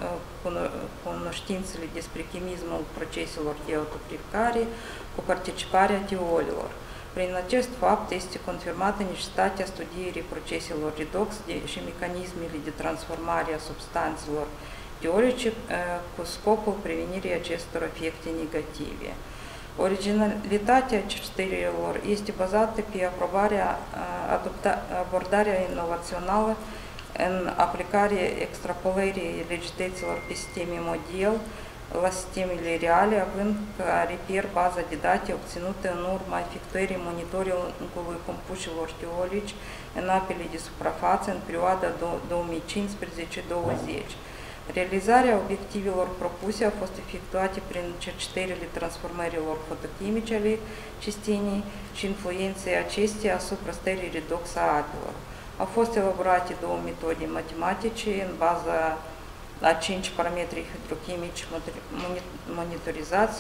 cunoștințele despre chimismul proceselor de autopurificare cu participarea tiolilor. Prin acest fapt este confirmată necesitatea studierii proceselor redox și mecanismele de transformare a substanțelor tiolice cu scopul prevenirii acestor efecte negative. Originalitatea cercetărilor este bazată pe aprobarea, abordarea inovațională în aplicarea extrapolării legităților pe sisteme model la sistemele reale, având ca reper baza de date obținută în urma efectuării monitoringului compușilor teolici în apele de suprafață în perioada două mii cincisprezece două mii douăzeci. Realizarea obiectivelor propuse a fost efectuată prin cercetările transformărilor fotochimice ale cistenii și influenței acesteia asupra stării redox a apelor. Au fost elaborate două metode matematice în baza a cinci parametri hidrochimici monitorizați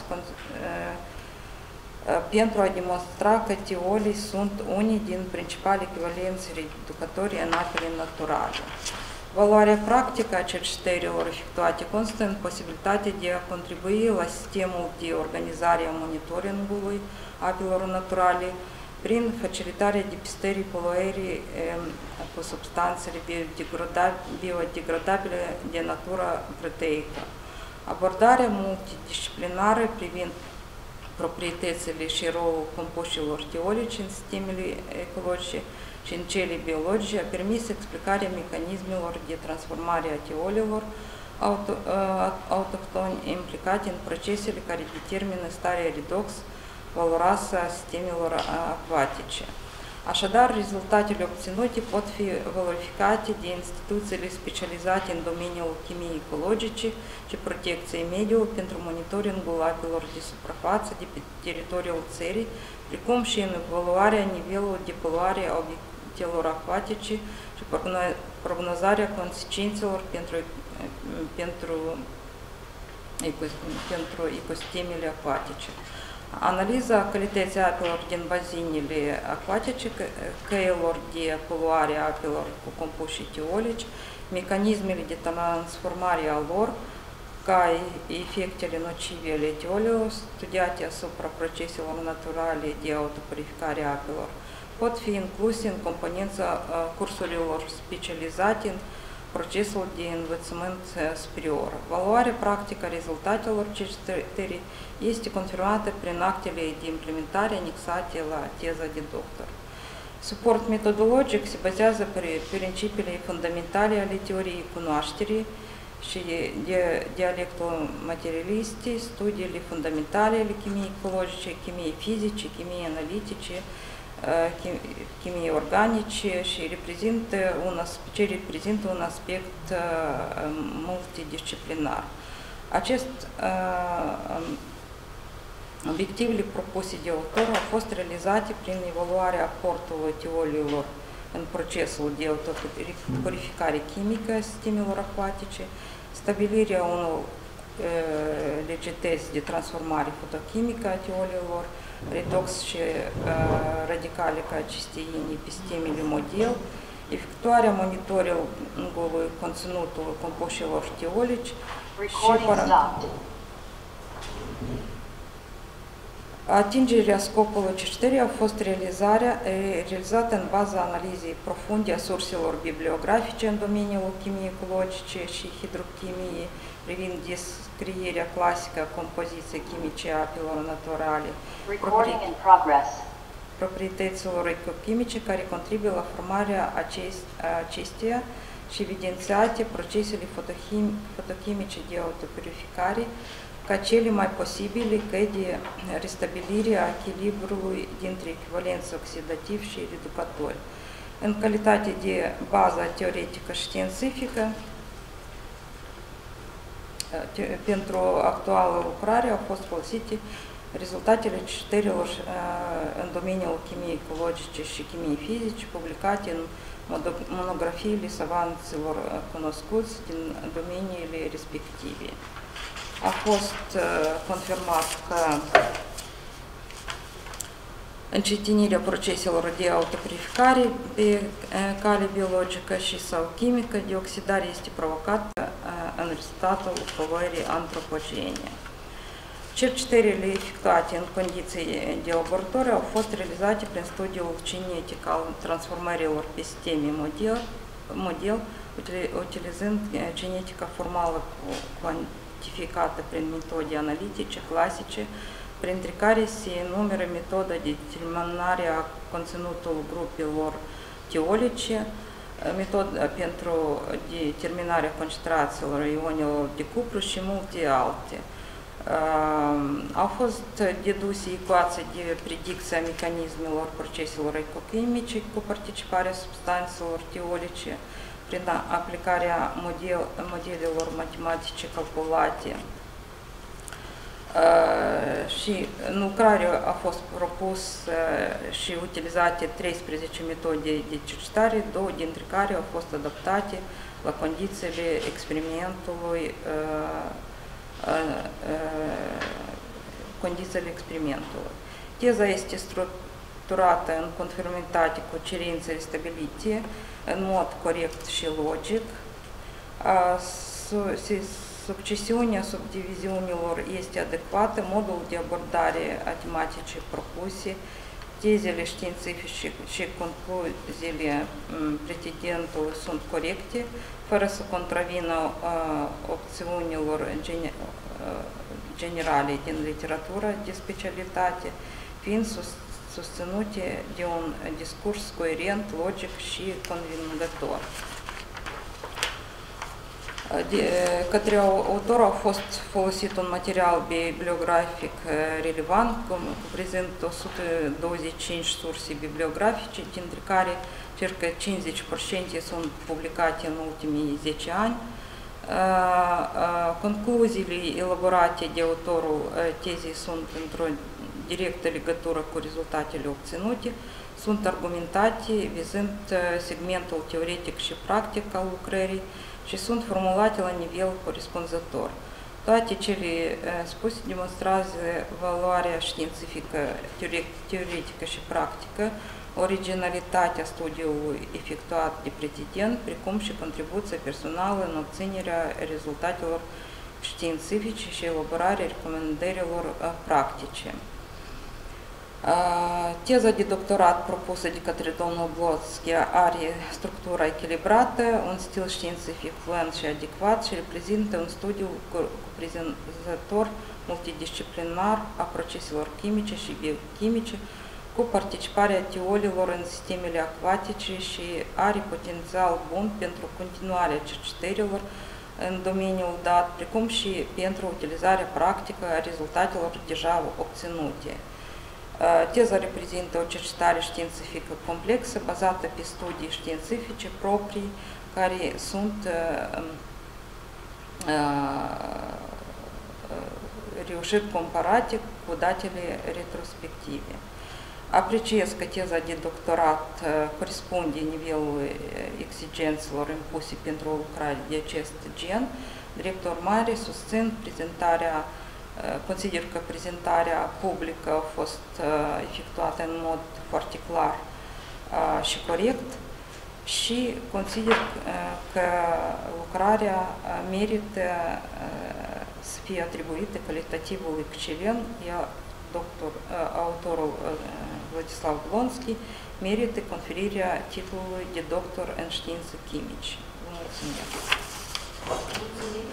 pentru a demonstra că tiolii sunt unii din principalii echivalenți reducători în apele naturale. Valoarea practică a cercetărilor efectuate constă în posibilitatea de a contribui la sistemul de organizare a monitoringului apelor naturale prin facilitarea depistării poluării cu substanțele biodegradabile de natură proteică. Abordarea multidisciplinară privind proprietățile și rolul compușilor teolici în sistemele ecologice și în cele biologice a permis explicarea mecanismelor de transformare a teolilor auto, autohtoni implicate în procesele care determină starea redox valoroasă a sistemelor acvatice. Așadar, rezultatele obținute pot fi valorificate de instituțiile specializate în domeniul chimiei ecologice și protecției mediului pentru monitoringul apelor de suprafață de pe teritoriul țării, precum și în evaluarea nivelului de poluare a obiectelor acvatice și prognozarea consecințelor pentru, pentru, pentru ecosistemele acvatice. Analiza calității apelor din bazinele acvatice, căilor de poluare a apelor cu compuși teolici, mecanismele de transformare a lor, ca efectele nocive ale teolilor studiate asupra proceselor naturale de autopurificare a apelor, pot fi incluse în componența cursurilor specializate în procesul de învățământ superior. Valoarea practică a rezultatelor cercetării este confirmată prin actele de implementare anexate la teza de doctor. Suport metodologic se bazează pe principiile fundamentale ale teoriei cunoașterii și de dialectomaterialiste, studiile fundamentale ale chimiei ecologice, chimiei fizice, chimiei analitice, chimiei organice și reprezintă un, ce reprezintă un aspect multidisciplinar. Acest obiectivele propuse de autor au fost realizate prin evaluarea aportului teolilor în procesul de autopurificare chimică a sistemelor acvatice, stabilirea unor legități de transformare fotochimică a teolilor, redox și radicale ca cisteine pe sistemele model, efectuarea monitoringului conținutului compușilor teolici și atingerea scopului cercetării a fost realizarea, realizată în baza analizei profunde a surselor bibliografice în domeniul chimiei ecologice și hidrochimiei, privind descrierea clasică a compoziției chimice a apelor naturale, proprietăților ecochimice care contribuie la formarea acesteia și evidențiate procesele fotochimice de autopurificare ca cele mai posibile căi de restabilire a echilibrului dintre echivalență oxidativ și reducători. În calitate de bază teoretică și științifică, pentru actuală lucrare au fost folosite rezultatele cercetărilor în domeniul chimiei ecologice și chimiei fizice publicate în monografiile savanților cunoscuți din domeniile respective. A fost confirmat că încetinirea proceselor de autopurificare pe cale biologică și sau chimică de oxidare este provocată în rezultatul poluării antropogene. Cercetările efectuate în condiții de laboratoriu au fost realizate prin studiul cinetic al transformărilor pe sisteme model, model utilizând genetica formală cuantificată prin metode analitice clasice, printre care se numără metoda de determinare a conținutului grupelor teolice, metoda pentru determinarea concentrațiilor ionilor de cupru și multe alte. Au fost deduse ecuații de predicție a mecanismelor proceselor ecochimice cu participarea substanțelor teorice prin aplicarea model, modelelor matematice calculate. Și în lucrare a fost propus și utilizate treisprezece metode de cercetare, două dintre care au fost adaptate la condițiile experimentului condițiile experimentului. Teza este structurată în conformitate cu cerințele stabilite, în mod corect și logic. Succesiunea subdiviziunilor este adecvată, modul de abordare a tematicii propuse, tezele științifice și concluziile pretendentului sunt corecte, fără să contravină uh, opțiunilor gene, uh, generale din literatură de specialitate, fiind sus, susținute de un discurs coerent, logic și convingător. De către autor a fost folosit un material bibliografic relevant, cuprinzând o sută douăzeci și cinci surse bibliografice, dintre care circa cincizeci la sută sunt publicate în ultimii zece ani. Concluziile elaborate de autorul tezei sunt într-o directă legătură cu rezultatele obținute, sunt argumentate vizând segmentul teoretic și practic al lucrării și sunt formulate la nivel corespunzător. Toate cele spuse demonstrează valoarea științifică, teoretică și practică, originalitatea studiului efectuat de pretendent, precum și contribuția personală în obținerea rezultatelor științifice și elaborarea recomandărilor practice. Teza de doctorat propusă de către domnul Blonski are structura echilibrată, un stil științific fluent și adecvat și reprezintă un studiu cuprinzător multidisciplinar a proceselor chimice și biochimice cu participarea teolilor în sistemele acvatice și are potențial bun pentru continuarea cercetărilor în domeniul dat, precum și pentru utilizarea practică a rezultatelor deja obținute. Teza reprezintă o cercetare științifică complexă, bazată pe studii științifice proprii, care sunt uh, uh, reușit comparate cu datele retrospective. Apreciez că teza de doctorat uh, corespunde nivelului exigențelor impuse pentru o lucrare de acest gen. Drept urmare, susțin prezentarea Consider că prezentarea publică a fost efectuată în mod foarte clar și corect și consider că lucrarea merită să fie atribuită calitativul excelent, iar doctor, autorul Vladislav Blonski merită conferirea titlului de doctor în științe chimice. Vă mulțumesc! Mulțumim!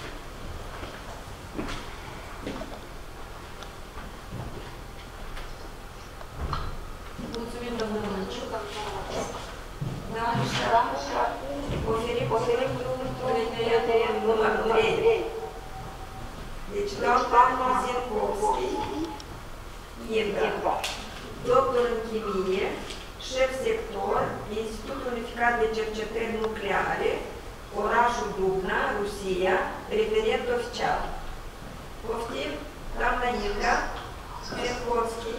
Mulțumim, domnul Mânciu. Da, așa. Oferim, oferim prietenul numărul trei. Deci, doamna Zienkovski, Inga, doctor în chimie, șef sector, Institut Unificat de Cercetări Nucleare, orașul Dubna, Rusia, referent oficial. Poftim, doamna Inga Zienkovski.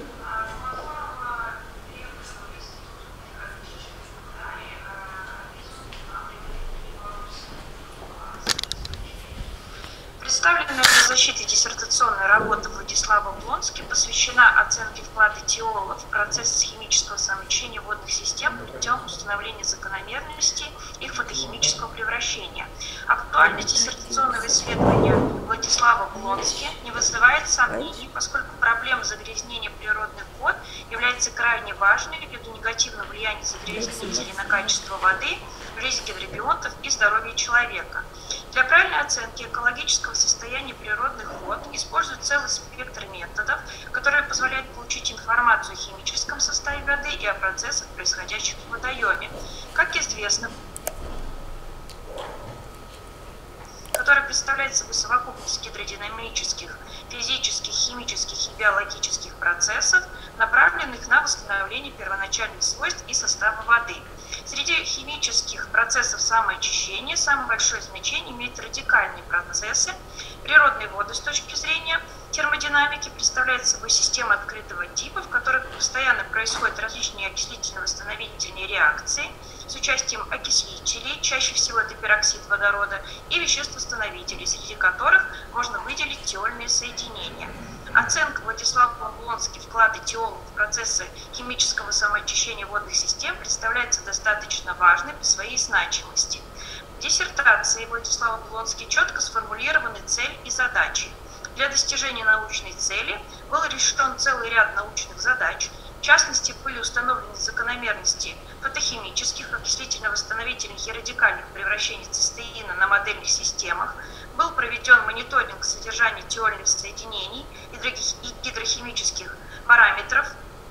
Представленная для защиты диссертационная работа Владислава Блонски посвящена оценке вклада теолога в процесс химического самоочищения водных систем путем установления закономерностей их фотохимического превращения. Актуальность диссертационного исследования Владислава Блонски не вызывает сомнений, поскольку проблема загрязнения природных вод является крайне важной ввиду негативного влияния загрязнителей на качество воды, жизнь гидробионтов и здоровье человека. Для правильной оценки экологического состояния природных вод используют целый спектр методов, которые позволяют получить информацию о химическом составе воды и о процессах, происходящих в водоеме. Как известно, которая представляет собой совокупность гидродинамических, физических, химических и биологических процессов, направленных на восстановление первоначальных свойств и состава воды. Среди химических процессов самоочищения самое большое значение имеют радикальные процессы. Природные воды с точки зрения термодинамики представляют собой систему открытого типа, в которых постоянно происходят различные окислительно-восстановительные реакции с участием окислителей, чаще всего это пероксид водорода, и веществ-восстановителей, среди которых можно выделить тиольные соединения. Оценка Владислава Облонски вклада тиолов в процессы химического самоочищения водных систем представляется достаточно важной по своей значимости. В диссертации Владислава Облонски четко сформулированы цель и задачи. Для достижения научной цели был решен целый ряд научных задач. В частности, были установлены закономерности фотохимических, окислительно-восстановительных и радикальных превращений цистеина на модельных системах, был проведен мониторинг содержания тиольных соединений и гидрохимических параметров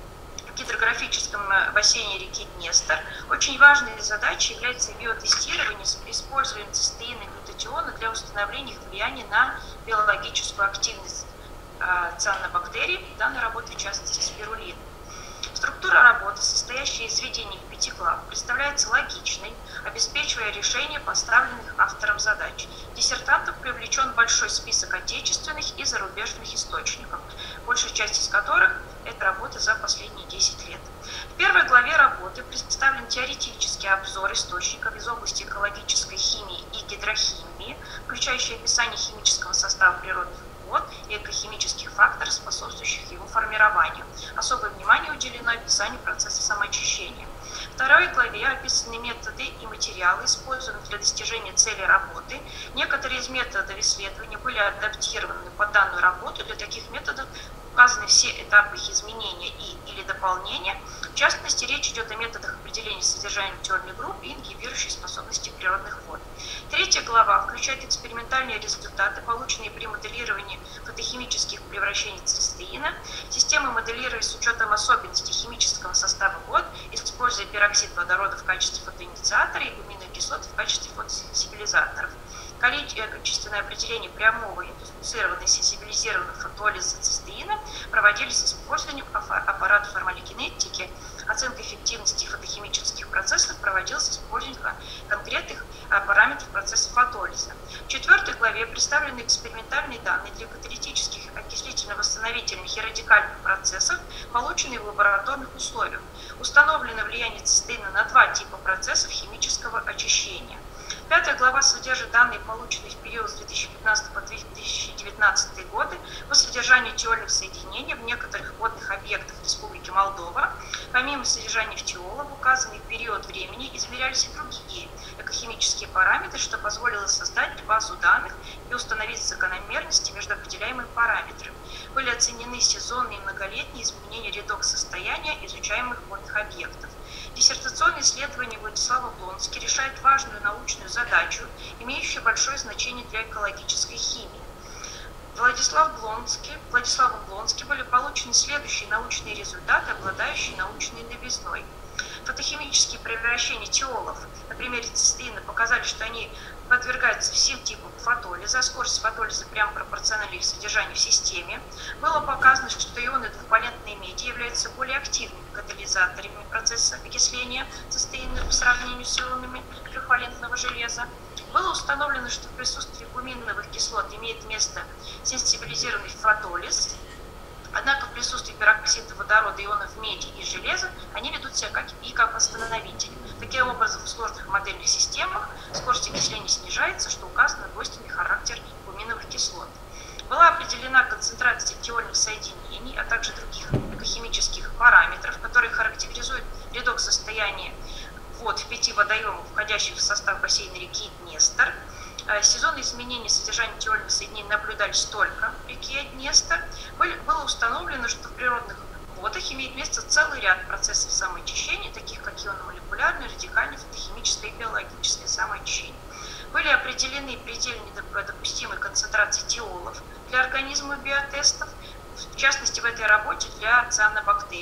в гидрографическом бассейне реки Днестр. Очень важной задачей является биотестирование с использованием цистеина и глютатиона для установления их влияния на биологическую активность цианобактерий, данной работы в частности спирулины. Структура работы, состоящая из введения пяти глав, представляется логичной, обеспечивая решение поставленных автором задач. Диссертантов привлечен большой список отечественных и зарубежных источников, большая часть из которых – это работы за последние десять лет. В первой главе работы представлен теоретический обзор источников из области экологической химии и гидрохимии, включающий описание химического состава природных вод и экохимических факторов, способствующих его формированию. Особое внимание уделено описанию процесса самоочищения. В второй главе описаны методы и материалы, используемые для достижения цели работы. Некоторые из методов исследования были адаптированы под данную работу. Для таких методов указаны все этапы их изменения и или дополнения. В частности, речь идет о методах определения содержания тиольной группы и ингибирующей способности природных вод. Третья глава включает экспериментальные результаты, полученные при моделировании фотохимических превращений цистеина. Системы моделировались с учетом особенностей химического состава вод, используя пероксид водорода в качестве фотоинициатора и гуминовых кислот в качестве фотосенсибилизаторов. Количественное определение прямого индуцированного сенсибилизированного фотолиза цистеина проводились с использованием аппарата формалогенетики. Оценка эффективности фотохимических процессов проводилась с использованием конкретных параметров процесса фотолиза. В четвертой главе представлены экспериментальные данные для каталитических, окислительно-восстановительных и радикальных процессов, полученные в лабораторных условиях. Установлено влияние цистеина на два типа процессов химического очищения. Пятая глава содержит данные, полученные в период с две тысячи пятнадцатого по две тысячи девятнадцатый годы по содержанию тиольных соединений в некоторых водных объектах Республики Молдова. Помимо содержания тиола, в указанный период времени измерялись и другие экохимические параметры, что позволило создать базу данных и установить закономерности между определяемыми параметрами. Были оценены сезонные и многолетние изменения редокс-состояния изучаемых водных объектов. Диссертационное исследование Владислава Облонски решает важную научную задачу, имеющую большое значение для экологической химии. Владислав Облонски, Владиславом Облонски были получены следующие научные результаты, обладающие научной новизной. Фотохимические превращения тиолов на примере цистеина показали, что они подвергаются всем типам фотолиза. Скорость фотолиза прямо пропорциональна их содержанию в системе. Было показано, что ионы двухвалентной меди являются более активными катализаторами процесса окисления цистеина по сравнению с ионами трехвалентного железа. Было установлено, что в присутствии гуминовых кислот имеет место сенсибилизированный фотолиз. Однако в присутствии пероксида водорода, ионов меди и железа они ведут себя как и как восстановители. Таким образом, в сложных модельных системах скорость окисления снижается, что указано двойственный характер гуминовых кислот. Была определена концентрация тиольных соединений, а также других экохимических параметров, которые характеризуют редокс-состояние вод в пяти водоемах, входящих в состав бассейна реки Днестр. Сезонные изменения содержания тиольных соединений наблюдались только в реке Днестр. Было установлено, что в природных водах имеет место целый ряд процессов самоочищения, таких как ионно-молекулярное, радикальное, фотохимическое и биологическое самоочищение. Были определены предельно допустимые концентрации тиолов для организма биотестов, в частности в этой работе для цианобактерий.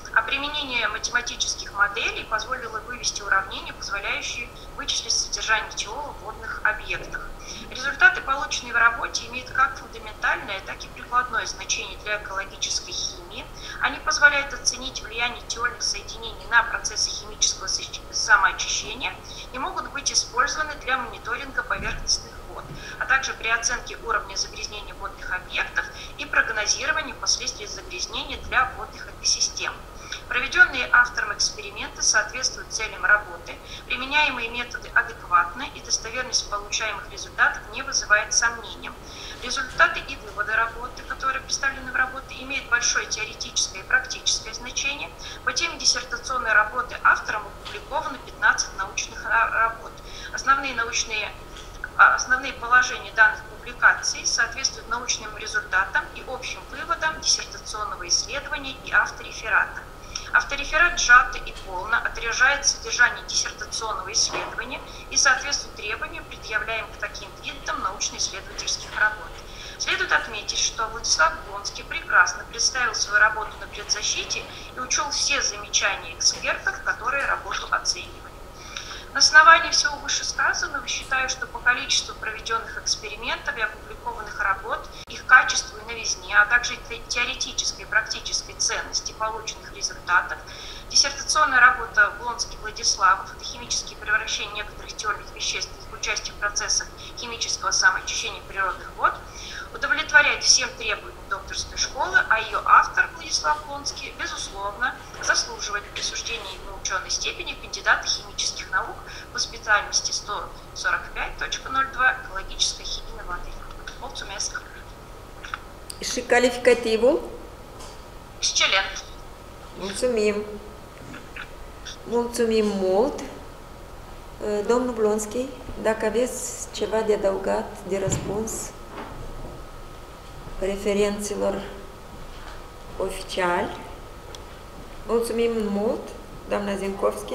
А применение математических моделей позволило вывести уравнения, позволяющие вычислить содержание тиола в водных объектах. Результаты, полученные в работе, имеют как фундаментальное, так и прикладное значение для экологической химии. Они позволяют оценить влияние тиольных соединений на процессы химического самоочищения и могут быть использованы для мониторинга поверхностных вод, а также при оценке уровня загрязнения водных объектов и прогнозировании последствий загрязнения для водных экосистем. Проведенные автором эксперименты соответствуют целям работы, применяемые методы адекватны и достоверность получаемых результатов не вызывает сомнений. Результаты и выводы работы, которые представлены в работе, имеют большое теоретическое и практическое значение. По теме диссертационной работы автором опубликовано пятнадцать научных работ. Основные научные Основные положения данных публикаций соответствуют научным результатам и общим выводам диссертационного исследования и автореферата. Автореферат сжато и полно отражает содержание диссертационного исследования и соответствует требованиям, предъявляемым к таким видам научно-исследовательских работ. Следует отметить, что Владислав Блонский прекрасно представил свою работу на предзащите и учел все замечания экспертов, которые работу оценивали. На основании всего вышесказанного считаю, что по количеству проведенных экспериментов и опубликованных работ, их качеству и новизне, а также теоретической и практической ценности полученных результатов, диссертационная работа Блонский Владислава «Фотохимические превращения некоторых тиольных веществ с участием в процессах химического самоочищения природных вод» удовлетворяет всем требованиям докторской школы, а ее автор Владислав Блонский, безусловно, заслуживает присуждения ему ученой степени кандидата химических наук по специальности сто сорок пять точка ноль два экологическая химия воды. Mulțumesc. Și calificativul? Excelent. Mulțumim. Mulțumim mult. Domnul Blonski, dacă aveți ceva de adăugat, de răspuns referenților oficiali. Mulțumim mult, doamna Zinkovski.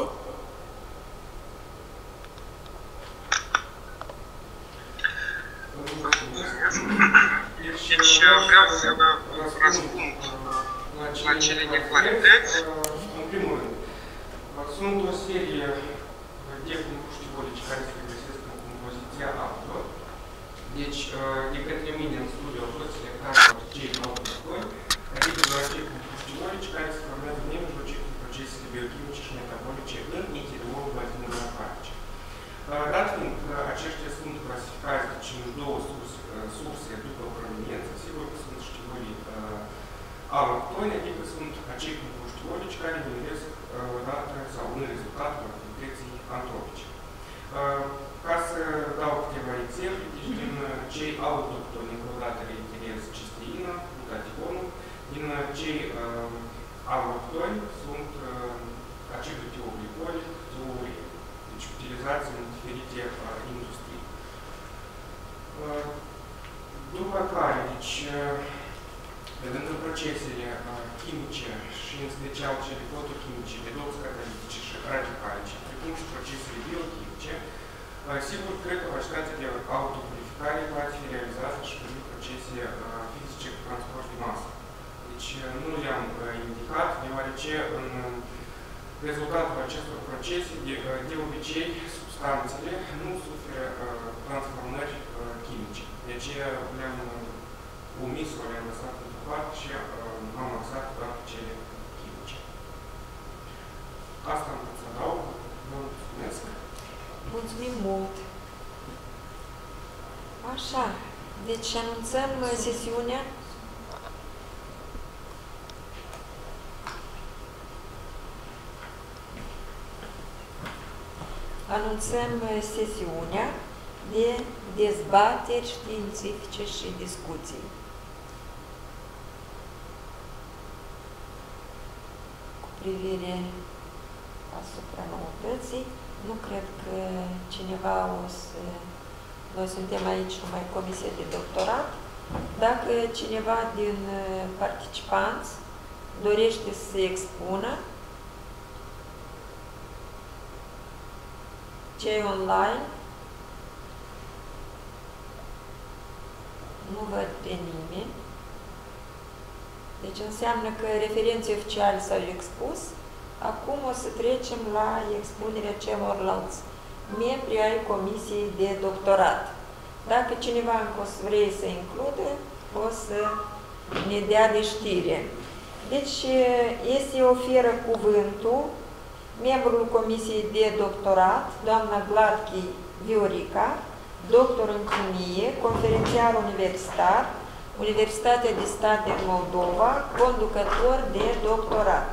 Deci vreau să răspund la cele neclarități. În primul rând, sunt o serie de combustibilici care se găsesc în compoziția apă. Deci, de către mine în studiu au fost selectați cei autori, adică doar cei combustibilici care se formează nemijlociv în procesele biochimice și metabolice în interiorul bazinelor acvatice. Dat fiind că aceștia sunt clasificați deci, în două surse, surse după proveniență, sigur că sunt știuli autohtoni, adică sunt acei combustibilici care nimeresc odată sau în rezultatul activității antropice. Ca să dau câteva exemple, deci din cei autohtoni, încă o dată reiterez cisteină, glutationul, din cei uh, autohtoni sunt uh, acele tioglicole, tiourie, deci utilizați în diferite uh, industrii. Uh, după care, deci, uh, pe lângă procesele uh, chimice și în special cele fotochimice, redox-catalitice și radicalice, precum și procesele biochimice, sigur, cred că capacitatea de autopurificare poate fi realizată și prin procese fizice cu transport de masă. Deci nu le-am indicat, deoarece în rezultatul acestor procese, de, de obicei, substanțele nu suferă transformări chimice. Deci le-am omis sau le-am lăsat într-o parte și am axat doar pe cele chimice. Asta am vrut să adaug. Vă mulțumesc. Mulțumim mult! Așa, deci anunțăm sesiunea. Anunțăm sesiunea de dezbateri științifice și discuții. Cu privire asupra noutății. Nu cred că cineva o să... Noi suntem aici numai comisie de doctorat. Dacă cineva din participanți dorește să se expună, cei online, nu văd pe nimeni. Deci înseamnă că referenții oficiali s-au expus. Acum o să trecem la expunerea celorlalți membri ai Comisiei de Doctorat. Dacă cineva încă o să vrea să includă, o să ne dea de știre. Deci, este oferă cuvântul membrul Comisiei de Doctorat, doamna Gladchi Viorica, doctor în chimie, conferențiar universitar, Universitatea de Stat din Moldova, conducător de doctorat.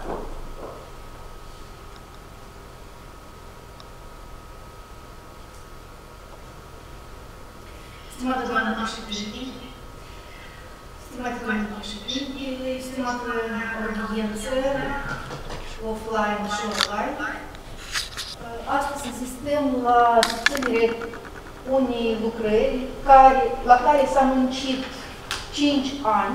Stimată doamnă președinte, stimate doamne președinte, stimată audiență, offline și online, astăzi asistăm la susținere unei lucrări care, la care s-a muncit cinci ani,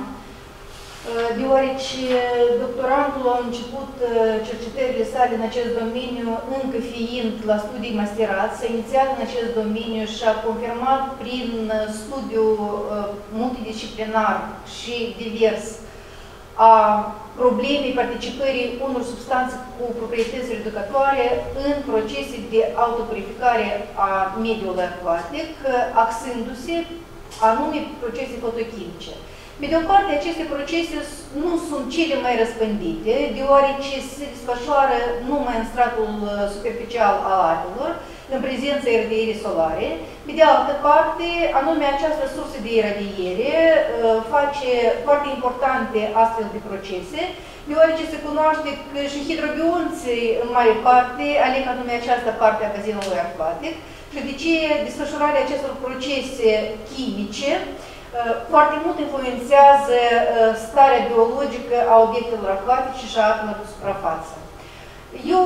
deoarece doctorantul a început cercetările sale în acest domeniu încă fiind la studii masterat, s-a inițiat în acest domeniu și a confirmat prin studiu multidisciplinar și divers a problemei participării unor substanțe cu proprietăți reducătoare în procese de autopurificare a mediului acvatic, axându-se anume procese fotochimice. Pe de o parte, aceste procese nu sunt cele mai răspândite, deoarece se desfășoară numai în stratul superficial al apelor, în prezența iradierii solare. Pe de altă parte, anume această sursă de iradiere face foarte importante astfel de procese, deoarece se cunoaște că și hidrobionții, în mare parte, aleg anume această parte a bazinului acvatic, și de ce desfășurarea acestor procese chimice foarte mult influențează starea biologică a obiectelor acvatice și a apelor de suprafață. Eu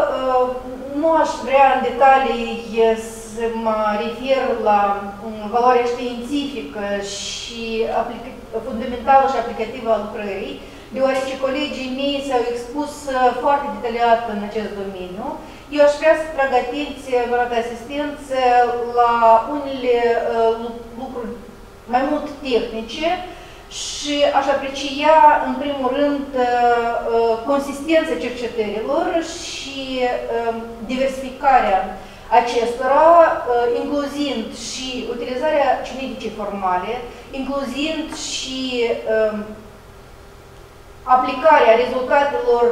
nu aș vrea în detalii să mă refer la valoarea științifică și fundamentală și aplicativă a lucrării, deoarece colegii mei s-au expus foarte detaliat în acest domeniu. Eu aș vrea să trag atenție, onorată asistență, la unele lucruri mai mult tehnice și aș aprecia, în primul rând, consistența cercetărilor și diversificarea acestora, incluzind și utilizarea cineticii formale, incluzind și aplicarea rezultatelor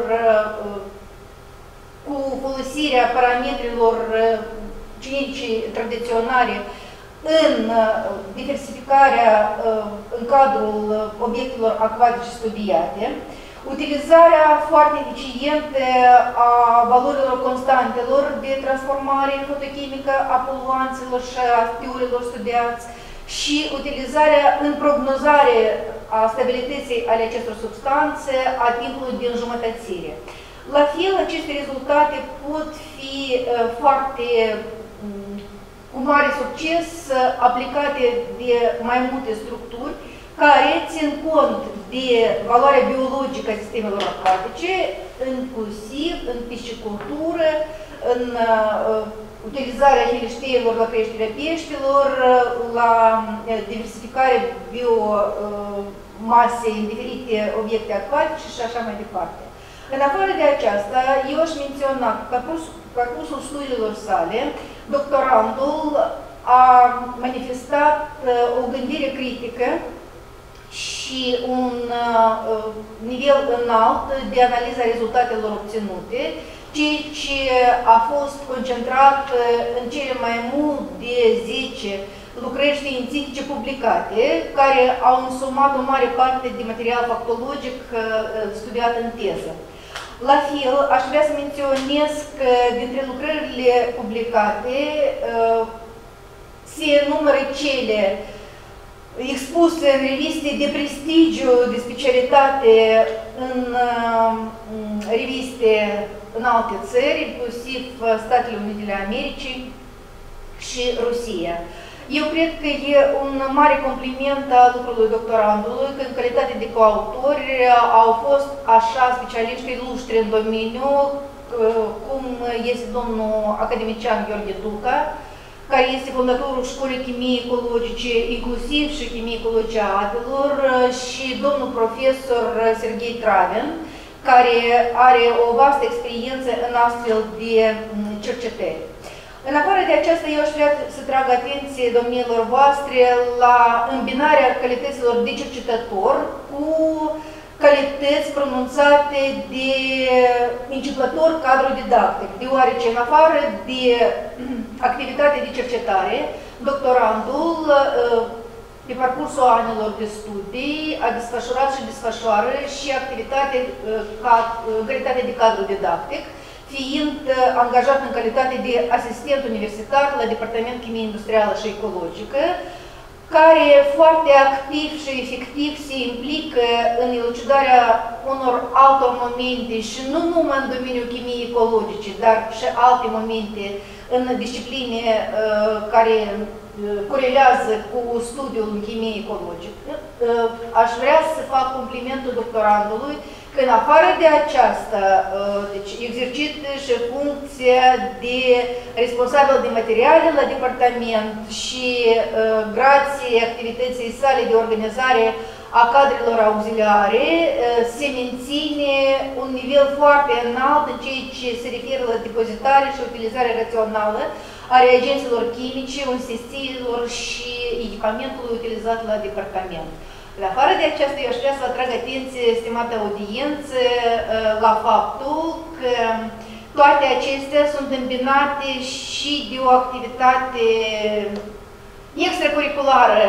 cu folosirea parametrilor cineticii tradiționale în diversificarea în cadrul obiectelor acvatice studiate, utilizarea foarte eficientă a valorilor constantelor de transformare fotochimică a poluanților și a tiurilor studiați și utilizarea în prognozare a stabilității ale acestor substanțe a timpului de înjumătățire. La fel, aceste rezultate pot fi foarte cu mare succes aplicate de mai multe structuri care țin cont de valoarea biologică a sistemelor acvatice, inclusiv în piscicultură, în uh, utilizarea helișteilor la creșterea peștilor, la diversificarea biomasei în diferite obiecte acvatice și așa mai departe. În afară de aceasta, eu aș menționa că parcursul studiilor sale, doctorandul a manifestat o gândire critică și un nivel înalt de analiza rezultatelor obținute, ceea ce a fost concentrat în cele mai mult de zece lucrări științifice publicate, care au însumat o mare parte de material factologic studiat în teză. La fel, aș vrea să menționez că dintre lucrările publicate se numără cele expuse în reviste de prestigiu, de specialitate, în reviste în alte țări, inclusiv Statele Unite ale Americii și Rusia. Eu cred că e un mare compliment al lucrului doctorandului, că în calitate de coautori au fost așa specialiști ilustri în domeniu, cum este domnul academician Gheorghe Duca, care este fondatorul Școlii Chimie Ecologice, inclusiv și Chimie Ecologice a apelor, și domnul profesor Serghei Travin, care are o vastă experiență în astfel de cercetări. În afară de aceasta, eu aș vrea să trag atenție domnilor voastre la îmbinarea calităților de cercetător cu calități pronunțate de începător cadru didactic, deoarece în afară de activitate de cercetare, doctorandul, pe parcursul anilor de studii, a desfășurat și desfășoară și activitate în calitate de cadru didactic, fiind angajat în calitate de asistent universitar la Departamentul Chimie Industrială și Ecologică, care foarte activ și efectiv se implică în elucidarea unor altor momente și nu numai în domeniul chimiei ecologice, dar și alte momente în discipline uh, care uh, corelează cu studiul în chimie ecologică. Uh, aș vrea să fac complimentul doctorandului că în afară de aceasta, uh, deci exercită și funcția de responsabil de materiale la departament și uh, grație activității sale de organizare a cadrelor auxiliare, se menține un nivel foarte înalt în ceea ce se referă la depozitare și utilizare rațională a reagenților chimice, ustensililor și echipamentului utilizat la departament. La afară de aceasta, eu aș vrea să vă atrag atenție, estimată audiență, la faptul că toate acestea sunt îmbinate și de o activitate extracurriculară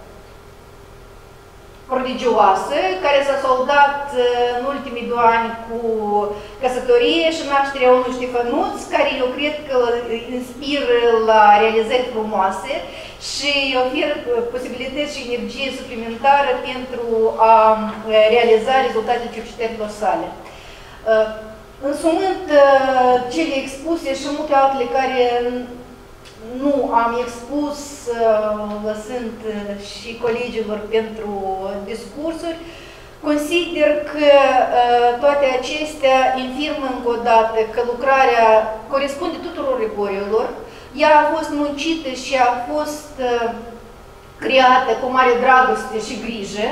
prodigioasă, care s-a soldat în ultimii doi ani cu căsătorie și nașterea unui Ștefănuț, care eu cred că inspiră la realizări frumoase și oferă posibilități și energie suplimentară pentru a realiza rezultatele cercetărilor sale. Însumând cele expuse și multe altele care nu am expus, lăsând și colegilor pentru discursuri, consider că toate acestea infirmă încă o dată că lucrarea corespunde tuturor rigorilor. Ea a fost muncită și a fost creată cu mare dragoste și grijă.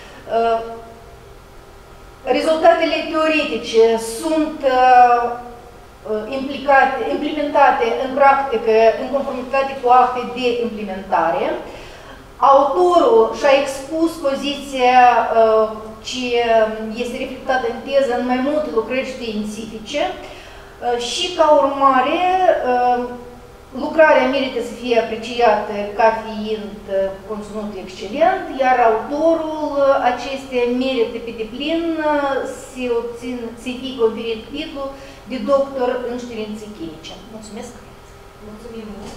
Rezultatele teoretice sunt implicate, implementate în practică în conformitate cu acte de implementare. Autorul și-a expus poziția uh, ce este reflectată în teză în mai multe lucrări științifice uh, și ca urmare uh, lucrarea merită să fie apreciată ca fiind conținut excelent, iar autorul acestea merită pe deplin să obțin, să fie conferit titlul de doctor în științe chimice. Mulțumesc! Mulțumim mult!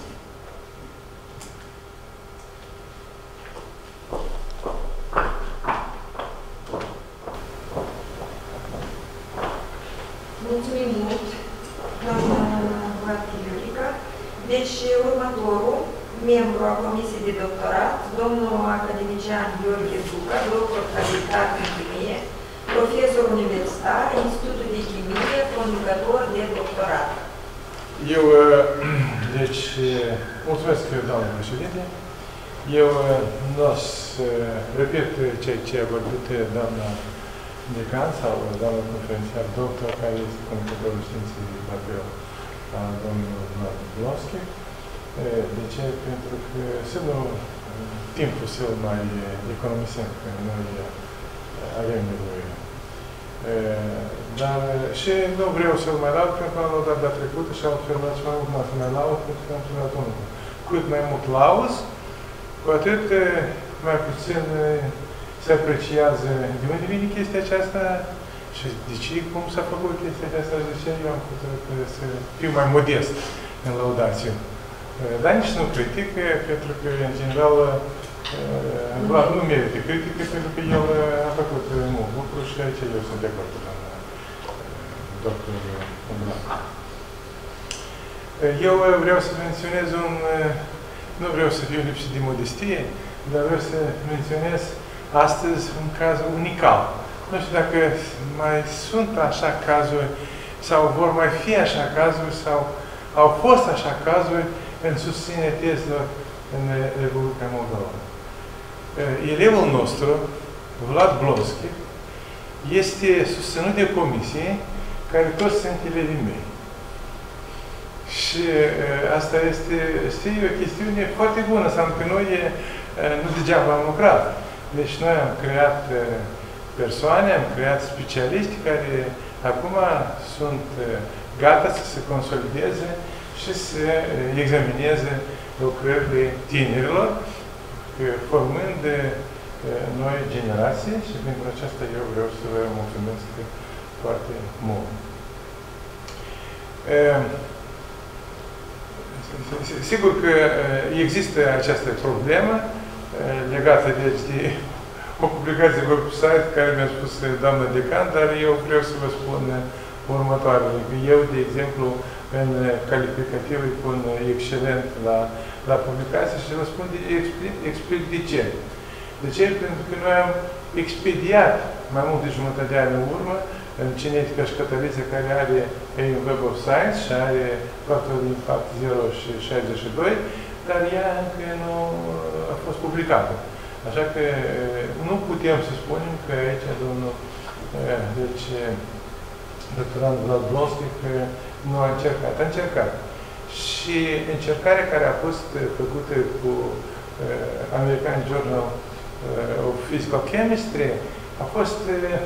Mulțumim mult, doamna Iurica. Deci, următorul, membru al Comisiei de Doctorat, domnul academician Gheorghe Duca, doctor calificat în chimie, profesor universitar, Institutul de Chimie, conducător de doctorat. Eu, deci, mulțumesc, doamnă președinte. Eu nu o să repet ceea ce a vorbit doamna decan sau doamna conferențiar doctor, care este conducătorul științei de papel a domnului Blonski. De ce? Pentru că să nu timpul să mai economisim, că noi avem nevoie. Dar și nu vreau să-l mai laud, pentru că am laudat data trecută și am observat și mai mult m-am să mai laud, pentru că am observat unul. Cu cât mai mult lauzi, cu atât mai puțin se apreciază de unde vine chestia aceasta și de ce, cum s-a făcut chestia aceasta și de ce eu am putut să fiu mai modest în laudație. Dar nici nu critic, pentru că, în general, Vlad nu merită critică, pentru că el a făcut mult lucru și aici eu sunt de acord cu doamna doctor Vlad. Eu vreau să menționez un, nu vreau să fiu lipsit de modestie, dar vreau să menționez astăzi un caz unical. Nu știu dacă mai sunt așa cazuri sau vor mai fi așa cazuri sau au fost așa cazuri pentru susține tezelor în Republica Moldova. Elevul nostru, Vlad Blonski, este susținut de comisie care toți sunt elevii mei. Și asta este, știi, o chestiune foarte bună. Înseamnă că noi nu degeaba am lucrat. Deci noi am creat persoane, am creat specialiști care acum sunt gata să se consolideze și să examineze lucrările tinerilor, formând noi generații și pentru aceasta eu vreau să vă mulțumesc foarte mult. Sigur că există această problemă legată deci, de o publicație pe website care mi-a spus doamna decan, dar eu vreau să vă spun următoarele. Eu, de exemplu, în calificativ îi pun excelent la, la publicație și vă spun, de, explic, explic de ce. De ce? Pentru că noi am expediat mai mult de jumătate de ani în urmă în cinetica și catalize care are în Web of Science și are factorul de impact zero și șaizeci și doi, dar ea încă nu a fost publicată. Așa că nu putem să spunem că aici domnul deci, doctorant Vlad Blonski că nu a încercat. A încercat. Și încercarea care a fost făcută cu American Journal of Physical Chemistry a fost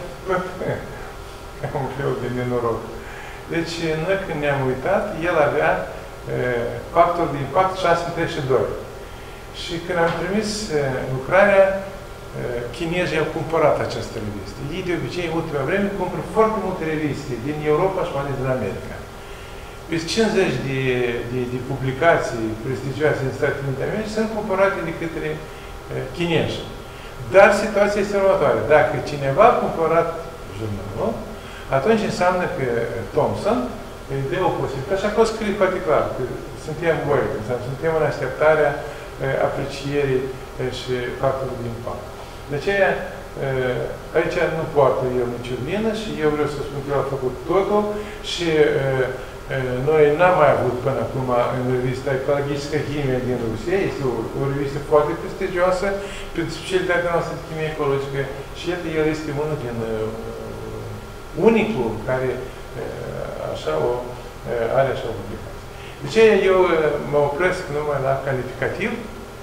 un fel de nenoroc. Deci, noi când ne-am uitat, el avea factor de impact șase sute treizeci și doi. Și când am trimis lucrarea, chinezii au cumpărat această revistă. Ei, de obicei, în ultima vreme, cumpără foarte multe reviste din Europa și mai ales din America. Peste cincizeci de, de, de publicații prestigioase din Statele Unite ale Americii sunt cumpărate de către chinezi. Dar situația este următoare. Dacă cineva a cumpărat jurnalul, atunci înseamnă că Thomson îi dă o posibilitate. Și acolo scrie foarte clar că suntem voi, suntem în așteptarea aprecierii și factorului de impact. De aceea, aici nu poartă eu nicio vină și eu vreau să spun că el a făcut totul și noi n-am mai avut până acum în revista Ecologică Chimie din Rusia. Este o, o revistă foarte prestigioasă pentru specialitatea noastră de chimie ecologică și iată, el este unul din unicul care așa o, are așa o publicație. De ce eu mă opresc numai la calificativ?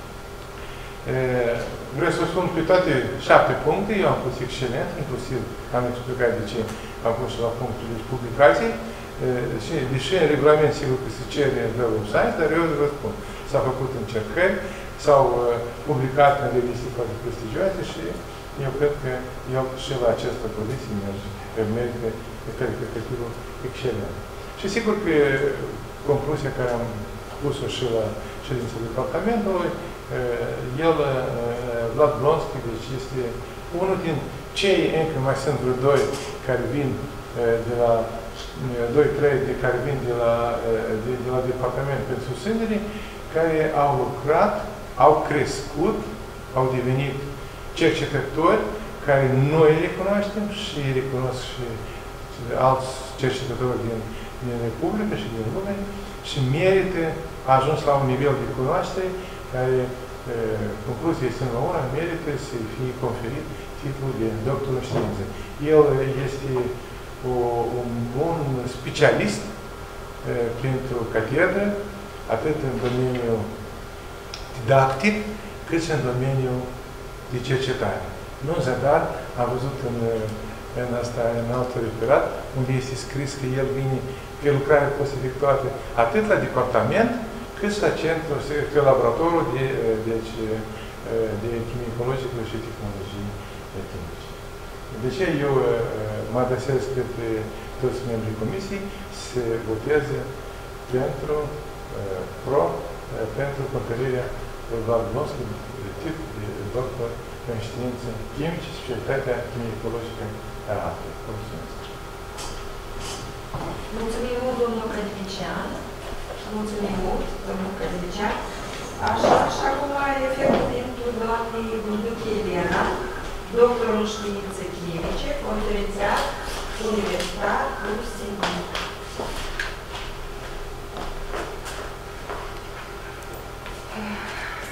Vreau să spun pe toate șapte puncte, eu am pus excelent, inclusiv am explicat de ce am pus la punctul de publicații, și, deși în regulament sigur că se cere în Web of Science, dar eu vă spun, s-au făcut încercări, s-au publicat în reviste foarte prestigioase și eu cred că eu și la această poziție merită calificativul excelent. Și sigur că concluzia care am pus-o și la ședința departamentului, el, Vlad Blonski, deci este unul din cei, încă mai sunt vreo doi care vin de la doi trei de care vin de la, de, de la departament pentru susținere, care au lucrat, au crescut, au devenit cercetători care noi îi recunoaștem și îi recunosc și, și alți cercetători din, din Republică și din lume și merită, a ajuns la un nivel de cunoaștere care, concluzia este la una, merită să fie conferit titlul de doctor în știință. El este o, un bun specialist pentru catedră, atât în domeniul didactic, cât și în domeniul de cercetare. Nu în zadar, am văzut în, în asta, în altul referat, unde este scris că el vine pe lucrare fost efectuată atât la departament, cât și la centru, pe laboratorul de, deci, de chimie ecologică și tehnologii chimice. De ce eu mă adresez către toți membrii comisiei să voteze pentru pro, pentru conferirea Vlad Blonski de tip de doctor în științe chimice și specialitatea chimie ecologică a apei. Mulțumesc! Mulțumim mult, domnul Cădevician. Mulțumim mult, domnul Cădevician. Așa, și acum referentul doamnei Bunduchi Elena, doctor în științe chimice, conferențiar universitar Rusiei.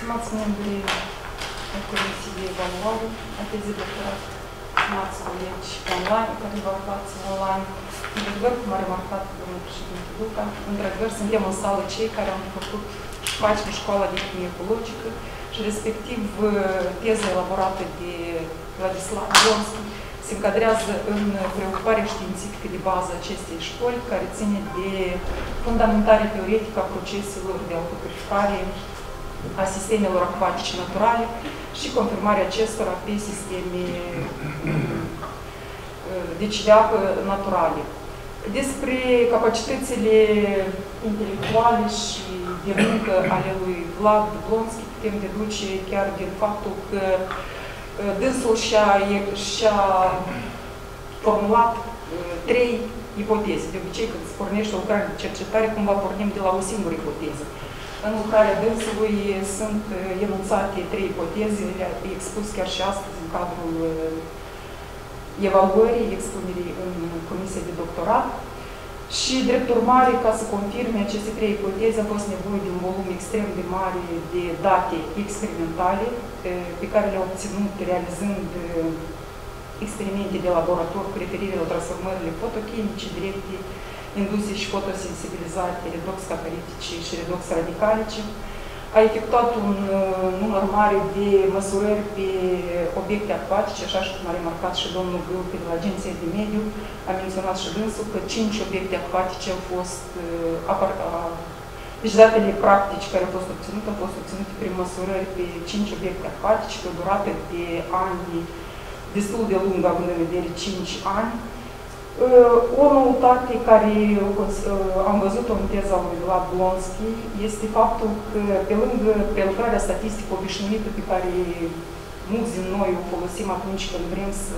Stimați membri ai Comisiei de Evaluare a tezei doctorat, stimați colegi online, care vă aflați online, într-adevăr, cum a remarcat domnul președinte Duca, într-adevăr, suntem în sală cei care am făcut facem școala de chimie ecologică și respectiv teza elaborată de Vladislav Blonski se încadrează în preocuparea științifică de bază acestei școli, care ține de fundamentarea teoretică a proceselor de autopurificare a sistemelor acvatice naturale și confirmarea acestora pe sisteme deci de apă naturale. Despre capacitățile intelectuale și de muncă ale lui Vlad Blonski putem deduce chiar din faptul că dânsul și-a și-a formulat trei ipoteze. De obicei, când se pornește o lucrare de cercetare, cumva pornim de la o singură ipoteză. În lucrarea dânsului sunt enunțate trei ipoteze, le-a expus chiar și astăzi în cadrul evaluării, expunerii în comisia de doctorat. Și, drept urmare, ca să confirme aceste trei ipoteze, a fost nevoie de un volum extrem de mare de date experimentale pe care le-a obținut realizând experimente de laborator cu referire la transformările fotochimice directe, induse și fotosensibilizate, redox catalitice și redox radicalice. A efectuat un număr mare de măsurări pe obiecte acvatice, așa cum a remarcat și domnul Gâlcă de la Agenția de Mediu, a menționat și dânsul că cinci obiecte acvatice au fost, deci datele practici care au fost obținute, au fost obținute prin măsurări pe cinci obiecte acvatice, pe o durată de ani destul de lungă, având în vedere cinci ani. O noutate care am văzut-o în teza lui Vlad Blonski este faptul că, pe lângă prelucrarea statistică obișnuită pe care mulți din noi o folosim atunci când vrem să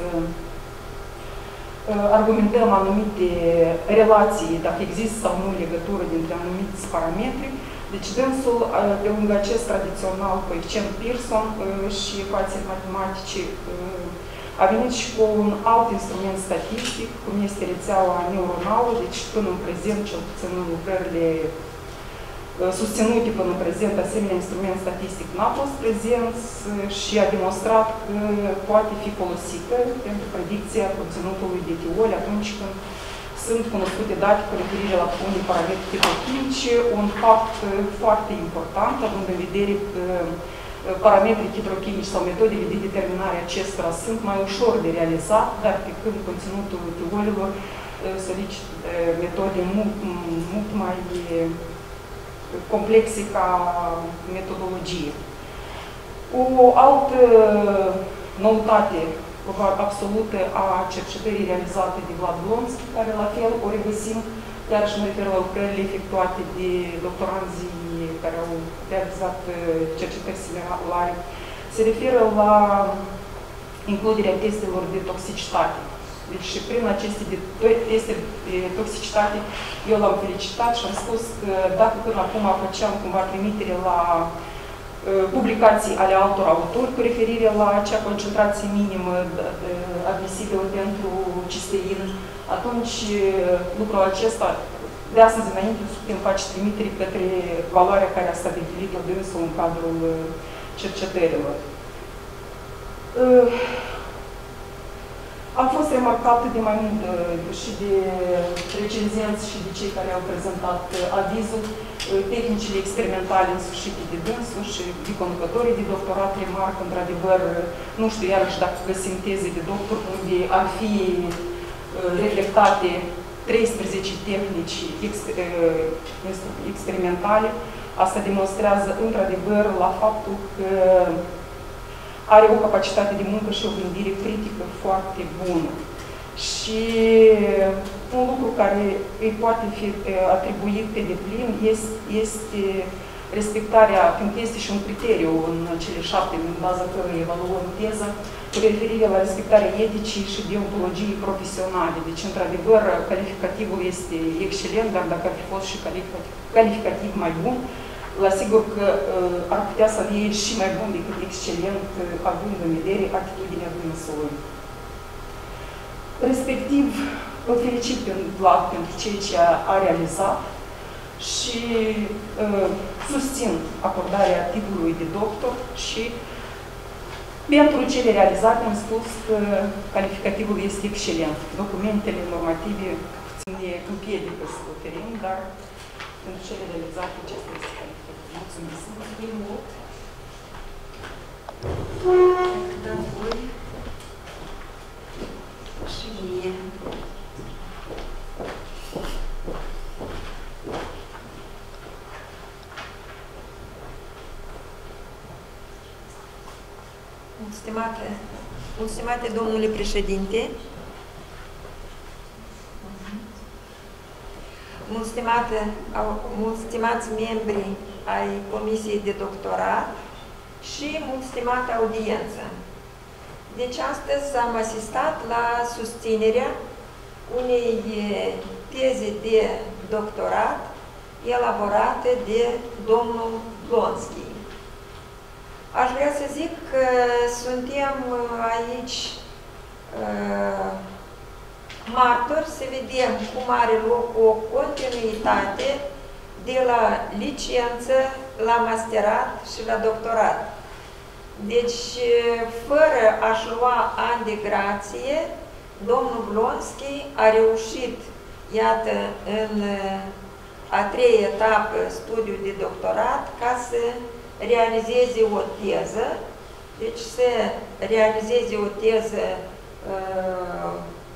argumentăm anumite relații, dacă există sau nu legătură dintre anumiți parametri, deci dânsul, pe lângă acest tradițional coeficient Pearson și ecuații matematice, a venit și cu un alt instrument statistic, cum este rețeaua neuronală, deci până în prezent, cel puțin în lucrările susținute până în prezent, asemenea instrument statistic n-a fost prezent și a demonstrat că poate fi folosită pentru predicția conținutului de tioli atunci când sunt cunoscute date cu referire la unii parametri hidrochimice, un fapt foarte important, având în vedere că parametrii hidrochimici sau metodele de determinare acestora sunt mai ușor de realizat, dar pe când conținutul tiolilor solicită metode mult, mult mai complexe ca metodologie. O altă noutate absolută a cercetării realizate de Vlad Blonski, care la fel o regăsim, iar și mă refer la lucrările efectuate de doctoranzii care au realizat cercetări similare, se referă la includerea testelor de toxicitate. Deci și prin aceste de, teste de toxicitate eu l-am felicitat și am spus că dacă până acum făceam cumva trimitere la uh, publicații ale altor autori cu referire la acea concentrație minimă admisibilă pentru cistein, atunci lucrul acesta de astăzi înainte putem face trimitere către valoarea care a stabilit-o dânsul în cadrul cercetărilor. Am fost remarcat de mai mult și de recenzenți și de cei care au prezentat avizul, tehnicile experimentale însușite de dânsul și de conducătorii de doctorat remarcă, într-adevăr, nu știu iarăși dacă găsim teze de doctor unde ar fi reflectate treisprezece tehnici experimentale. Asta demonstrează într-adevăr la faptul că are o capacitate de muncă și o gândire critică foarte bună. Și un lucru care îi poate fi atribuit pe deplin este, este respectarea, pentru că este și un criteriu în cele șapte în baza cărora evaluăm teza, cu referire la respectarea eticii și deontologiei profesionale. Deci, într-adevăr, calificativul este excelent, dar dacă ar fi fost și calificativ mai bun, la sigur că uh, ar putea să fie și mai bun decât excelent, uh, având în vedere atitudinea dânsului. Respectiv, îl felicit pe Vlad pentru ceea ce a, a realizat. și uh, susțin acordarea titlului de doctor și pentru cele realizate am spus că calificativul este excelent. Documentele normative ne împiedică să oferim, dar pentru cele realizate acesta este calificativ. Mulțumesc! Mulțumim mult! Dăm voi și mie. Stimate, stimate domnule președinte, mult stimate, mult stimați membri ai Comisiei de Doctorat și mult stimată audiență. Deci astăzi am asistat la susținerea unei teze de doctorat elaborate de domnul Blonski. Aș vrea să zic că suntem aici uh, martori să vedem cum are loc o continuitate de la licență la masterat și la doctorat. Deci, fără a-și lua ani de grație, domnul Blonski a reușit, iată, în a treia etapă studiul de doctorat, ca să realizeze o teză, deci să realizeze o teză uh,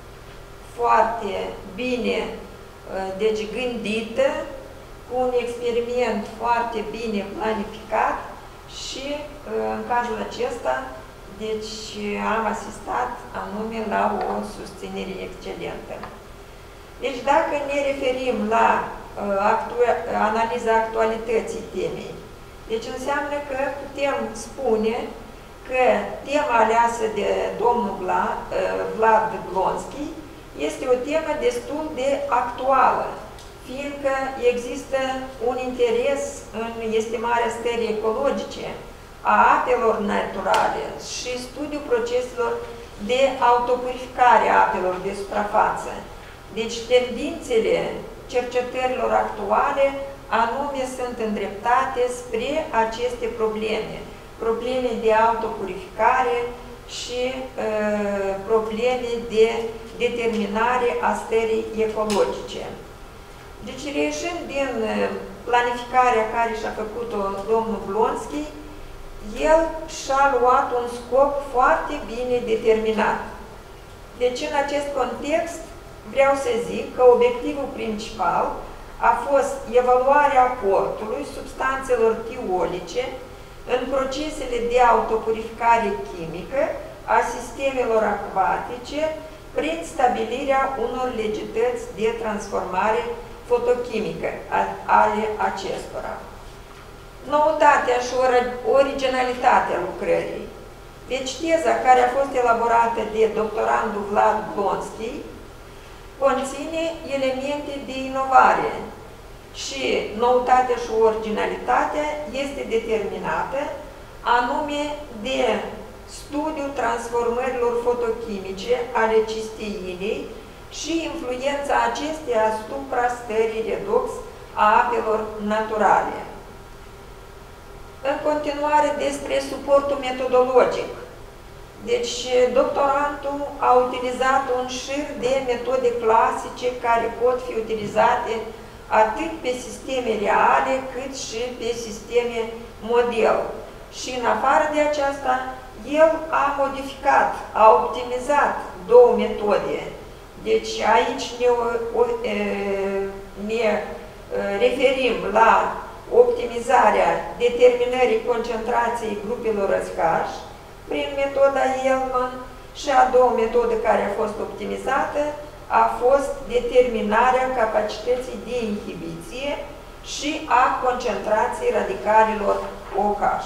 foarte bine uh, deci gândită, cu un experiment foarte bine planificat și uh, în cazul acesta deci am asistat anume la o susținere excelentă. Deci dacă ne referim la uh, actu analiza actualității temei, deci înseamnă că putem spune că tema aleasă de domnul Vlad, Vlad Blonski este o temă destul de actuală, fiindcă există un interes în estimarea stării ecologice a apelor naturale și studiul proceselor de autopurificare a apelor de suprafață. Deci tendințele cercetărilor actuale anume sunt îndreptate spre aceste probleme, probleme de autopurificare și uh, probleme de determinare a stării ecologice. Deci, reieșind din planificarea care și-a făcut-o domnul Blonski, el și-a luat un scop foarte bine determinat. Deci, în acest context, vreau să zic că obiectivul principal a fost evaluarea aportului substanțelor tiolice în procesele de autopurificare chimică a sistemelor acvatice prin stabilirea unor legități de transformare fotochimică ale acestora. Noutatea și originalitatea lucrării. Deci teza care a fost elaborată de doctorandul Vlad Blonski conține elemente de inovare și noutatea și originalitatea este determinată anume de studiul transformărilor fotochimice ale cisteinei și influența acesteia asupra stării redox a apelor naturale. În continuare despre suportul metodologic. Deci, doctorantul a utilizat un șir de metode clasice care pot fi utilizate atât pe sisteme reale, cât și pe sisteme model. Și în afară de aceasta, el a modificat, a optimizat două metode. Deci, aici ne, o, ne referim la optimizarea determinării concentrației grupelor răscași prin metoda Hellman și a doua metodă care a fost optimizată a fost determinarea capacității de inhibiție și a concentrației radicalilor OH.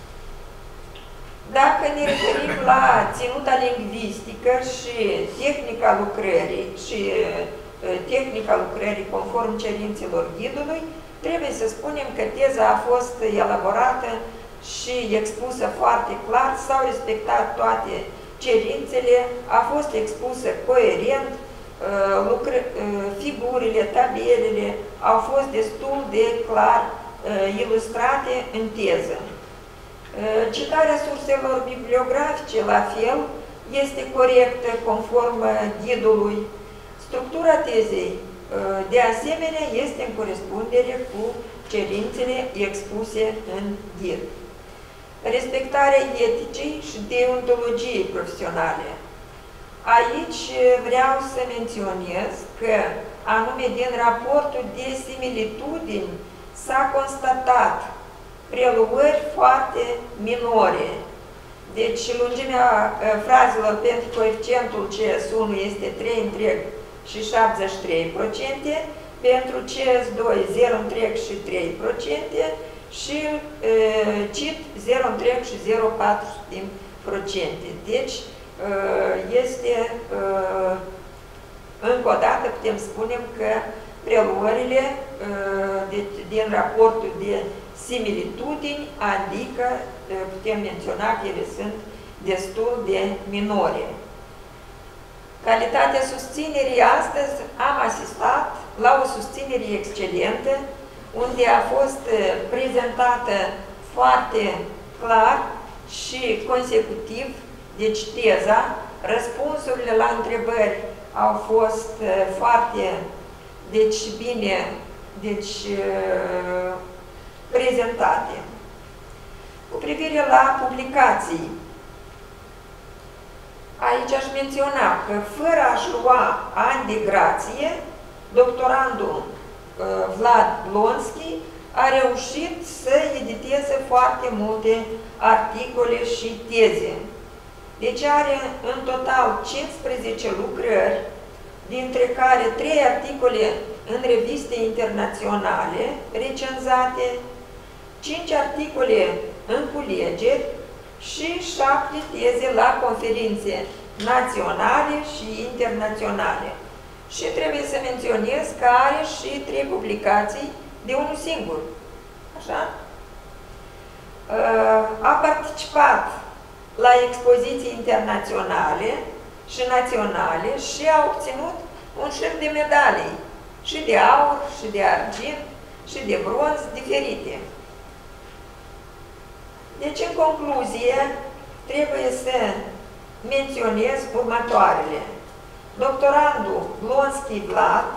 Dacă ne referim la ținuta lingvistică și tehnica lucrării și tehnica lucrării conform cerințelor ghidului, trebuie să spunem că teza a fost elaborată și expusă foarte clar, s-au respectat toate cerințele, a fost expusă coerent lucră, figurile, tabelele au fost destul de clar ilustrate în teză. Citarea surselor bibliografice, la fel, este corectă conform ghidului. Structura tezei, de asemenea, este în corespundere cu cerințele expuse în ghid. Respectarea eticii și deontologiei profesionale. Aici vreau să menționez că, anume din raportul de similitudini, s-a constatat preluări foarte minore. Deci lungimea frazelor pentru coeficientul C S unu este trei întreg și șaptezeci și trei la sută, pentru C S doi zero întreg și trei la sută și C I T zero întreg și zero virgulă patru la sută. Deci este, încă o dată putem spune că preluările din raportul de similitudini, adică putem menționa că ele sunt destul de minore. Calitatea susținerii, astăzi am asistat la o susținere excelentă, unde a fost prezentată foarte clar și consecutiv, deci teza, răspunsurile la întrebări au fost foarte, deci bine, deci prezentate. Cu privire la publicații, aici aș menționa că fără a-și lua ani de grație, doctorandul Vlad Blonski a reușit să editeze foarte multe articole și teze. Deci are în total cincisprezece lucrări, dintre care trei articole în reviste internaționale recenzate, cinci articole în culegeri și șapte teze la conferințe naționale și internaționale. Și trebuie să menționez că are și trei publicații de unul singur. Așa? A participat la expoziții internaționale și naționale și a obținut un șir de medalii, și de aur, și de argint, și de bronz diferite. Deci, în concluzie, trebuie să menționez următoarele. Doctorandul Blonski Vlad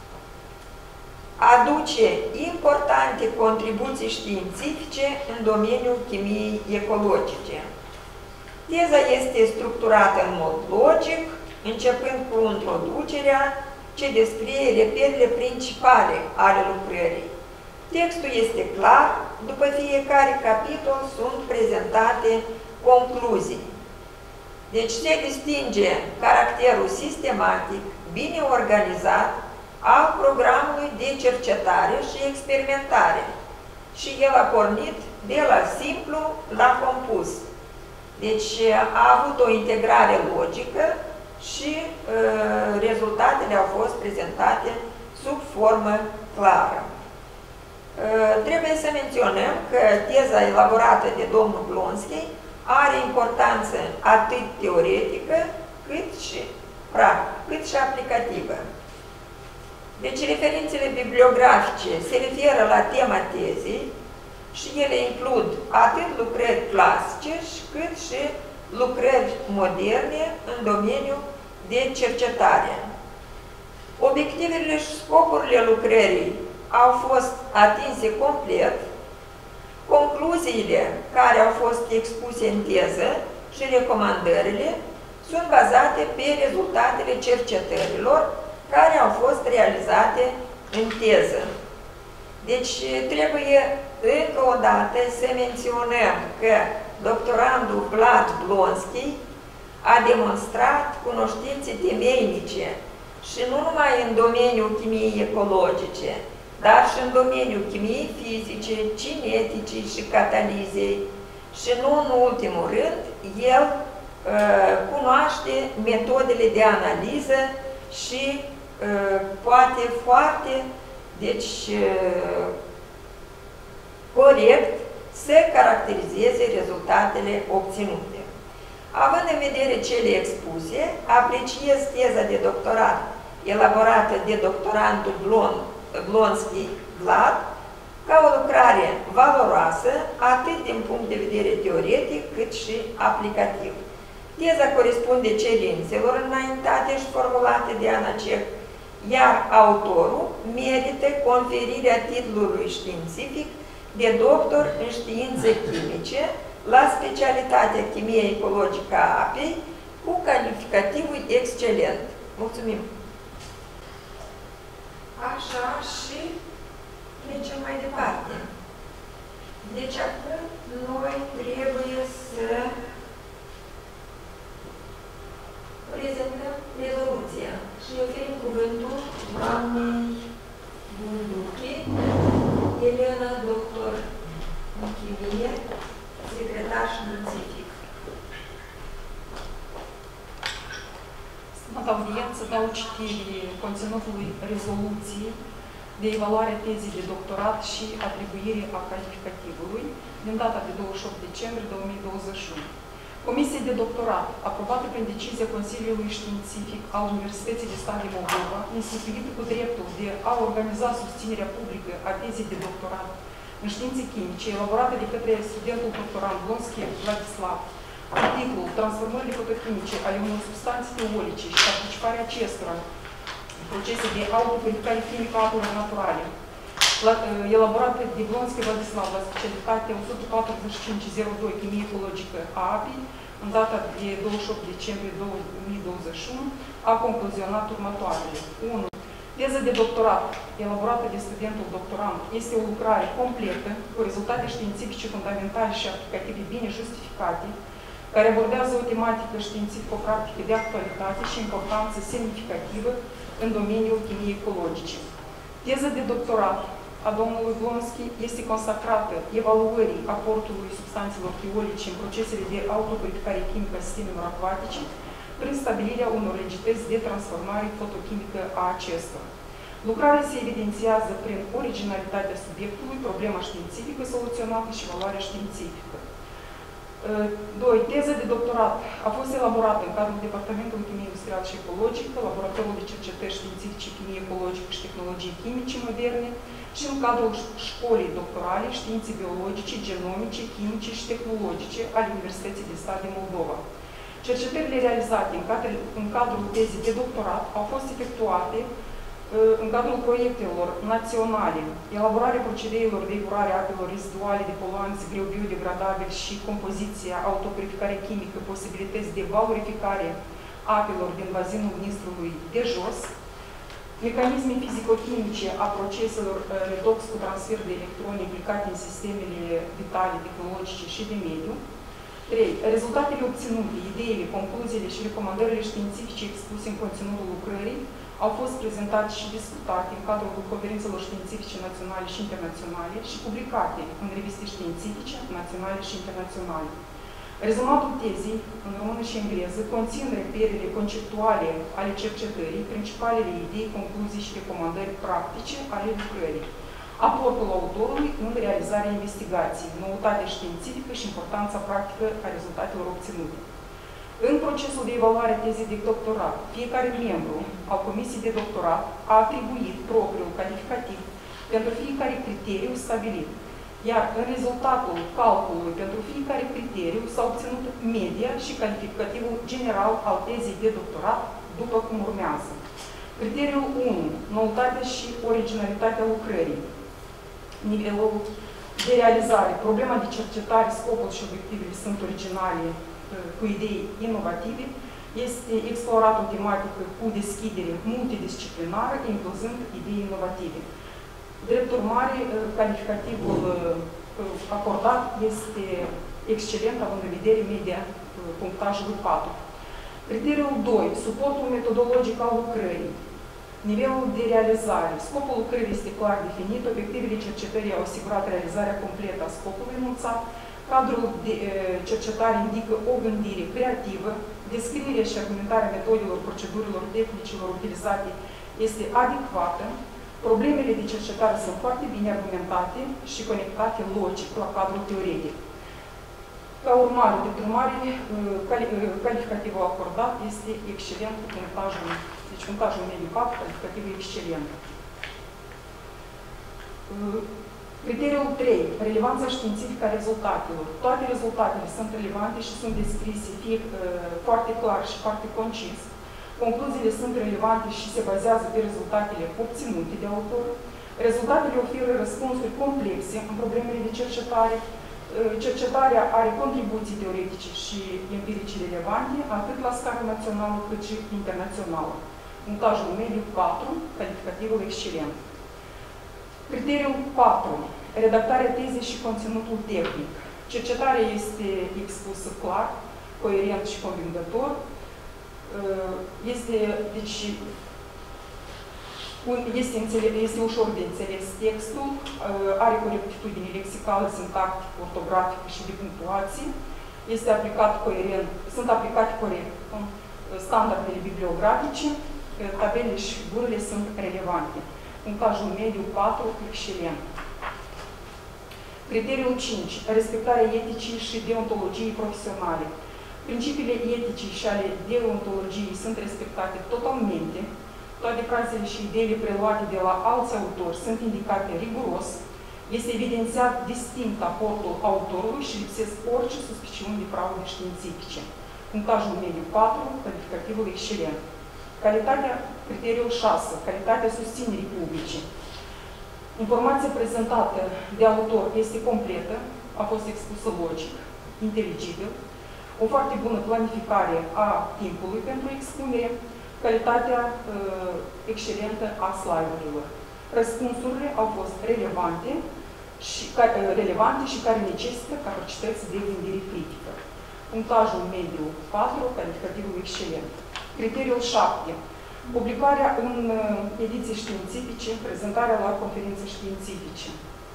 aduce importante contribuții științifice în domeniul chimiei ecologice. Teza este structurată în mod logic, începând cu introducerea ce descrie reperele principale ale lucrării. Textul este clar, după fiecare capitol sunt prezentate concluzii. Deci se distinge caracterul sistematic, bine organizat, al programului de cercetare și experimentare. Și el a pornit de la simplu la compus. Deci a avut o integrare logică și uh, rezultatele au fost prezentate sub formă clară. Uh, trebuie să menționăm că teza elaborată de domnul Blonski are importanță atât teoretică cât și, cât și aplicativă. Deci referințele bibliografice se referă la tema tezei și ele includ atât lucrări clasice cât și lucrări moderne în domeniul de cercetare. Obiectivele și scopurile lucrării au fost atinse complet. Concluziile care au fost expuse în teză și recomandările sunt bazate pe rezultatele cercetărilor care au fost realizate în teză. Deci trebuie încă o dată să menționăm că doctorandul Vlad Blonski a demonstrat cunoștințe temeinice și nu numai în domeniul chimiei ecologice, dar și în domeniul chimiei fizice, cineticii și catalizei. Și nu în ultimul rând, el uh, cunoaște metodele de analiză și uh, poate foarte, deci, uh, corect să caracterizeze rezultatele obținute. Având în vedere cele expuse, apreciez teza de doctorat elaborată de doctorantul Blon, Blonski Vlad, ca o lucrare valoroasă, atât din punct de vedere teoretic, cât și aplicativ. Teza corespunde cerințelor înaintate și formulate de ANACEC, iar autorul merită conferirea titlului științific de doctor în științe chimice la specialitatea chimie ecologică a apei cu calificativul excelent. Mulțumim! Așa, și trecem mai departe. Deci acum noi trebuie să prezentăm rezoluția și oferim cuvântul doamnei Bunduchi, Elena, doctor în chimie, secretar științific. Stimată audiență, dau citire conținutului rezoluției de evaluare a tezei de doctorat și atribuire a calificativului din data de douăzeci și opt decembrie două mii douăzeci și unu. Comisia de doctorat, aprobată prin decizia Consiliului Științific al Universității de Stat din Moldova, instituită cu dreptul de a organiza susținerea publică a tezei de doctorat în științe chimice, elaborată de către studentul doctorant Blonski Vladislav, cu titlul Transformările fotochimice ale unor substanțe teolice și participarea acestora în procese de autopurificare chimică a apelor naturale, elaborată de Blonski Vladislav la specialitatea o sută patruzeci și cinci zero doi Chimie ecologică a apei, în data de douăzeci și opt decembrie două mii douăzeci și unu, a concluzionat următoarele. unu. Teza de doctorat, elaborată de studentul doctorant, este o lucrare completă, cu rezultate științifice fundamentale și aplicative bine justificate, care abordează o tematică științifico-practică de actualitate și importanță semnificativă în domeniul chimiei ecologice. Teza de doctorat a domnului Blonski este consacrată evaluării aportului substanțelor teolice în procesele de autopurificare chimică a sistemelor acvatice prin stabilirea unor legități de transformare fotochimică a acestora. Lucrarea se evidențiază prin originalitatea subiectului, problema științifică soluționată și valoarea științifică. doi. Teza de doctorat a fost elaborată în cadrul Departamentului Chimie Industrială și Ecologică, Laboratorul de Cercetări Științifice, Chimie Ecologică și Tehnologii Chimice Moderne și în cadrul Școlii Doctorale Științe Biologice, Genomice, Chimice și Tehnologice ale Universității de Stat din Moldova. Cercetările realizate în cadrul tezei de doctorat au fost efectuate în cadrul proiectelor naționale, elaborarea procedeilor de epurare a apelor reziduale de poluanți greu biodegradabili și compoziția, autopurificare chimică, posibilități de valorificare apelor din bazinul Nistrului de jos, mecanisme fizico-chimice a proceselor redox cu transfer de electroni implicate în sistemele vitale, tehnologice și de mediu. trei. Rezultatele obținute, ideile, concluziile și recomandările științifice expuse în conținutul lucrării au fost prezentate și discutate în cadrul conferințelor științifice naționale și internaționale și publicate în reviste științifice naționale și internaționale. Rezumatul tezei, în română și engleză, conțin reperele conceptuale ale cercetării, principalele idei, concluzii și recomandări practice ale lucrării, aportul autorului în realizarea investigației, noutatea științifică și importanța practică a rezultatelor obținute. În procesul de evaluare a tezei de doctorat, fiecare membru al comisiei de doctorat a atribuit propriul calificativ pentru fiecare criteriu stabilit, iar în rezultatul calculului pentru fiecare criteriu s-a obținut media și calificativul general al tezei de doctorat, după cum urmează. Criteriul unu. Noutatea și originalitatea lucrării. Nivelul de realizare. Problema de cercetare, scopul și obiectivele sunt originale, cu idei inovative. Este explorată o tematică cu deschidere multidisciplinară, incluzând idei inovative. Drept urmare, calificativul acordat este excelent, având în vedere media punctajului patru. Criteriul doi. Suportul metodologic al lucrării. Nivelul de realizare. Scopul lucrării este clar definit, obiectivele cercetării au asigurat realizarea completă a scopului enunțat, cadrul de cercetare indică o gândire creativă, descrierea și argumentarea metodelor, procedurilor, tehnicilor utilizate este adecvată, problemele de cercetare sunt foarte bine argumentate și conectate logic la cadrul teoretic. Ca urmare, de urmare, calificativul acordat este excelent cu punctajul Deci un cazul mediu patru, calificativ excelent. Criteriul trei. Relevanța științifică a rezultatelor. Toate rezultatele sunt relevante și sunt descrise fie foarte clar și foarte concis. Concluziile sunt relevante și se bazează pe rezultatele obținute de autor. Rezultatele oferă răspunsuri complexe în problemele de cercetare. Cercetarea are contribuții teoretice și empirice relevante, atât la scară națională cât și internațională. În cazul mediu patru, calificativul excelent. Criteriul patru. Redactarea tezei și conținutul tehnic. Cercetarea este expusă clar, coerent și convingător. Este, deci, este, este ușor de înțeles textul, are corectitudine lexicală, sintactică, ortografică și de punctuație. Este aplicat coerent, sunt aplicate corect standardele bibliografice, tabelele și figurile sunt relevante. În cazul mediu patru, excelent. Criteriul cinci. Respectarea eticii și deontologiei profesionale. Principiile eticii și ale deontologiei sunt respectate totalmente. Toate frazele și ideile preluate de la alți autori sunt indicate riguros. Este evidențiat distinct aportul autorului și lipsesc orice suspiciuni de fraude științifice. În cazul mediu patru, calificativul excelent. Calitatea, criteriul șase, calitatea susținerii publice. Informația prezentată de autor este completă, a fost expusă logic, inteligibil, o foarte bună planificare a timpului pentru expunere, calitatea uh, excelentă a slide-urilor. Răspunsurile au fost relevante și, ca, uh, relevante și care necesită capacități de gândire critică. În cazul mediu patru, calificativul excelent. Criteriul șapte. Publicarea în ediții științifice, prezentarea la conferințe științifice.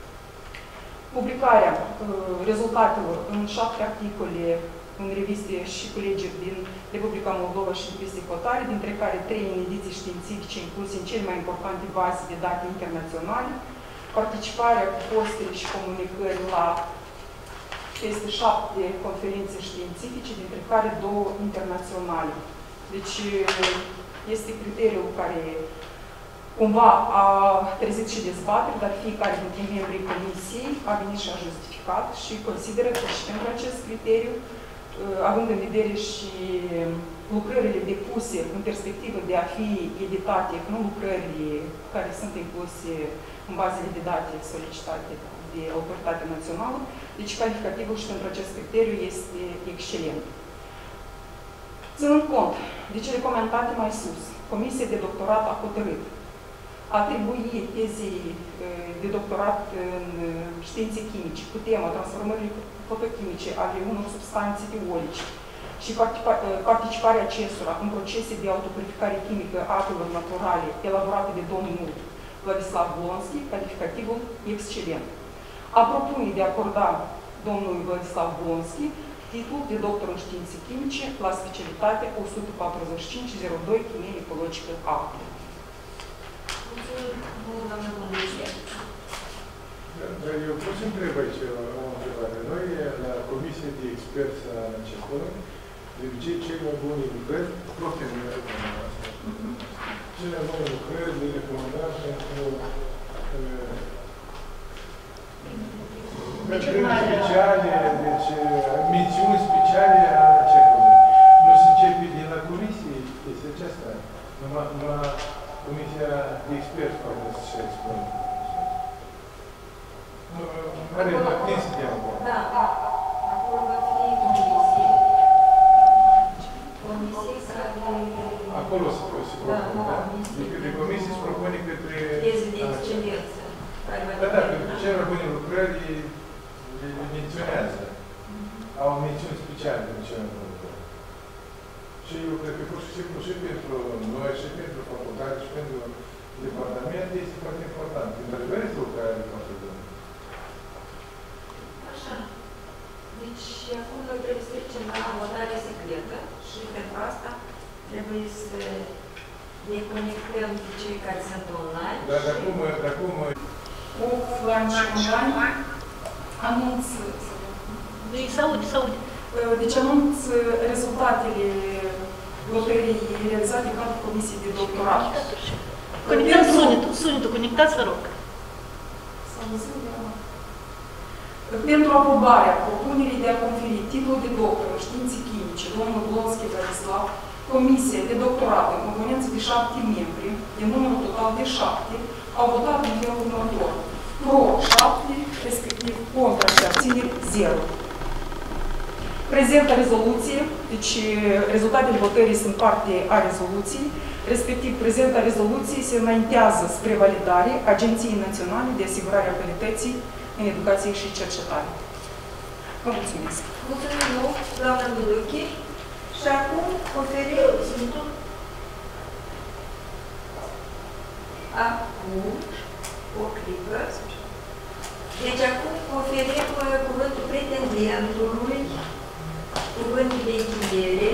Publicarea uh, rezultatelor în șapte articole în reviste și culegeri din Republica Moldova și reviste cotare, dintre care trei în ediții științifice incluse în cele mai importante baze de date internaționale, participarea cu postele și comunicări la peste șapte conferințe științifice, dintre care două internaționale. Deci este criteriul care cumva a trezit și dezbateri, dar fiecare dintre membrii comisiei a venit și a justificat și consideră că și pentru acest criteriu, având în vedere și lucrările depuse în perspectivă de a fi editate, nu lucrările care sunt incluse în bazele de date solicitate de autoritatea națională, deci calificativul și pentru acest criteriu este excelent. Ținând cont de cele comentate mai sus, Comisia de Doctorat a hotărât atribui tezei de doctorat în științe chimice cu tema transformării fotochimice ale unor substanțe eolice și participarea acestora în procese de autopurificare chimică a apelor naturale elaborate de domnul Vladislav Blonski, calificativul excelent. A propune de a acorda domnului Vladislav Blonski titlul de doctor în științe chimice la specialitate o sută patruzeci și cinci zero doi chimie ecologică A. Mulțumim, doamnă Bunduție. Eu pot să întreb aici o întrebare. Noi, la Comisie de Experți a început, de obicei cei mai buni lucrări, profilul asta, cele mai bune lucrări le recomandăm pentru speciale, deci mențiuni speciale a începutului. Nu se începe din la Comisie, este aceasta. Numai, numai Comisia de Experți poate să se expună. Care e atenție de acolo? Da, da. Acolo va fi comisie. Comisie care... Acolo se propune, da? De comisie se propune către... Teze de excelență. Da, da, pentru cele mai bune lucrări le menționează. Au mențiuni speciale pentru cele mai bune lucrări. Și eu cred că pur și simplu și pentru noi, și pentru facultate, și pentru departament este foarte important. Într-adevăr este lucrarea foarte bună. Așa. Deci, acum noi trebuie să trecem la votare secretă și pentru asta trebuie să ne conectăm cu cei care sunt online. Dar de acum, de acum... Offline și online anunț... Îi se aude, se aude. Deci anunț rezultatele votării realizate în cadrul Comisiei de Doctorat. Conectați sunetul, sunetul, conectați, vă rog. Pentru aprobarea propunerii de a conferi titlul de doctor în științe chimice, domnul Blonski Vladislav, Comisia de Doctorat în componență de șapte membri, de numărul total de șapte, au votat în felul următor. Pro șapte, respectiv contra și abțineri zero. Prezenta rezoluție, deci rezultatele votării sunt parte a rezoluției, respectiv prezenta rezoluție se înaintează spre validare Agenției Naționale de Asigurare a Calității în Educație și Cercetare. Vă mulțumesc! Mulțumim mult, doamna Duduchi. Și acum oferim cuvântul. Acum, o clipă. Deci acum oferim cuvântul pretendentului, cuvântul de închidere.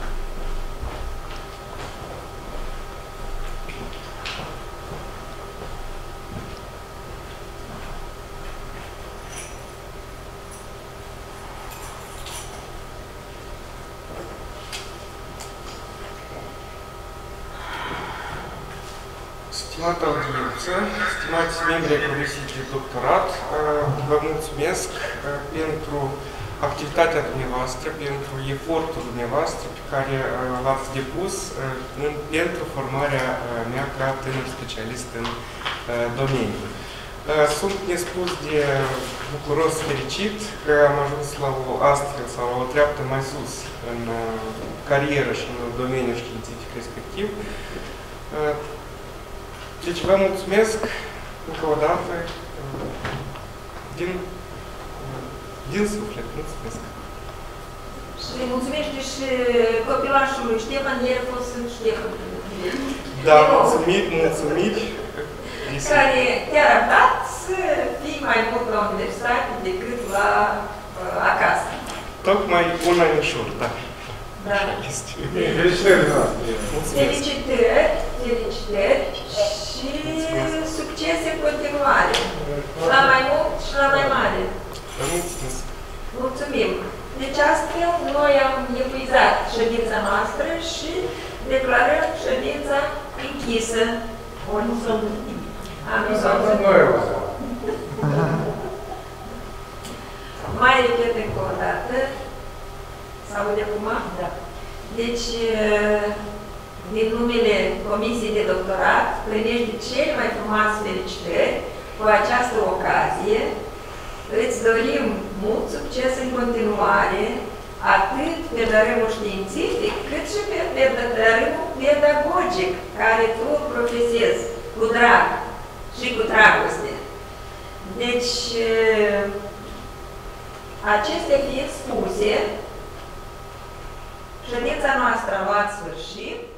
Stimată audiență, stimați membri ai Comisiei de Doctorat, vă mulțumesc pentru activitatea dumneavoastră, pentru efortul dumneavoastră pe care l-ați depus pentru formarea mea ca tânăr specialist în domeniu. Sunt nespus de bucuros, fericit că am ajuns la o astfel sau la o treaptă mai sus în carieră și în domeniul științific respectiv. Deci vă mulțumesc încă o dată din, din suflet. Mulțumesc! Și mulțumește și copilașului Ștefan, el a fost în Ștefan. Da, mulțumiri, mulțumiri. Care te-a arătat să fii mai mult la universitate decât la uh, acasă. Tocmai un anișor, da. Da. Felicitări! Felicitări, felicitări și succes în continuare. La mai mult și la mai mare. Vă mulțumesc! Mulțumim! Deci astfel noi am epuizat ședința noastră și declarăm ședința închisă. Ori nu s-a Am Mai repet încă o dată. S-aude acum? Da. Deci, din numele Comisiei de Doctorat, primești cele mai frumoase felicitări cu această ocazie. Îți dorim mult succes în continuare, atât pe dărâmul științific, cât și pe dărâmul pedagogic, care tu profesezi cu drag și cu dragoste. Deci, acestea fiind spuse, ședința noastră a luat sfârșit.